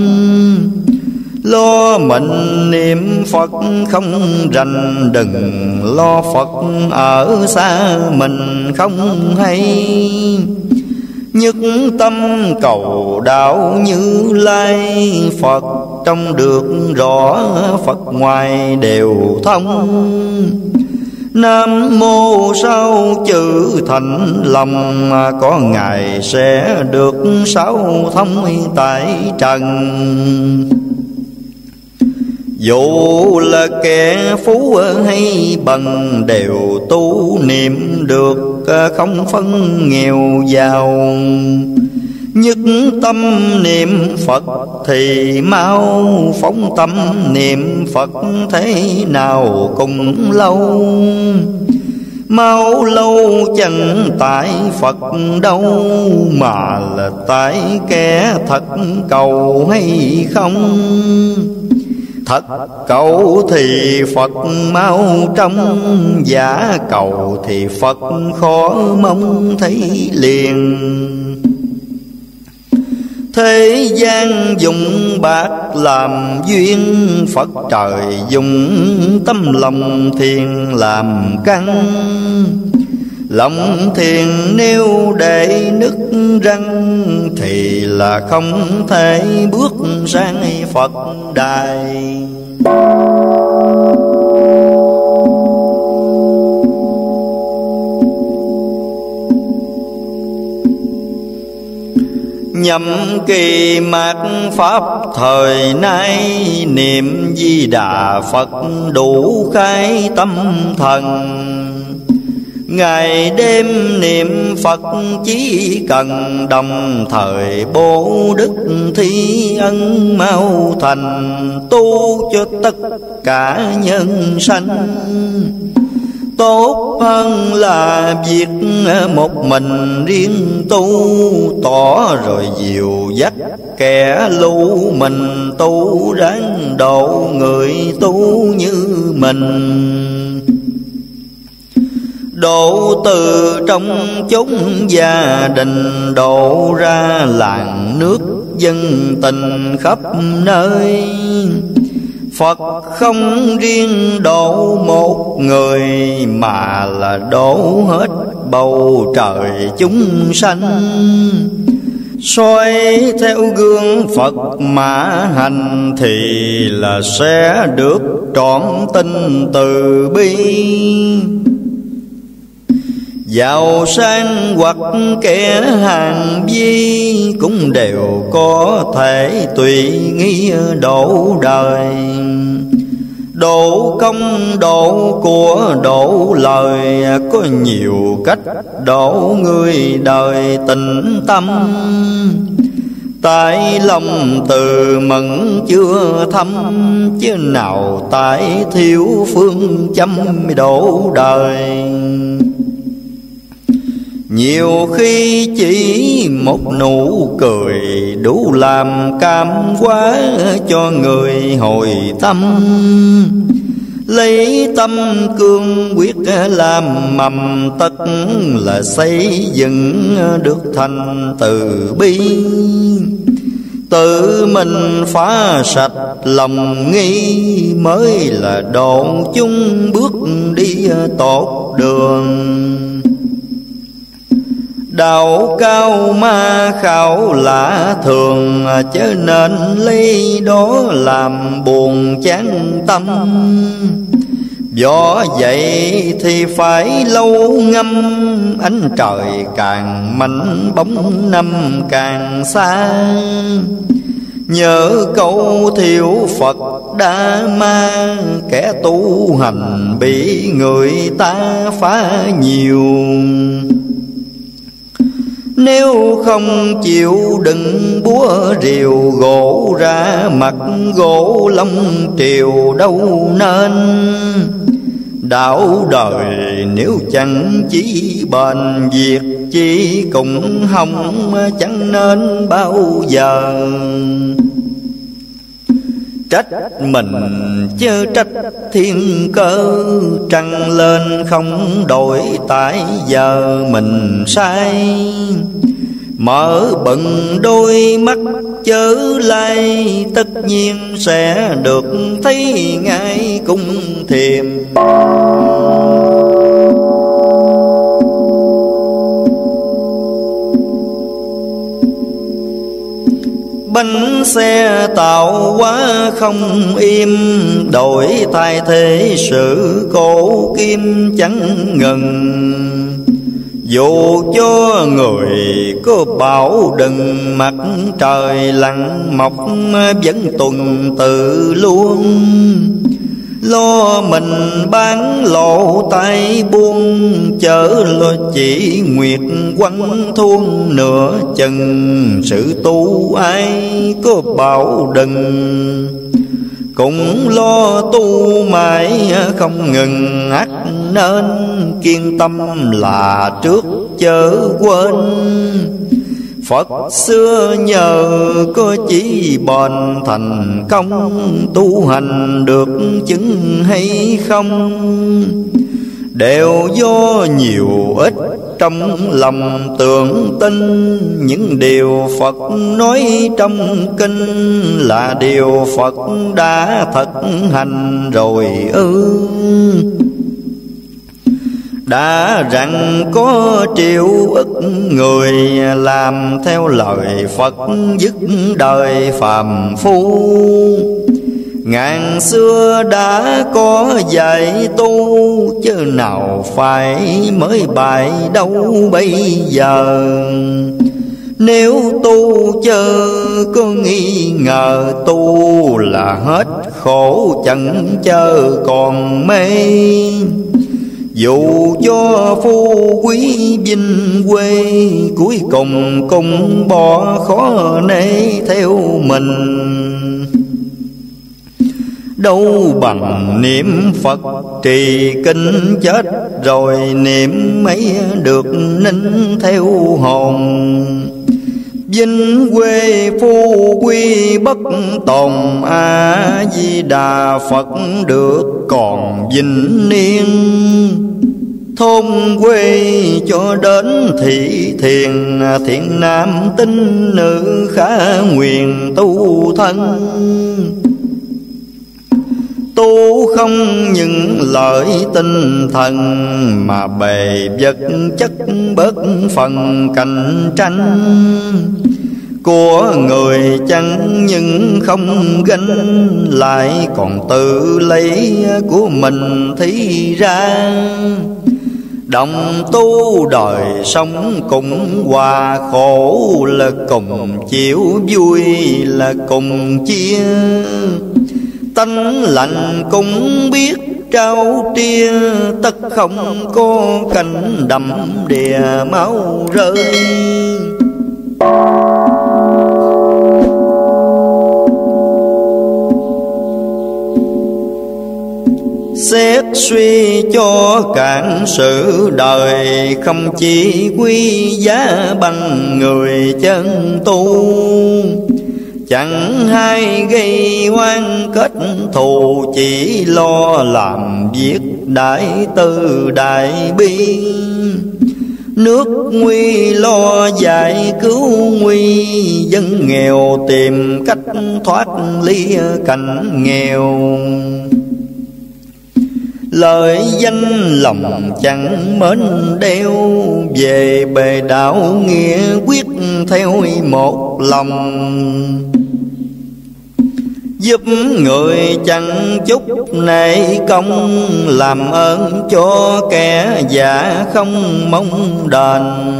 Lo mình niệm Phật không rành, đừng lo Phật ở xa mình không hay. Nhất tâm cầu đạo Như Lai, Phật trong được rõ, Phật ngoài đều thông. Nam mô sao chữ thành lòng, có ngày sẽ được sáu thông tại trần. Dù là kẻ phú hay bằng, đều tu niệm được không phân nghèo giàu. Nhất tâm niệm Phật thì mau, phóng tâm niệm Phật thế nào cũng lâu. Mau lâu chẳng tại Phật đâu, mà là tại kẻ thật cầu hay không. Thật cầu thì Phật mau trong, giả cầu thì Phật khó mong thấy liền. Thế gian dùng bạc làm duyên, Phật trời dùng tâm lòng thiền làm căn. Lòng thiền nếu để nứt răng, thì là không thể bước sang Phật đài. Nhậm kỳ mạt Pháp thời nay, niệm Di Đà Phật đủ khai tâm thần. Ngày đêm niệm Phật chỉ cần, đồng thời bố đức thi ân mau thành. Tu cho tất cả nhân sanh, tốt hơn là việc một mình riêng tu. Tỏ rồi dìu dắt kẻ lưu, mình tu ráng độ người tu như mình. Độ từ trong chốn gia đình, độ ra làng nước dân tình khắp nơi. Phật không riêng độ một người, mà là độ hết bầu trời chúng sanh. Soi theo gương Phật mà hành, thì là sẽ được trọn tình từ bi. Giàu sang hoặc kẻ hàng vi, cũng đều có thể tùy nghi độ đời. Độ công, độ của, độ lời, có nhiều cách độ người đời tịnh tâm. Tại lòng từ mẫn chưa thâm, chứ nào tại thiếu phương châm độ đời. Nhiều khi chỉ một nụ cười, đủ làm cam quá cho người hồi tâm. Lấy tâm cương quyết làm mầm, tất là xây dựng được thành từ bi. Tự mình phá sạch lòng nghi, mới là độn chung bước đi tốt đường. Đạo cao ma khảo lạ thường, chớ nên lấy đó làm buồn chán tâm. Võ vậy thì phải lâu ngâm, ánh trời càng mạnh bóng năm càng xa. Nhớ câu thiệu Phật Đa Ma, kẻ tu hành bị người ta phá nhiều. Nếu không chịu đựng búa rìu, gỗ ra mặt gỗ lông triều đâu nên. Đạo đời nếu chẳng chỉ bền, việc chi cũng hỏng chẳng nên bao giờ. Trách mình chớ trách thiên cơ, trăng lên không đổi tại giờ mình sai. Mở bừng đôi mắt chớ lai, tất nhiên sẽ được thấy ngay cung thiềm. Bánh xe tàu quá không im, đổi thay thế sự cổ kim chẳng ngừng. Dù cho người có bảo đừng, mặt trời lặn mọc vẫn tuần tự luôn. Lo mình bán lộ tay buông, chớ lo chỉ nguyệt quăng thuông nửa chừng. Sự tu ai có bảo đừng, cũng lo tu mãi không ngừng. Ắt nên kiên tâm là trước chớ quên. Phật xưa nhờ có chỉ bền thành công, tu hành được chứng hay không, đều do nhiều ít trong lòng tưởng tin. Những điều Phật nói trong kinh là điều Phật đã thực hành rồi ư. Đã rằng có triệu ức người làm theo lời Phật, dứt đời phàm phu. Ngàn xưa đã có dạy tu, chứ nào phải mới bài đâu bây giờ. Nếu tu chớ có nghi ngờ, tu là hết khổ chẳng chớ còn mê. Dù cho phú quý vinh quê, cuối cùng cũng bỏ khó nể theo mình. Đâu bằng niệm Phật trì kinh, chết rồi niệm mấy được nín theo hồn. Vinh quê phú quý bất tồn, A Di Đà Phật được còn vinh niên. thôn quê cho đến thị thiền, thiện nam tín nữ khả nguyện tu thân. Tu không những lợi tinh thần, mà bề vật chất bớt phần cạnh tranh. Của người chẳng nhưng không gánh, lại còn tự lấy của mình thí ra. Đồng tu đời sống cùng hòa, khổ là cùng chịu, vui là cùng chia. Tánh lạnh cũng biết trao tria, tất không có cảnh đầm đìa máu rơi. Xét suy cho cạn sự đời, không chỉ quý giá bằng người chân tu. Chẳng hay gây oan kết thù, chỉ lo làm việc đại từ đại bi. Nước nguy lo giải cứu nguy, dân nghèo tìm cách thoát ly cảnh nghèo. Lời danh lòng chẳng mến đeo, về bề đạo nghĩa quyết theo một lòng. Giúp người chẳng chút nể công, làm ơn cho kẻ già không mong đền.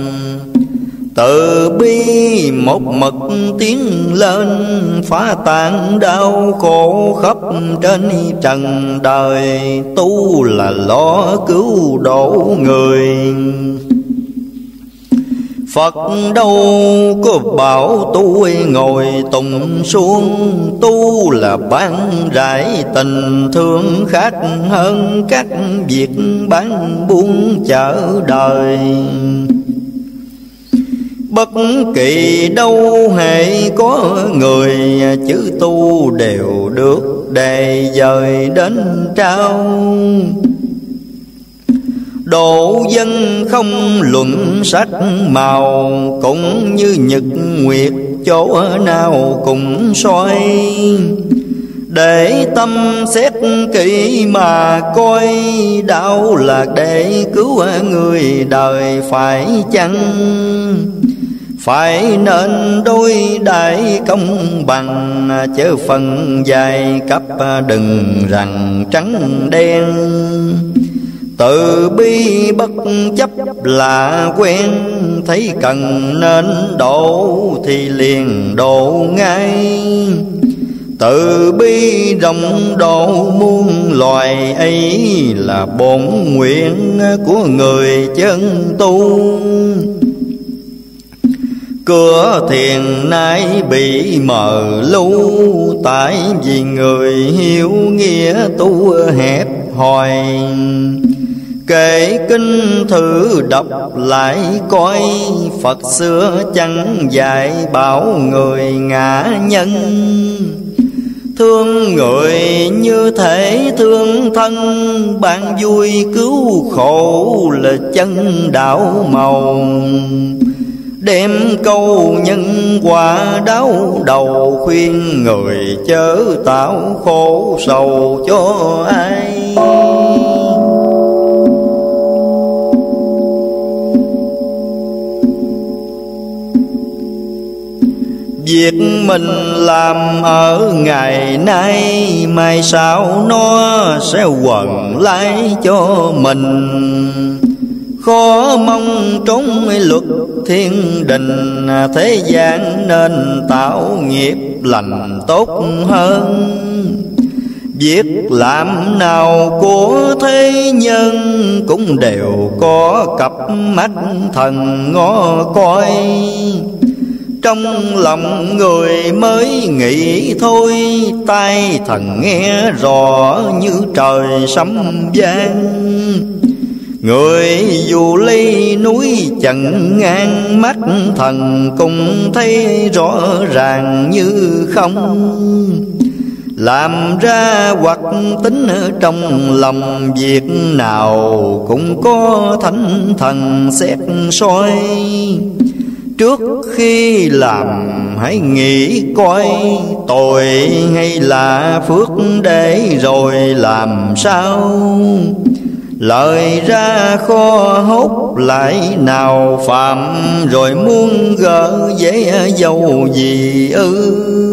Từ bi một mực tiến lên, phá tan đau khổ khắp trên trần đời. Tu là lo cứu độ người, Phật đâu có bảo tôi ngồi tùng xuống. Tu là ban rải tình thương, khác hơn các việc bán buôn chợ đời. Bất kỳ đâu hễ có người, chữ tu đều được đề dời đến trao. Độ dân không luận sắc màu, cũng như nhật nguyệt chỗ nào cũng soi. Để tâm xét kỹ mà coi, đạo là để cứu người đời phải chăng? Phải nên đôi đại công bằng, chớ phần dài cấp đừng rằng trắng đen. Từ bi bất chấp là quen, thấy cần nên độ thì liền độ ngay. Từ bi rộng độ muôn loài, ấy là bổn nguyện của người chân tu. Cửa thiền nay bị mờ lu, tại vì người hiểu nghĩa tu hẹp hòi. Kể kinh thử đọc lại coi, Phật xưa chẳng dạy bảo người ngã nhân. Thương người như thể thương thân, ban vui cứu khổ là chân đạo màu. Đem câu nhân quả đáo đầu, khuyên người chớ tạo khổ sầu cho ai. Việc mình làm ở ngày nay, mai sau nó sẽ quần lại cho mình. Khó mong trốn luật thiên đình, thế gian nên tạo nghiệp lành tốt hơn. Việc làm nào của thế nhân, cũng đều có cặp mắt thần ngó coi. Trong lòng người mới nghĩ thôi, tai thần nghe rõ như trời sấm vang. Người dù ly núi chặn ngang, mắt thần cùng thấy rõ ràng như không. làm ra hoặc tính ở trong lòng, việc nào cũng có thánh thần xét soi. Trước khi làm hãy nghĩ coi, tội hay là phước để rồi làm sao. Lời ra khó hốt lại nào phạm, rồi muốn gỡ dễ dầu gì ư.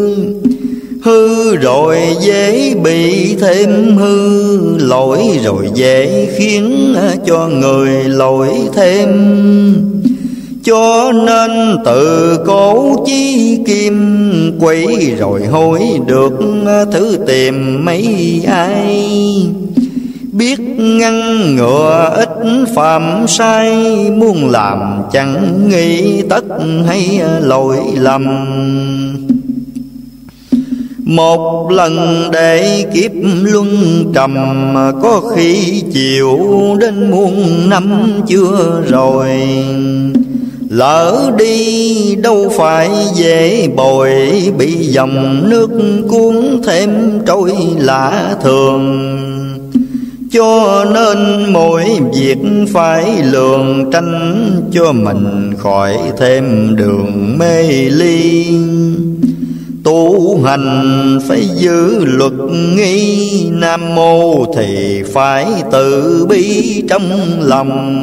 Hư rồi dễ bị thêm hư, lỗi rồi dễ khiến cho người lỗi thêm. Cho nên tự cố chí kim, quấy rồi hối được thứ tìm mấy ai. Biết ngăn ngừa ít phạm sai, muốn làm chẳng nghĩ tất hay lỗi lầm. Một lần để kiếp luân trầm, có khi chịu đến muôn năm chưa rồi. Lỡ đi đâu phải dễ bồi, bị dòng nước cuốn thêm trôi lạ thường. Cho nên mỗi việc phải lường tránh, cho mình khỏi thêm đường mê ly. Tu hành phải giữ luật nghi, Nam mô thì phải tự bi trong lòng.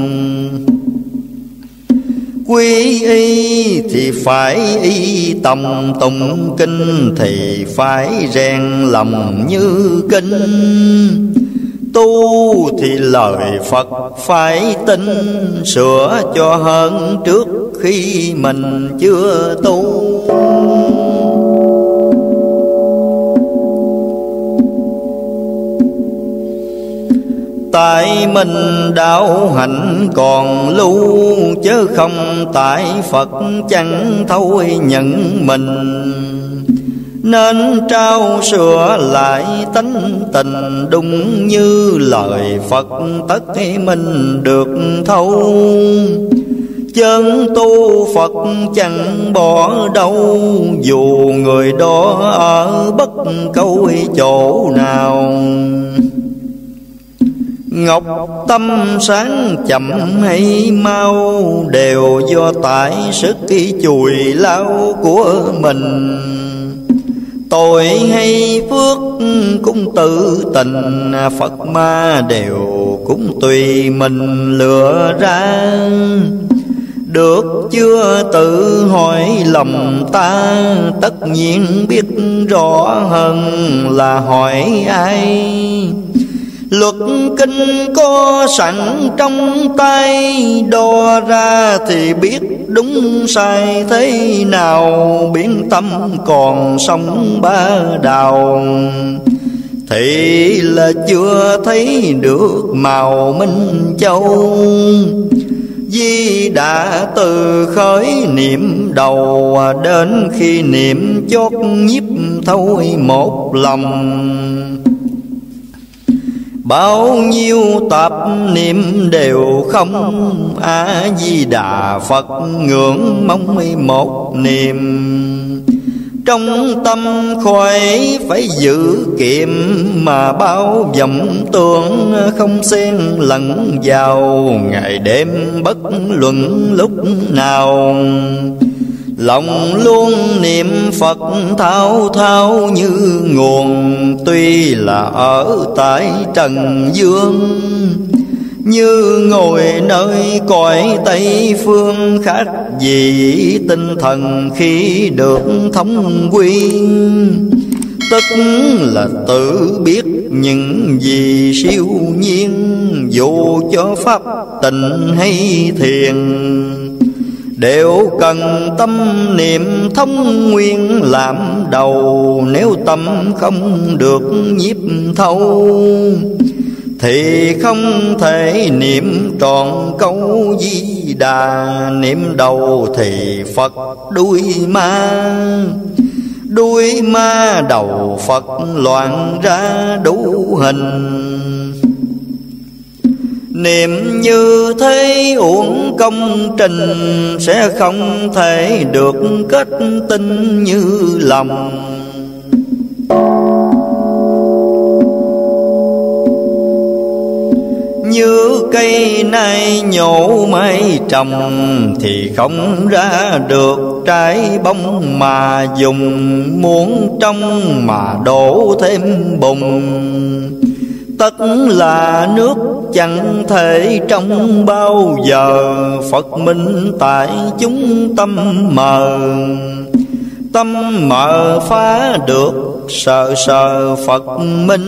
Quy y thì phải y tòng, tụng kinh thì phải rèn lòng như kinh. Tu thì lời Phật phải tin, sửa cho hơn trước khi mình chưa tu. Tại mình đạo hạnh còn lưu, chớ không tại Phật chẳng thôi nhận mình. Nên trao sửa lại tánh tình, đúng như lời Phật tất mình được thâu. Chân tu Phật chẳng bỏ đâu, dù người đó ở bất câu chỗ nào. Ngọc tâm sáng chậm hay mau, đều do tại sức chùi lao của mình. Tội hay phước cũng tự tình, Phật ma đều cũng tùy mình lựa ra. Được chưa tự hỏi lòng ta, tất nhiên biết rõ hơn là hỏi ai. Luật kinh có sẵn trong tay, đo ra thì biết đúng sai thế nào. Biến tâm còn sống ba đào, thì là chưa thấy được màu Minh Châu. Di đã từ khởi niệm đầu, đến khi niệm chót nhiếp thôi một lòng. Bao nhiêu tập niệm đều không, A Di Đà Phật ngưỡng mong một niệm. Trong tâm khỏi phải giữ kiệm, mà bao vọng tưởng không xen lẫn vào. Ngày đêm bất luận lúc nào, lòng luôn niệm Phật thao thao như nguồn. Tuy là ở tại trần dương, như ngồi nơi cõi Tây phương. Khác gì tinh thần khi được thống quy, tức là tự biết những gì siêu nhiên. Dù cho pháp tịnh hay thiền, đều cần tâm niệm thông nguyên làm đầu. Nếu tâm không được nhiếp thâu, thì không thể niệm trọn câu Di Đà. Niệm đầu thì Phật đuôi ma, đuôi ma đầu Phật loạn ra đủ hình. Niệm như thế uổng công trình, sẽ không thể được kết tinh như lòng. cây nay nhổ mái trồng, thì không ra được trái bông mà dùng. Muốn trong mà đổ thêm bùn, tất là nước chẳng thể trong bao giờ. Phật minh tại chúng tâm mờ, tâm mờ phá được sợ sợ Phật minh.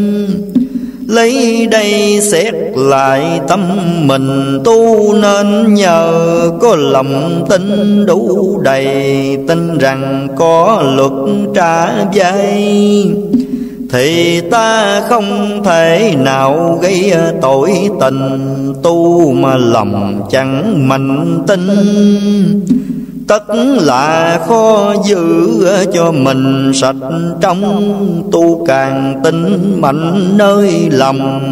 Lấy đây xét lại tâm mình tu, nên nhờ có lòng tin đủ đầy. Tin rằng có luật trả vay, thì ta không thể nào gây tội tình. Tu mà lòng chẳng mạnh tin, tất là khó giữ cho mình sạch trong. Tu càng tin mạnh nơi lòng,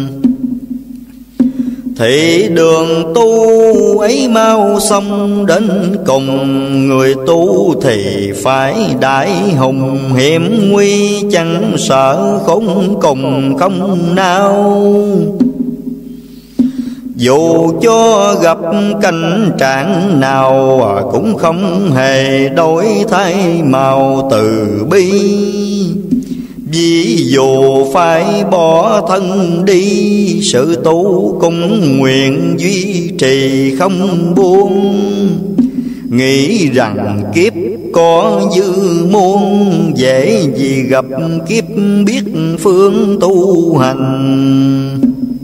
thì đường tu ấy mau xong đến cùng. Người tu thì phải đại hùng, hiểm nguy chẳng sợ khốn cùng không nào. Dù cho gặp cảnh trạng nào, cũng không hề đổi thay màu từ bi. Ví dụ phải bỏ thân đi, sự tu cũng nguyện duy trì không buông. Nghĩ rằng kiếp có dư muôn, dễ gì gặp kiếp biết phương tu hành.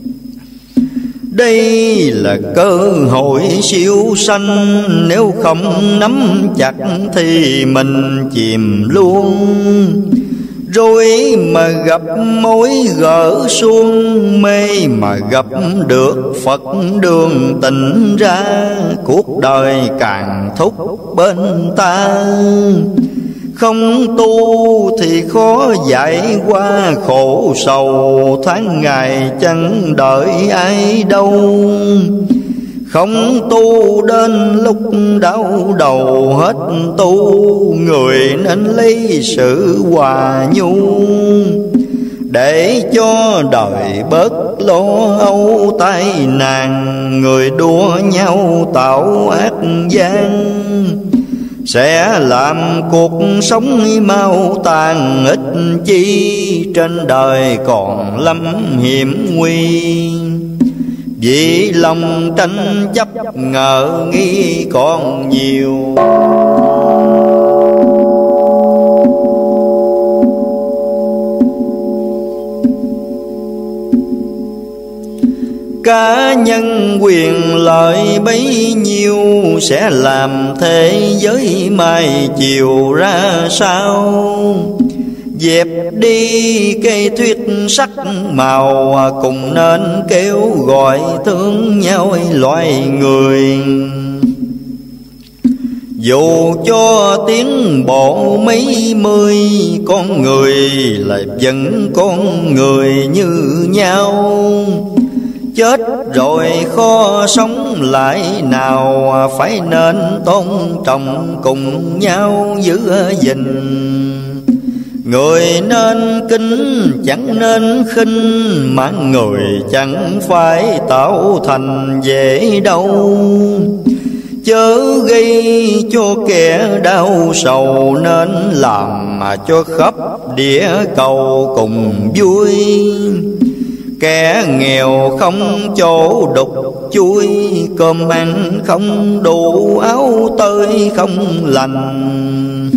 Đây là cơ hội siêu sanh, nếu không nắm chặt thì mình chìm luôn. Rồi mà gặp mối gỡ xuông, mê mà gặp được Phật đường tỉnh ra. Cuộc đời càng thúc bên ta, không tu thì khó giải qua khổ sầu. Tháng ngày chẳng đợi ai đâu, không tu đến lúc đau đầu hết tu. Người nên lấy sự hòa nhu, để cho đời bớt lo âu tai nạn. Người đua nhau tạo ác gian, sẽ làm cuộc sống mau tàn. Ít chi trên đời còn lắm hiểm nguy, vì lòng tranh chấp ngờ nghi còn nhiều. Cá nhân quyền lợi bấy nhiêu, sẽ làm thế giới mai chiều ra sao. Dẹp đi cây thuyết sắc màu, cùng nên kêu gọi thương nhau loài người. Dù cho tiến bộ mấy mươi, con người là vẫn con người như nhau. Chết rồi khó sống lại nào, phải nên tôn trọng cùng nhau giữ gìn. Người nên kính chẳng nên khinh, mà người chẳng phải tạo thành dễ đâu. Chớ gây cho kẻ đau sầu, nên làm mà cho khắp địa cầu cùng vui. Kẻ nghèo không chỗ đục chuối, cơm ăn không đủ áo tơi không lành.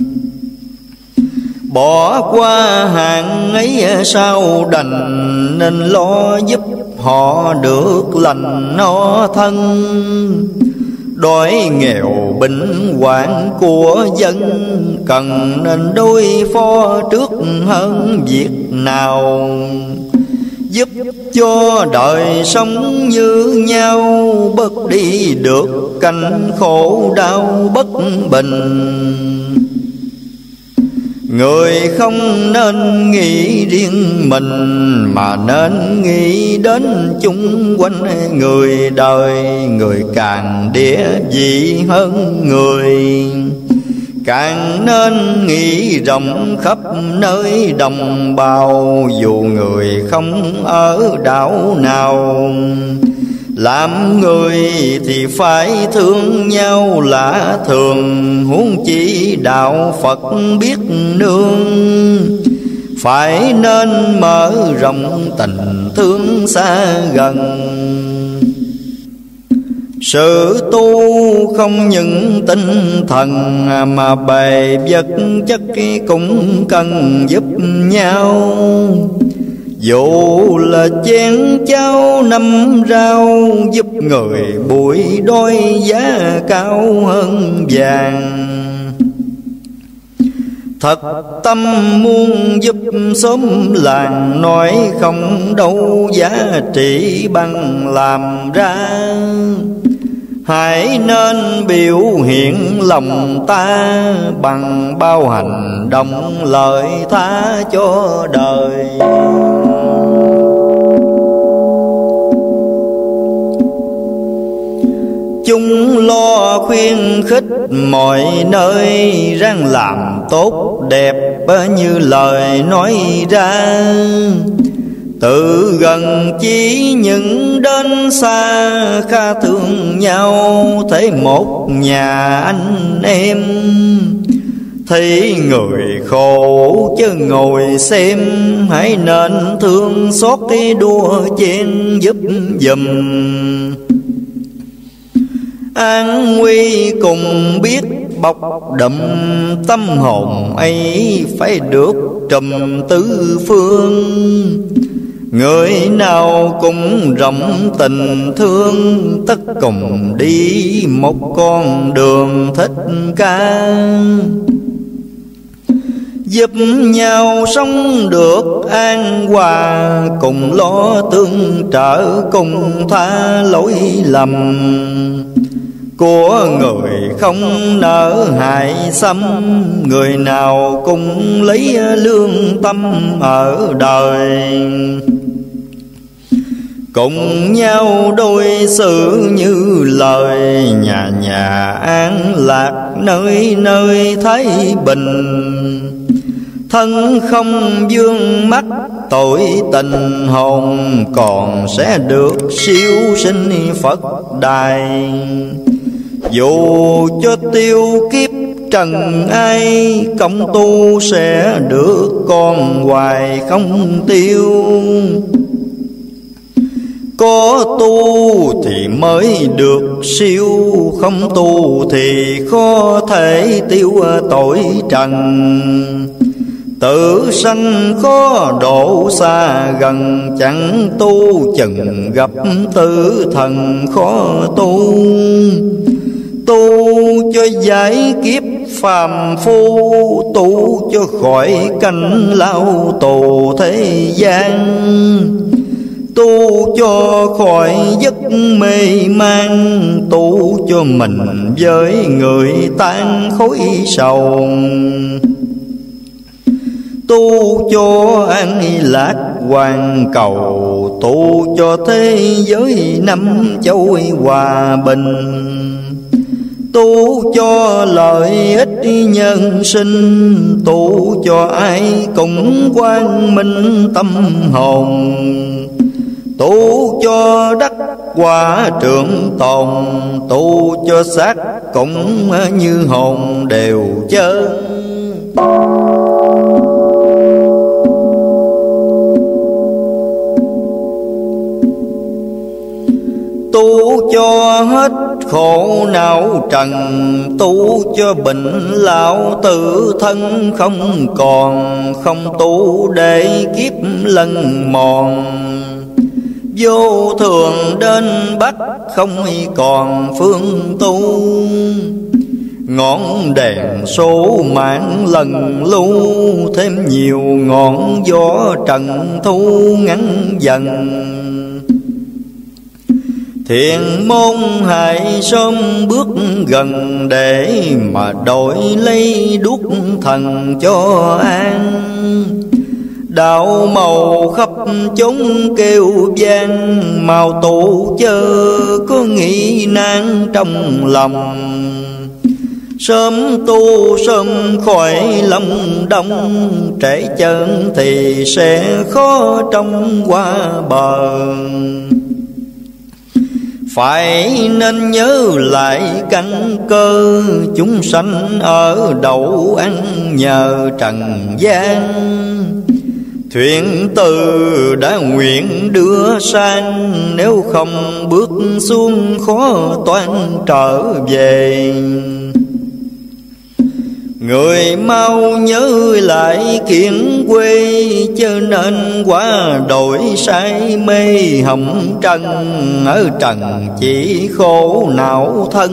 Bỏ qua hàng ấy sao đành, nên lo giúp họ được lành no thân. Đói nghèo bệnh hoạn của dân, cần nên đối phó trước hơn việc nào. Giúp cho đời sống như nhau, bớt đi được cảnh khổ đau bất bình. Người không nên nghĩ riêng mình, mà nên nghĩ đến chung quanh người đời. Người càng địa vị hơn người, càng nên nghĩ rộng khắp nơi đồng bào. Dù người không ở đảo nào, Làm người thì phải thương nhau lạ thường, huống chi đạo Phật biết nương. Phải nên mở rộng tình thương xa gần. Sự tu không những tinh thần, mà bề vật chất cũng cần giúp nhau. Dù là chén cháo năm rau, giúp người bụi đôi giá cao hơn vàng. Thật tâm muốn giúp xóm làng, nói không đâu giá trị bằng làm ra. Hãy nên biểu hiện lòng ta, bằng bao hành động lợi tha cho đời. Chúng lo khuyên khích mọi nơi, ráng làm tốt đẹp như lời nói ra. Tự gần chỉ những đến xa, kha thương nhau thấy một nhà anh em. Thấy người khổ chứ ngồi xem, hãy nên thương xót cái đua chen giúp giùm. An nguy cùng biết bọc đậm, tâm hồn ấy phải được trùm tứ phương. Người nào cũng rộng tình thương, tất cùng đi một con đường thích ca. Giúp nhau sống được an hòa, cùng lo tương trợ, cùng tha lỗi lầm. Của người không nỡ hại xâm, người nào cũng lấy lương tâm ở đời. Cùng nhau đối xử như lời, nhà nhà an lạc, nơi nơi thái bình. Thân không vương mắc tội tình, hồn còn sẽ được siêu sinh Phật đài. Dù cho tiêu kiếp trần ai, công tu sẽ được còn hoài không tiêu. Có tu thì mới được siêu, không tu thì khó thể tiêu tội trần. Tự sanh khó độ xa gần, chẳng tu chừng gặp tử thần khó tu. Tu cho giải kiếp phàm phu, tu cho khỏi cảnh lao tù thế gian. Tu cho khỏi giấc mê man, tu cho mình với người tan khối sầu. Tu cho an lạc hoàn cầu, tu cho thế giới năm châu hòa bình. Tu cho lợi ích nhân sinh, tu cho ai cũng quang minh tâm hồn. Tu cho đất quả trường tồn, tu cho xác cũng như hồn đều chơn. Tu cho hết khổ não trần, tu cho bệnh lão tự thân không còn. Không tu để kiếp lần mòn, vô thường đến bắt không còn phương tu. Ngọn đèn số mạng lần lưu, thêm nhiều ngọn gió trần thu ngắn dần. Thiện môn hãy sớm bước gần, để mà đổi lấy đuốc thần cho an. Đạo màu khắp chốn kêu vang, màu tụ chớ có nghĩ nan trong lòng. Sớm tu sớm khỏi lòng đông, trễ chân thì sẽ khó trong qua bờ. phải nên nhớ lại căn cơ chúng sanh ở đậu ăn nhờ trần gian. Thuyền từ đã nguyện đưa sang, nếu không bước xuống khó toan trở về. Người mau nhớ lại kiển quê, chớ nên quá đổi say mê hồng trần. Ở trần chỉ khổ não thân,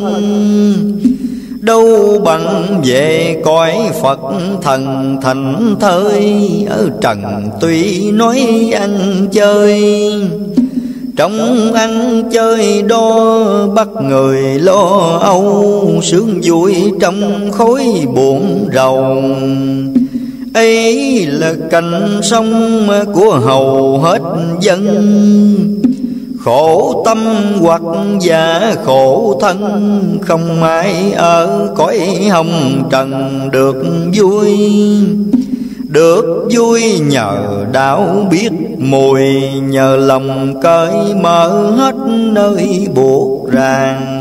đâu bằng về cõi Phật thần thành thơi. Ở trần tuy nói ăn chơi, trong ăn chơi đó bắt người lo âu. Sướng vui trong khối buồn rầu, ấy là cảnh sống của hầu hết dân. Khổ tâm hoặc giả khổ thân, không ai ở cõi hồng trần được vui. Được vui nhờ đạo biết mùi, nhờ lòng cởi mở hết nơi buộc ràng.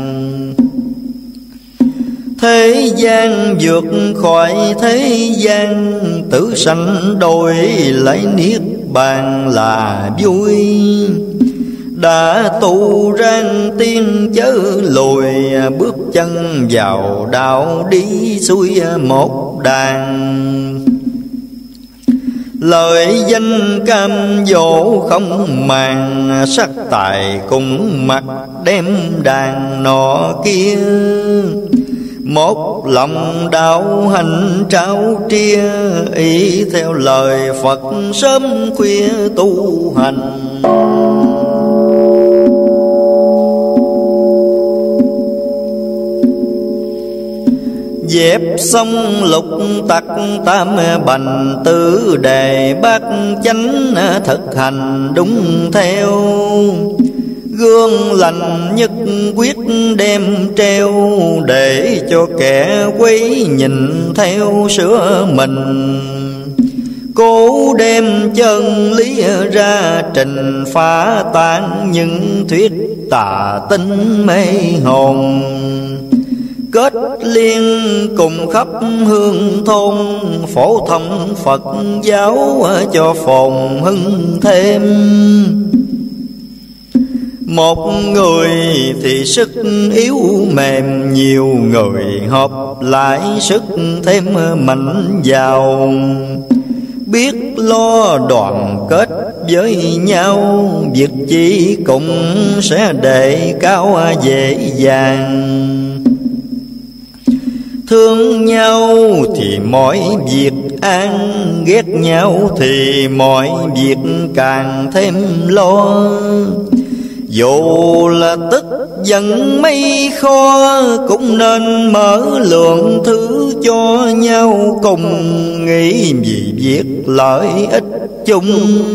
Thế gian vượt khỏi thế gian, tử sanh đổi lấy niết bàn là vui. Đã tu rang tiên chớ lùi, bước chân vào đạo đi xuôi một đàn. Lời danh cam dỗ không màng, sắc tài cùng mặt đem đàn nọ kia. Một lòng đạo hành trao tria, ý theo lời Phật sớm khuya tu hành. Dẹp xong lục tặc tam bành, tứ đề bát chánh thực hành đúng theo. Gương lành nhất quyết đem treo, để cho kẻ quấy nhìn theo sửa mình. Cố đem chân lý ra trình, phá tan những thuyết tà tinh mê hồn. Kết liên cùng khắp hương thôn, phổ thông Phật giáo cho phồn hưng thêm. Một người thì sức yếu mềm, nhiều người hợp lại sức thêm mạnh vào. Biết lo đoàn kết với nhau, việc chi cũng sẽ đề cao dễ dàng. Thương nhau thì mọi việc an, ghét nhau thì mọi việc càng thêm lo. Dù là tức giận mấy khó, cũng nên mở lượng thứ cho nhau cùng. Nghĩ vì việc lợi ích chung,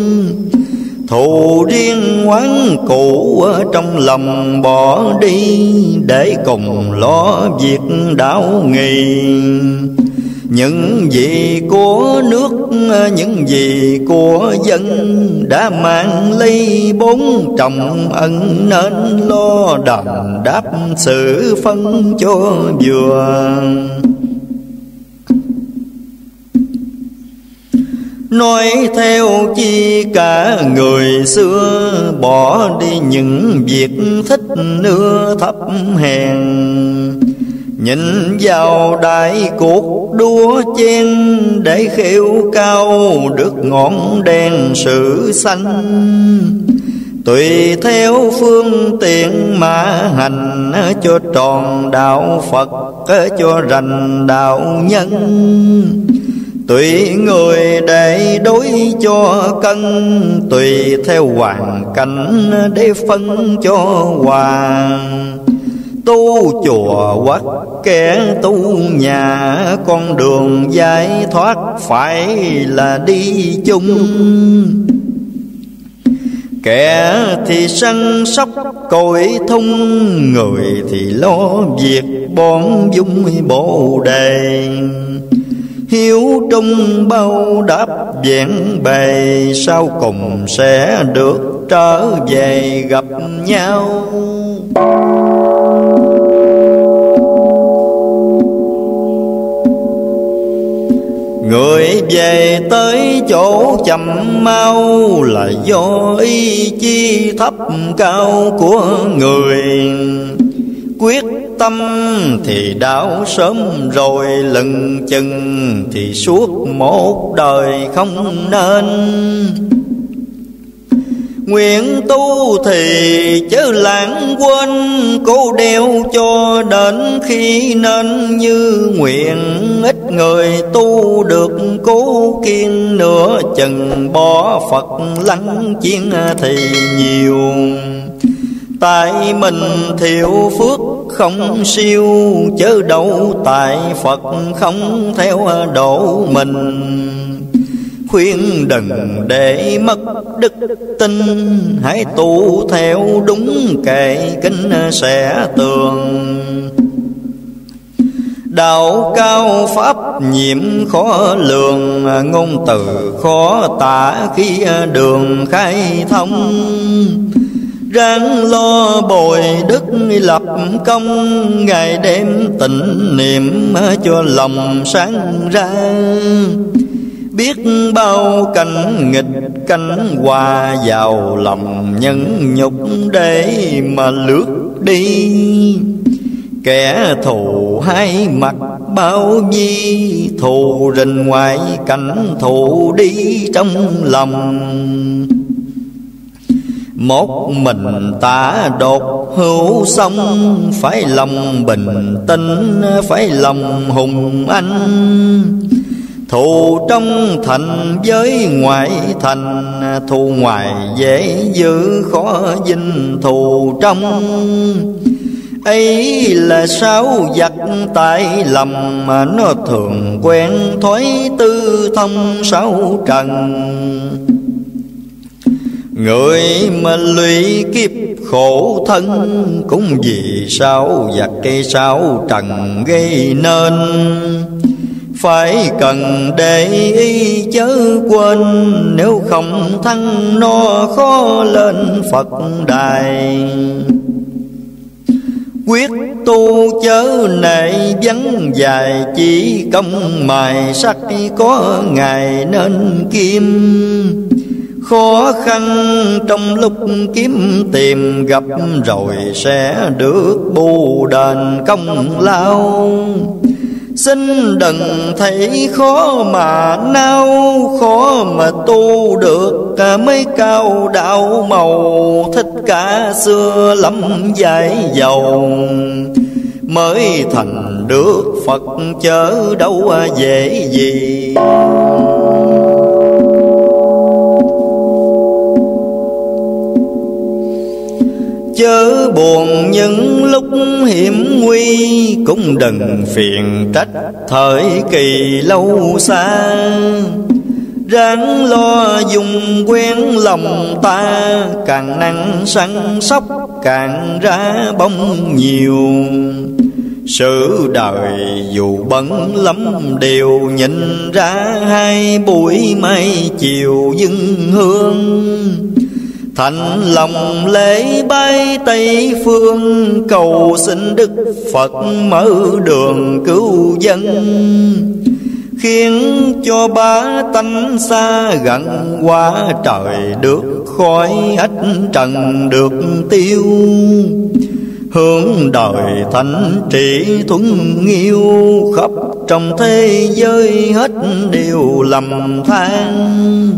thù riêng oán cũ ở trong lòng bỏ đi, để cùng lo việc đạo nghị. Những gì của nước, những gì của dân, đã mang ly bốn trọng ân, nên lo đền đáp sự phân cho vừa. Nói theo chi cả người xưa, bỏ đi những việc thích ưa thấp hèn. Nhìn vào đại cuộc đua chen, để khêu cao được ngọn đèn sự xanh. Tùy theo phương tiện mà hành, cho tròn đạo Phật, cho rành đạo nhân. Tùy người để đối cho cân, tùy theo hoàn cảnh để phân cho hòa. Tu chùa hoặc kẻ tu nhà, con đường giải thoát phải là đi chung. Kẻ thì săn sóc cội thung, người thì lo việc bón dung bồ đề. Hiếu trung bao đáp vẹn bề, sau cùng sẽ được trở về gặp nhau. Người về tới chỗ chậm mau là do ý chí thấp cao của người. Quyết tâm thì đảo sớm rồi, lừng chừng thì suốt một đời không nên. Nguyện tu thì chớ lãng quên, cố đeo cho đến khi nên như nguyện. Ít người tu được cố kiên, nửa chừng bỏ Phật lăng chiến thì nhiều. Tại mình thiểu phước không siêu, chớ đâu tại Phật không theo độ mình. Khuyên đừng để mất đức tin, hãy tu theo đúng kệ kinh sẽ tường. Đạo cao pháp nhiệm khó lường, ngôn từ khó tả khi đường khai thông. Ráng lo bồi đức lập công, ngày đêm tịnh niệm cho lòng sáng ra. Biết bao cảnh nghịch cảnh hòa, vào lòng nhân nhục để mà lướt đi. Kẻ thù hai mặt bao nhi, thù rình ngoài cảnh thù đi trong lòng. Một mình ta đột hữu sông, phải lòng bình tĩnh, phải lòng hùng anh. Thù trong thành với ngoại thành, thù ngoài dễ giữ khó dinh thù trong. Ấy là sáu vật tại lầm, mà nó thường quen thói tư thông sáu trần. Người mà lụy kiếp khổ thân, cũng vì sáu vật cây sáu trần gây nên. Phải cần để ý chớ quên, nếu không thăng no khó lên Phật đài. Quyết tu chớ nệ vắng dài, chỉ công mài sắt có ngày nên kim. Khó khăn trong lúc kiếm tìm, gặp rồi sẽ được bù đền công lao. Xin đừng thấy khó mà nao, khó mà tu được mấy cao đạo màu. Thích cả xưa lắm dài dầu, mới thành được Phật chớ đâu dễ gì. Chớ buồn những lúc hiểm nguy, cũng đừng phiền trách thời kỳ lâu xa. Ráng lo dùng quen lòng ta, càng năng săn sóc càng ra bông nhiều. Sự đời dù bận lắm đều nhìn ra, hai buổi mai chiều dâng hương. Thành lòng lễ bái Tây phương, cầu xin Đức Phật mở đường cứu dân. Khiến cho bá tánh xa gần, qua trời được khói ách trần được tiêu. Hướng đời thánh trị thuần nghiêu, khắp trong thế giới hết đều lầm than.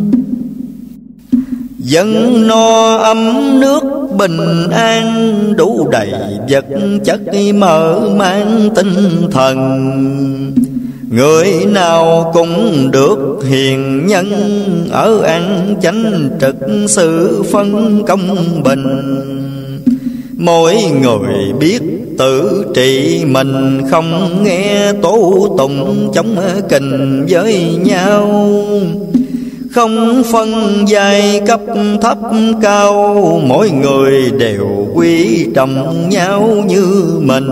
Dân no ấm nước bình an, đủ đầy vật chất mở mang tinh thần. Người nào cũng được hiền nhân, ở ăn chánh trực sự phân công bình. Mỗi người biết tự trị mình, không nghe tố tụng chống kình với nhau. Không phân giai cấp thấp cao, mỗi người đều quý trọng nhau như mình.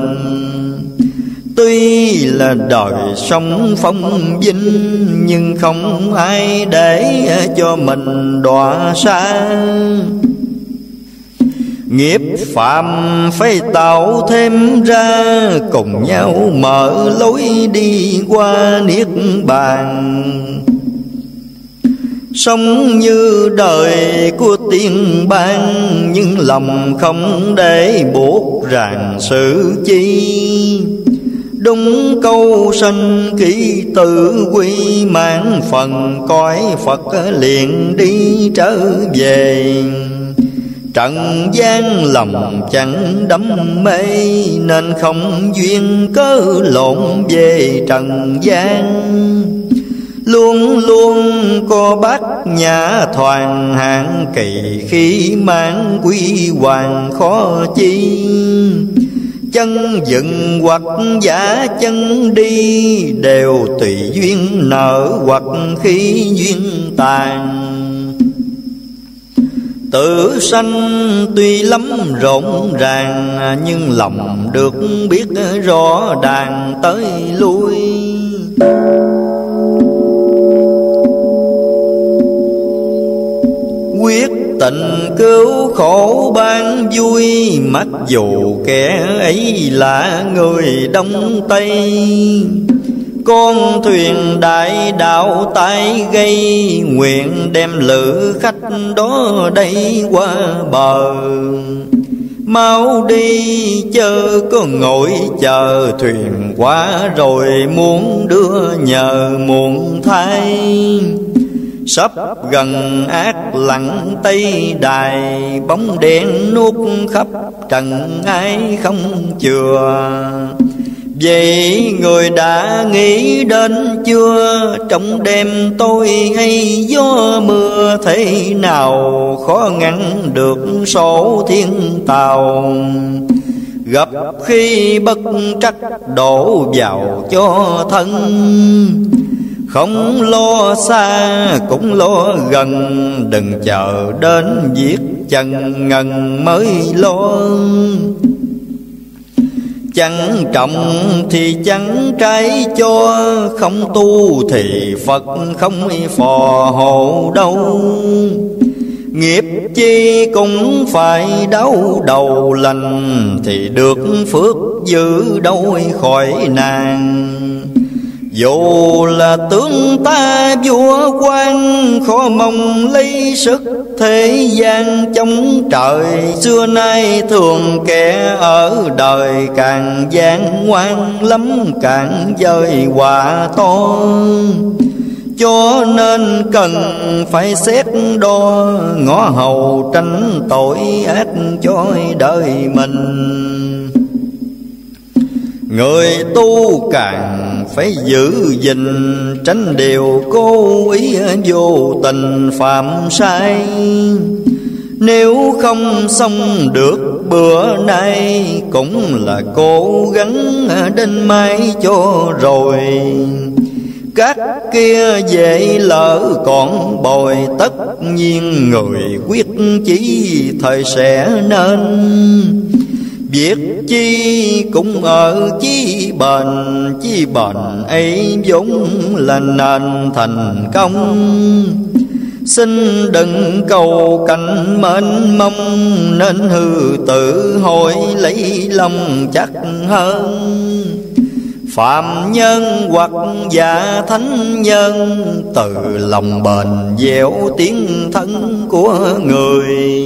Tuy là đời sống phong vinh, nhưng không ai để cho mình đọa xa. Nghiệp phạm phải tạo thêm ra, cùng nhau mở lối đi qua niết bàn. Sống như đời của tiên ban, nhưng lòng không để buộc ràng sự chi. Đúng câu sanh kỹ tự quy, mang phần cõi Phật liền đi trở về. Trần gian lòng chẳng đắm mê, nên không duyên cớ lộn về trần gian. Luôn luôn có bát nhã thoàn hạng kỳ, khi mang quy hoàng khó chi. Chân dựng hoặc giả chân đi, đều tùy duyên nở hoặc khi duyên tàn. Tự sanh tuy lắm rộn ràng, nhưng lòng được biết rõ đàn tới lui. Quyết tình cứu khổ ban vui, mặc dù kẻ ấy là người Đông Tây. Con thuyền đại đạo tay gây, nguyện đem lữ khách đó đây qua bờ. Mau đi chớ có ngồi chờ, thuyền qua rồi muốn đưa nhờ muộn thay. Sắp gần ác lặng Tây Đài, bóng đen nuốt khắp trần ai không chừa. Vậy người đã nghĩ đến chưa, trong đêm tôi hay gió mưa, thế nào khó ngăn được số thiên tàu. Gặp khi bất trắc đổ vào cho thân, không lo xa cũng lo gần. Đừng chờ đến việc chân ngần mới lo. Chẳng trọng thì chẳng trái cho, không tu thì Phật không phò hộ đâu. Nghiệp chi cũng phải đau đầu lành, thì được phước giữ đâu khỏi nàng. Dù là tướng ta vua quan, khó mong lấy sức thế gian chống trời. Xưa nay thường kẻ ở đời, càng gian ngoan lắm càng dời quả to. Cho nên cần phải xét đo, ngõ hầu tránh tội ác cho đời mình. Người tu càng phải giữ gìn, tránh điều cố ý vô tình phạm sai. Nếu không xong được bữa nay, cũng là cố gắng đến mai cho rồi. Các kia dễ lỡ còn bồi, tất nhiên người quyết chí thời sẽ nên. Việc chi cũng ở chí bền ấy vốn là nền thành công. Xin đừng cầu cảnh mênh mông, nên hư tự hỏi lấy lòng chắc hơn. Phạm nhân hoặc giả thánh nhân, từ lòng bền dẻo tiếng thân của người.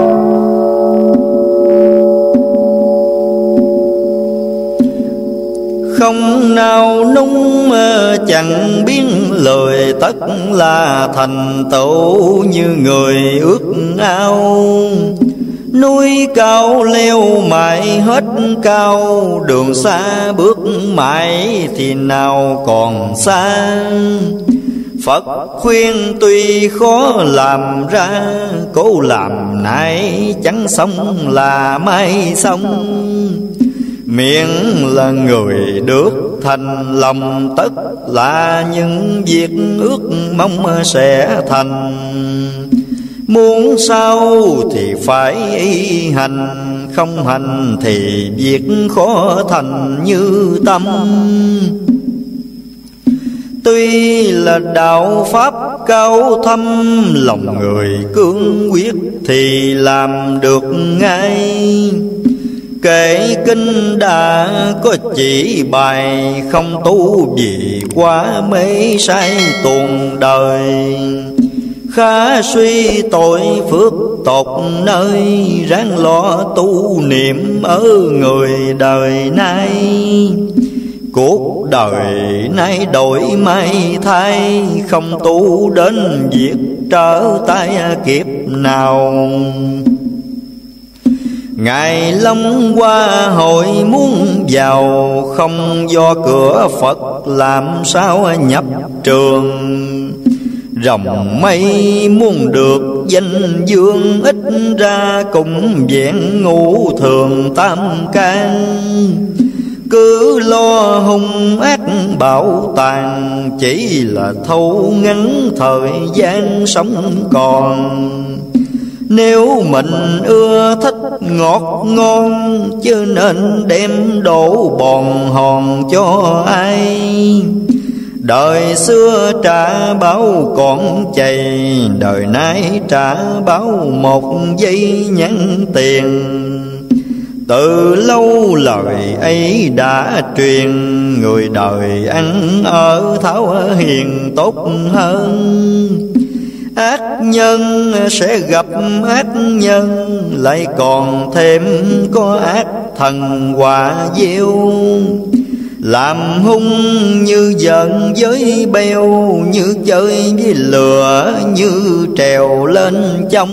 Không nào nung chẳng biến lời, tất là thành tựu như người ước ao. Núi cao leo mãi hết cao, đường xa bước mãi thì nào còn xa. Phật khuyên tuy khó làm ra, cố làm nay chẳng xong là mai xong. Miệng là người được thành lòng, tất là những việc ước mong sẽ thành. Muốn sao thì phải hành, không hành thì việc khó thành như tâm. Tuy là đạo pháp cao thâm, lòng người cương quyết thì làm được ngay. Kể kinh đã có chỉ bài, không tu vì quá mê say tuồng đời. Khá suy tội phước tột nơi, ráng lo tu niệm ở người đời nay. Cuộc đời nay đổi may thay, không tu đến việc trở tay kiếp nào. Ngày Long qua hội muốn vào, không do cửa Phật làm sao nhập trường. Rồng mây muốn được danh dương, ít ra cũng vẹn ngũ thường tam can. Cứ lo hung ác bảo tàng, chỉ là thâu ngắn thời gian sống còn. Nếu mình ưa thích ngọt ngon, chứ nên đem đổ bòn hòn cho ai. Đời xưa trả báo còn chày, đời nay trả báo một giây nhắn tiền. Từ lâu lời ấy đã truyền, người đời ăn ở thảo hiền tốt hơn. Ác nhân sẽ gặp ác nhân, lại còn thêm có ác thần quả diêu. Làm hung như giận với beo, như chơi với lửa, như trèo lên trong.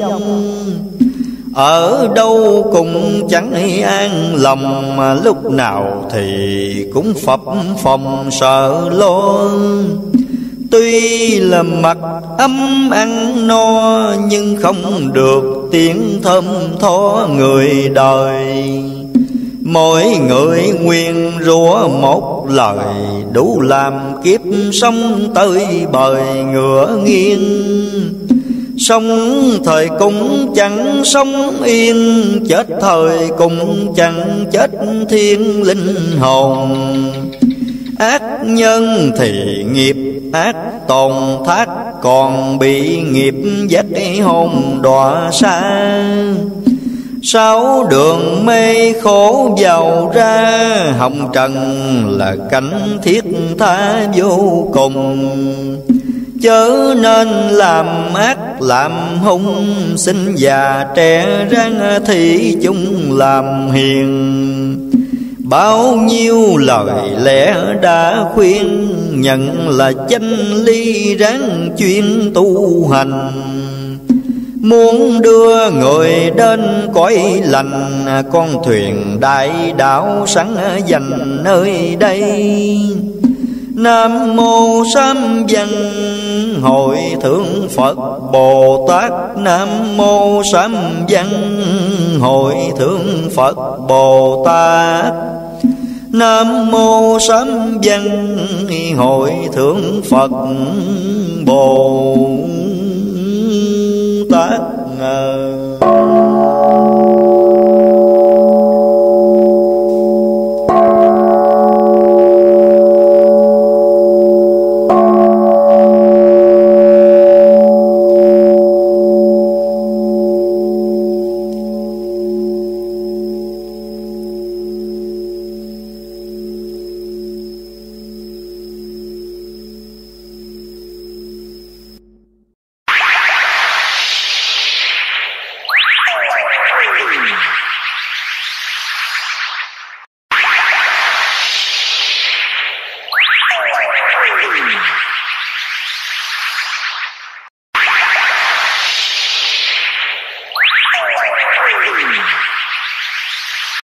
Ở đâu cũng chẳng an lòng, mà lúc nào thì cũng phập phòng sợ lo. Tuy là mặt ấm ăn no, nhưng không được tiếng thơm tho người đời. Mỗi người nguyền rủa một lời, đủ làm kiếp sống tới bời ngựa nghiêng. Sống thời cũng chẳng sống yên, chết thời cũng chẳng chết thiên linh hồn. Ác nhân thì nghiệp ác tồn thác, còn bị nghiệp dắt hồn đọa xa. Sáu đường mê khổ giàu ra, hồng trần là cảnh thiết tha vô cùng. Chớ nên làm ác làm hung, sinh già trẻ ráng thị chúng làm hiền. Bao nhiêu lời lẽ đã khuyên, nhận là chánh lý ráng chuyên tu hành. Muốn đưa người đến cõi lành, con thuyền đại đạo sẵn dành nơi đây. Nam mô Sám Văn Hội Thượng Phật Bồ Tát. Nam mô Sám Văn Hội Thượng Phật Bồ Tát. Nam mô Sám Văn Hội Thượng Phật Bồ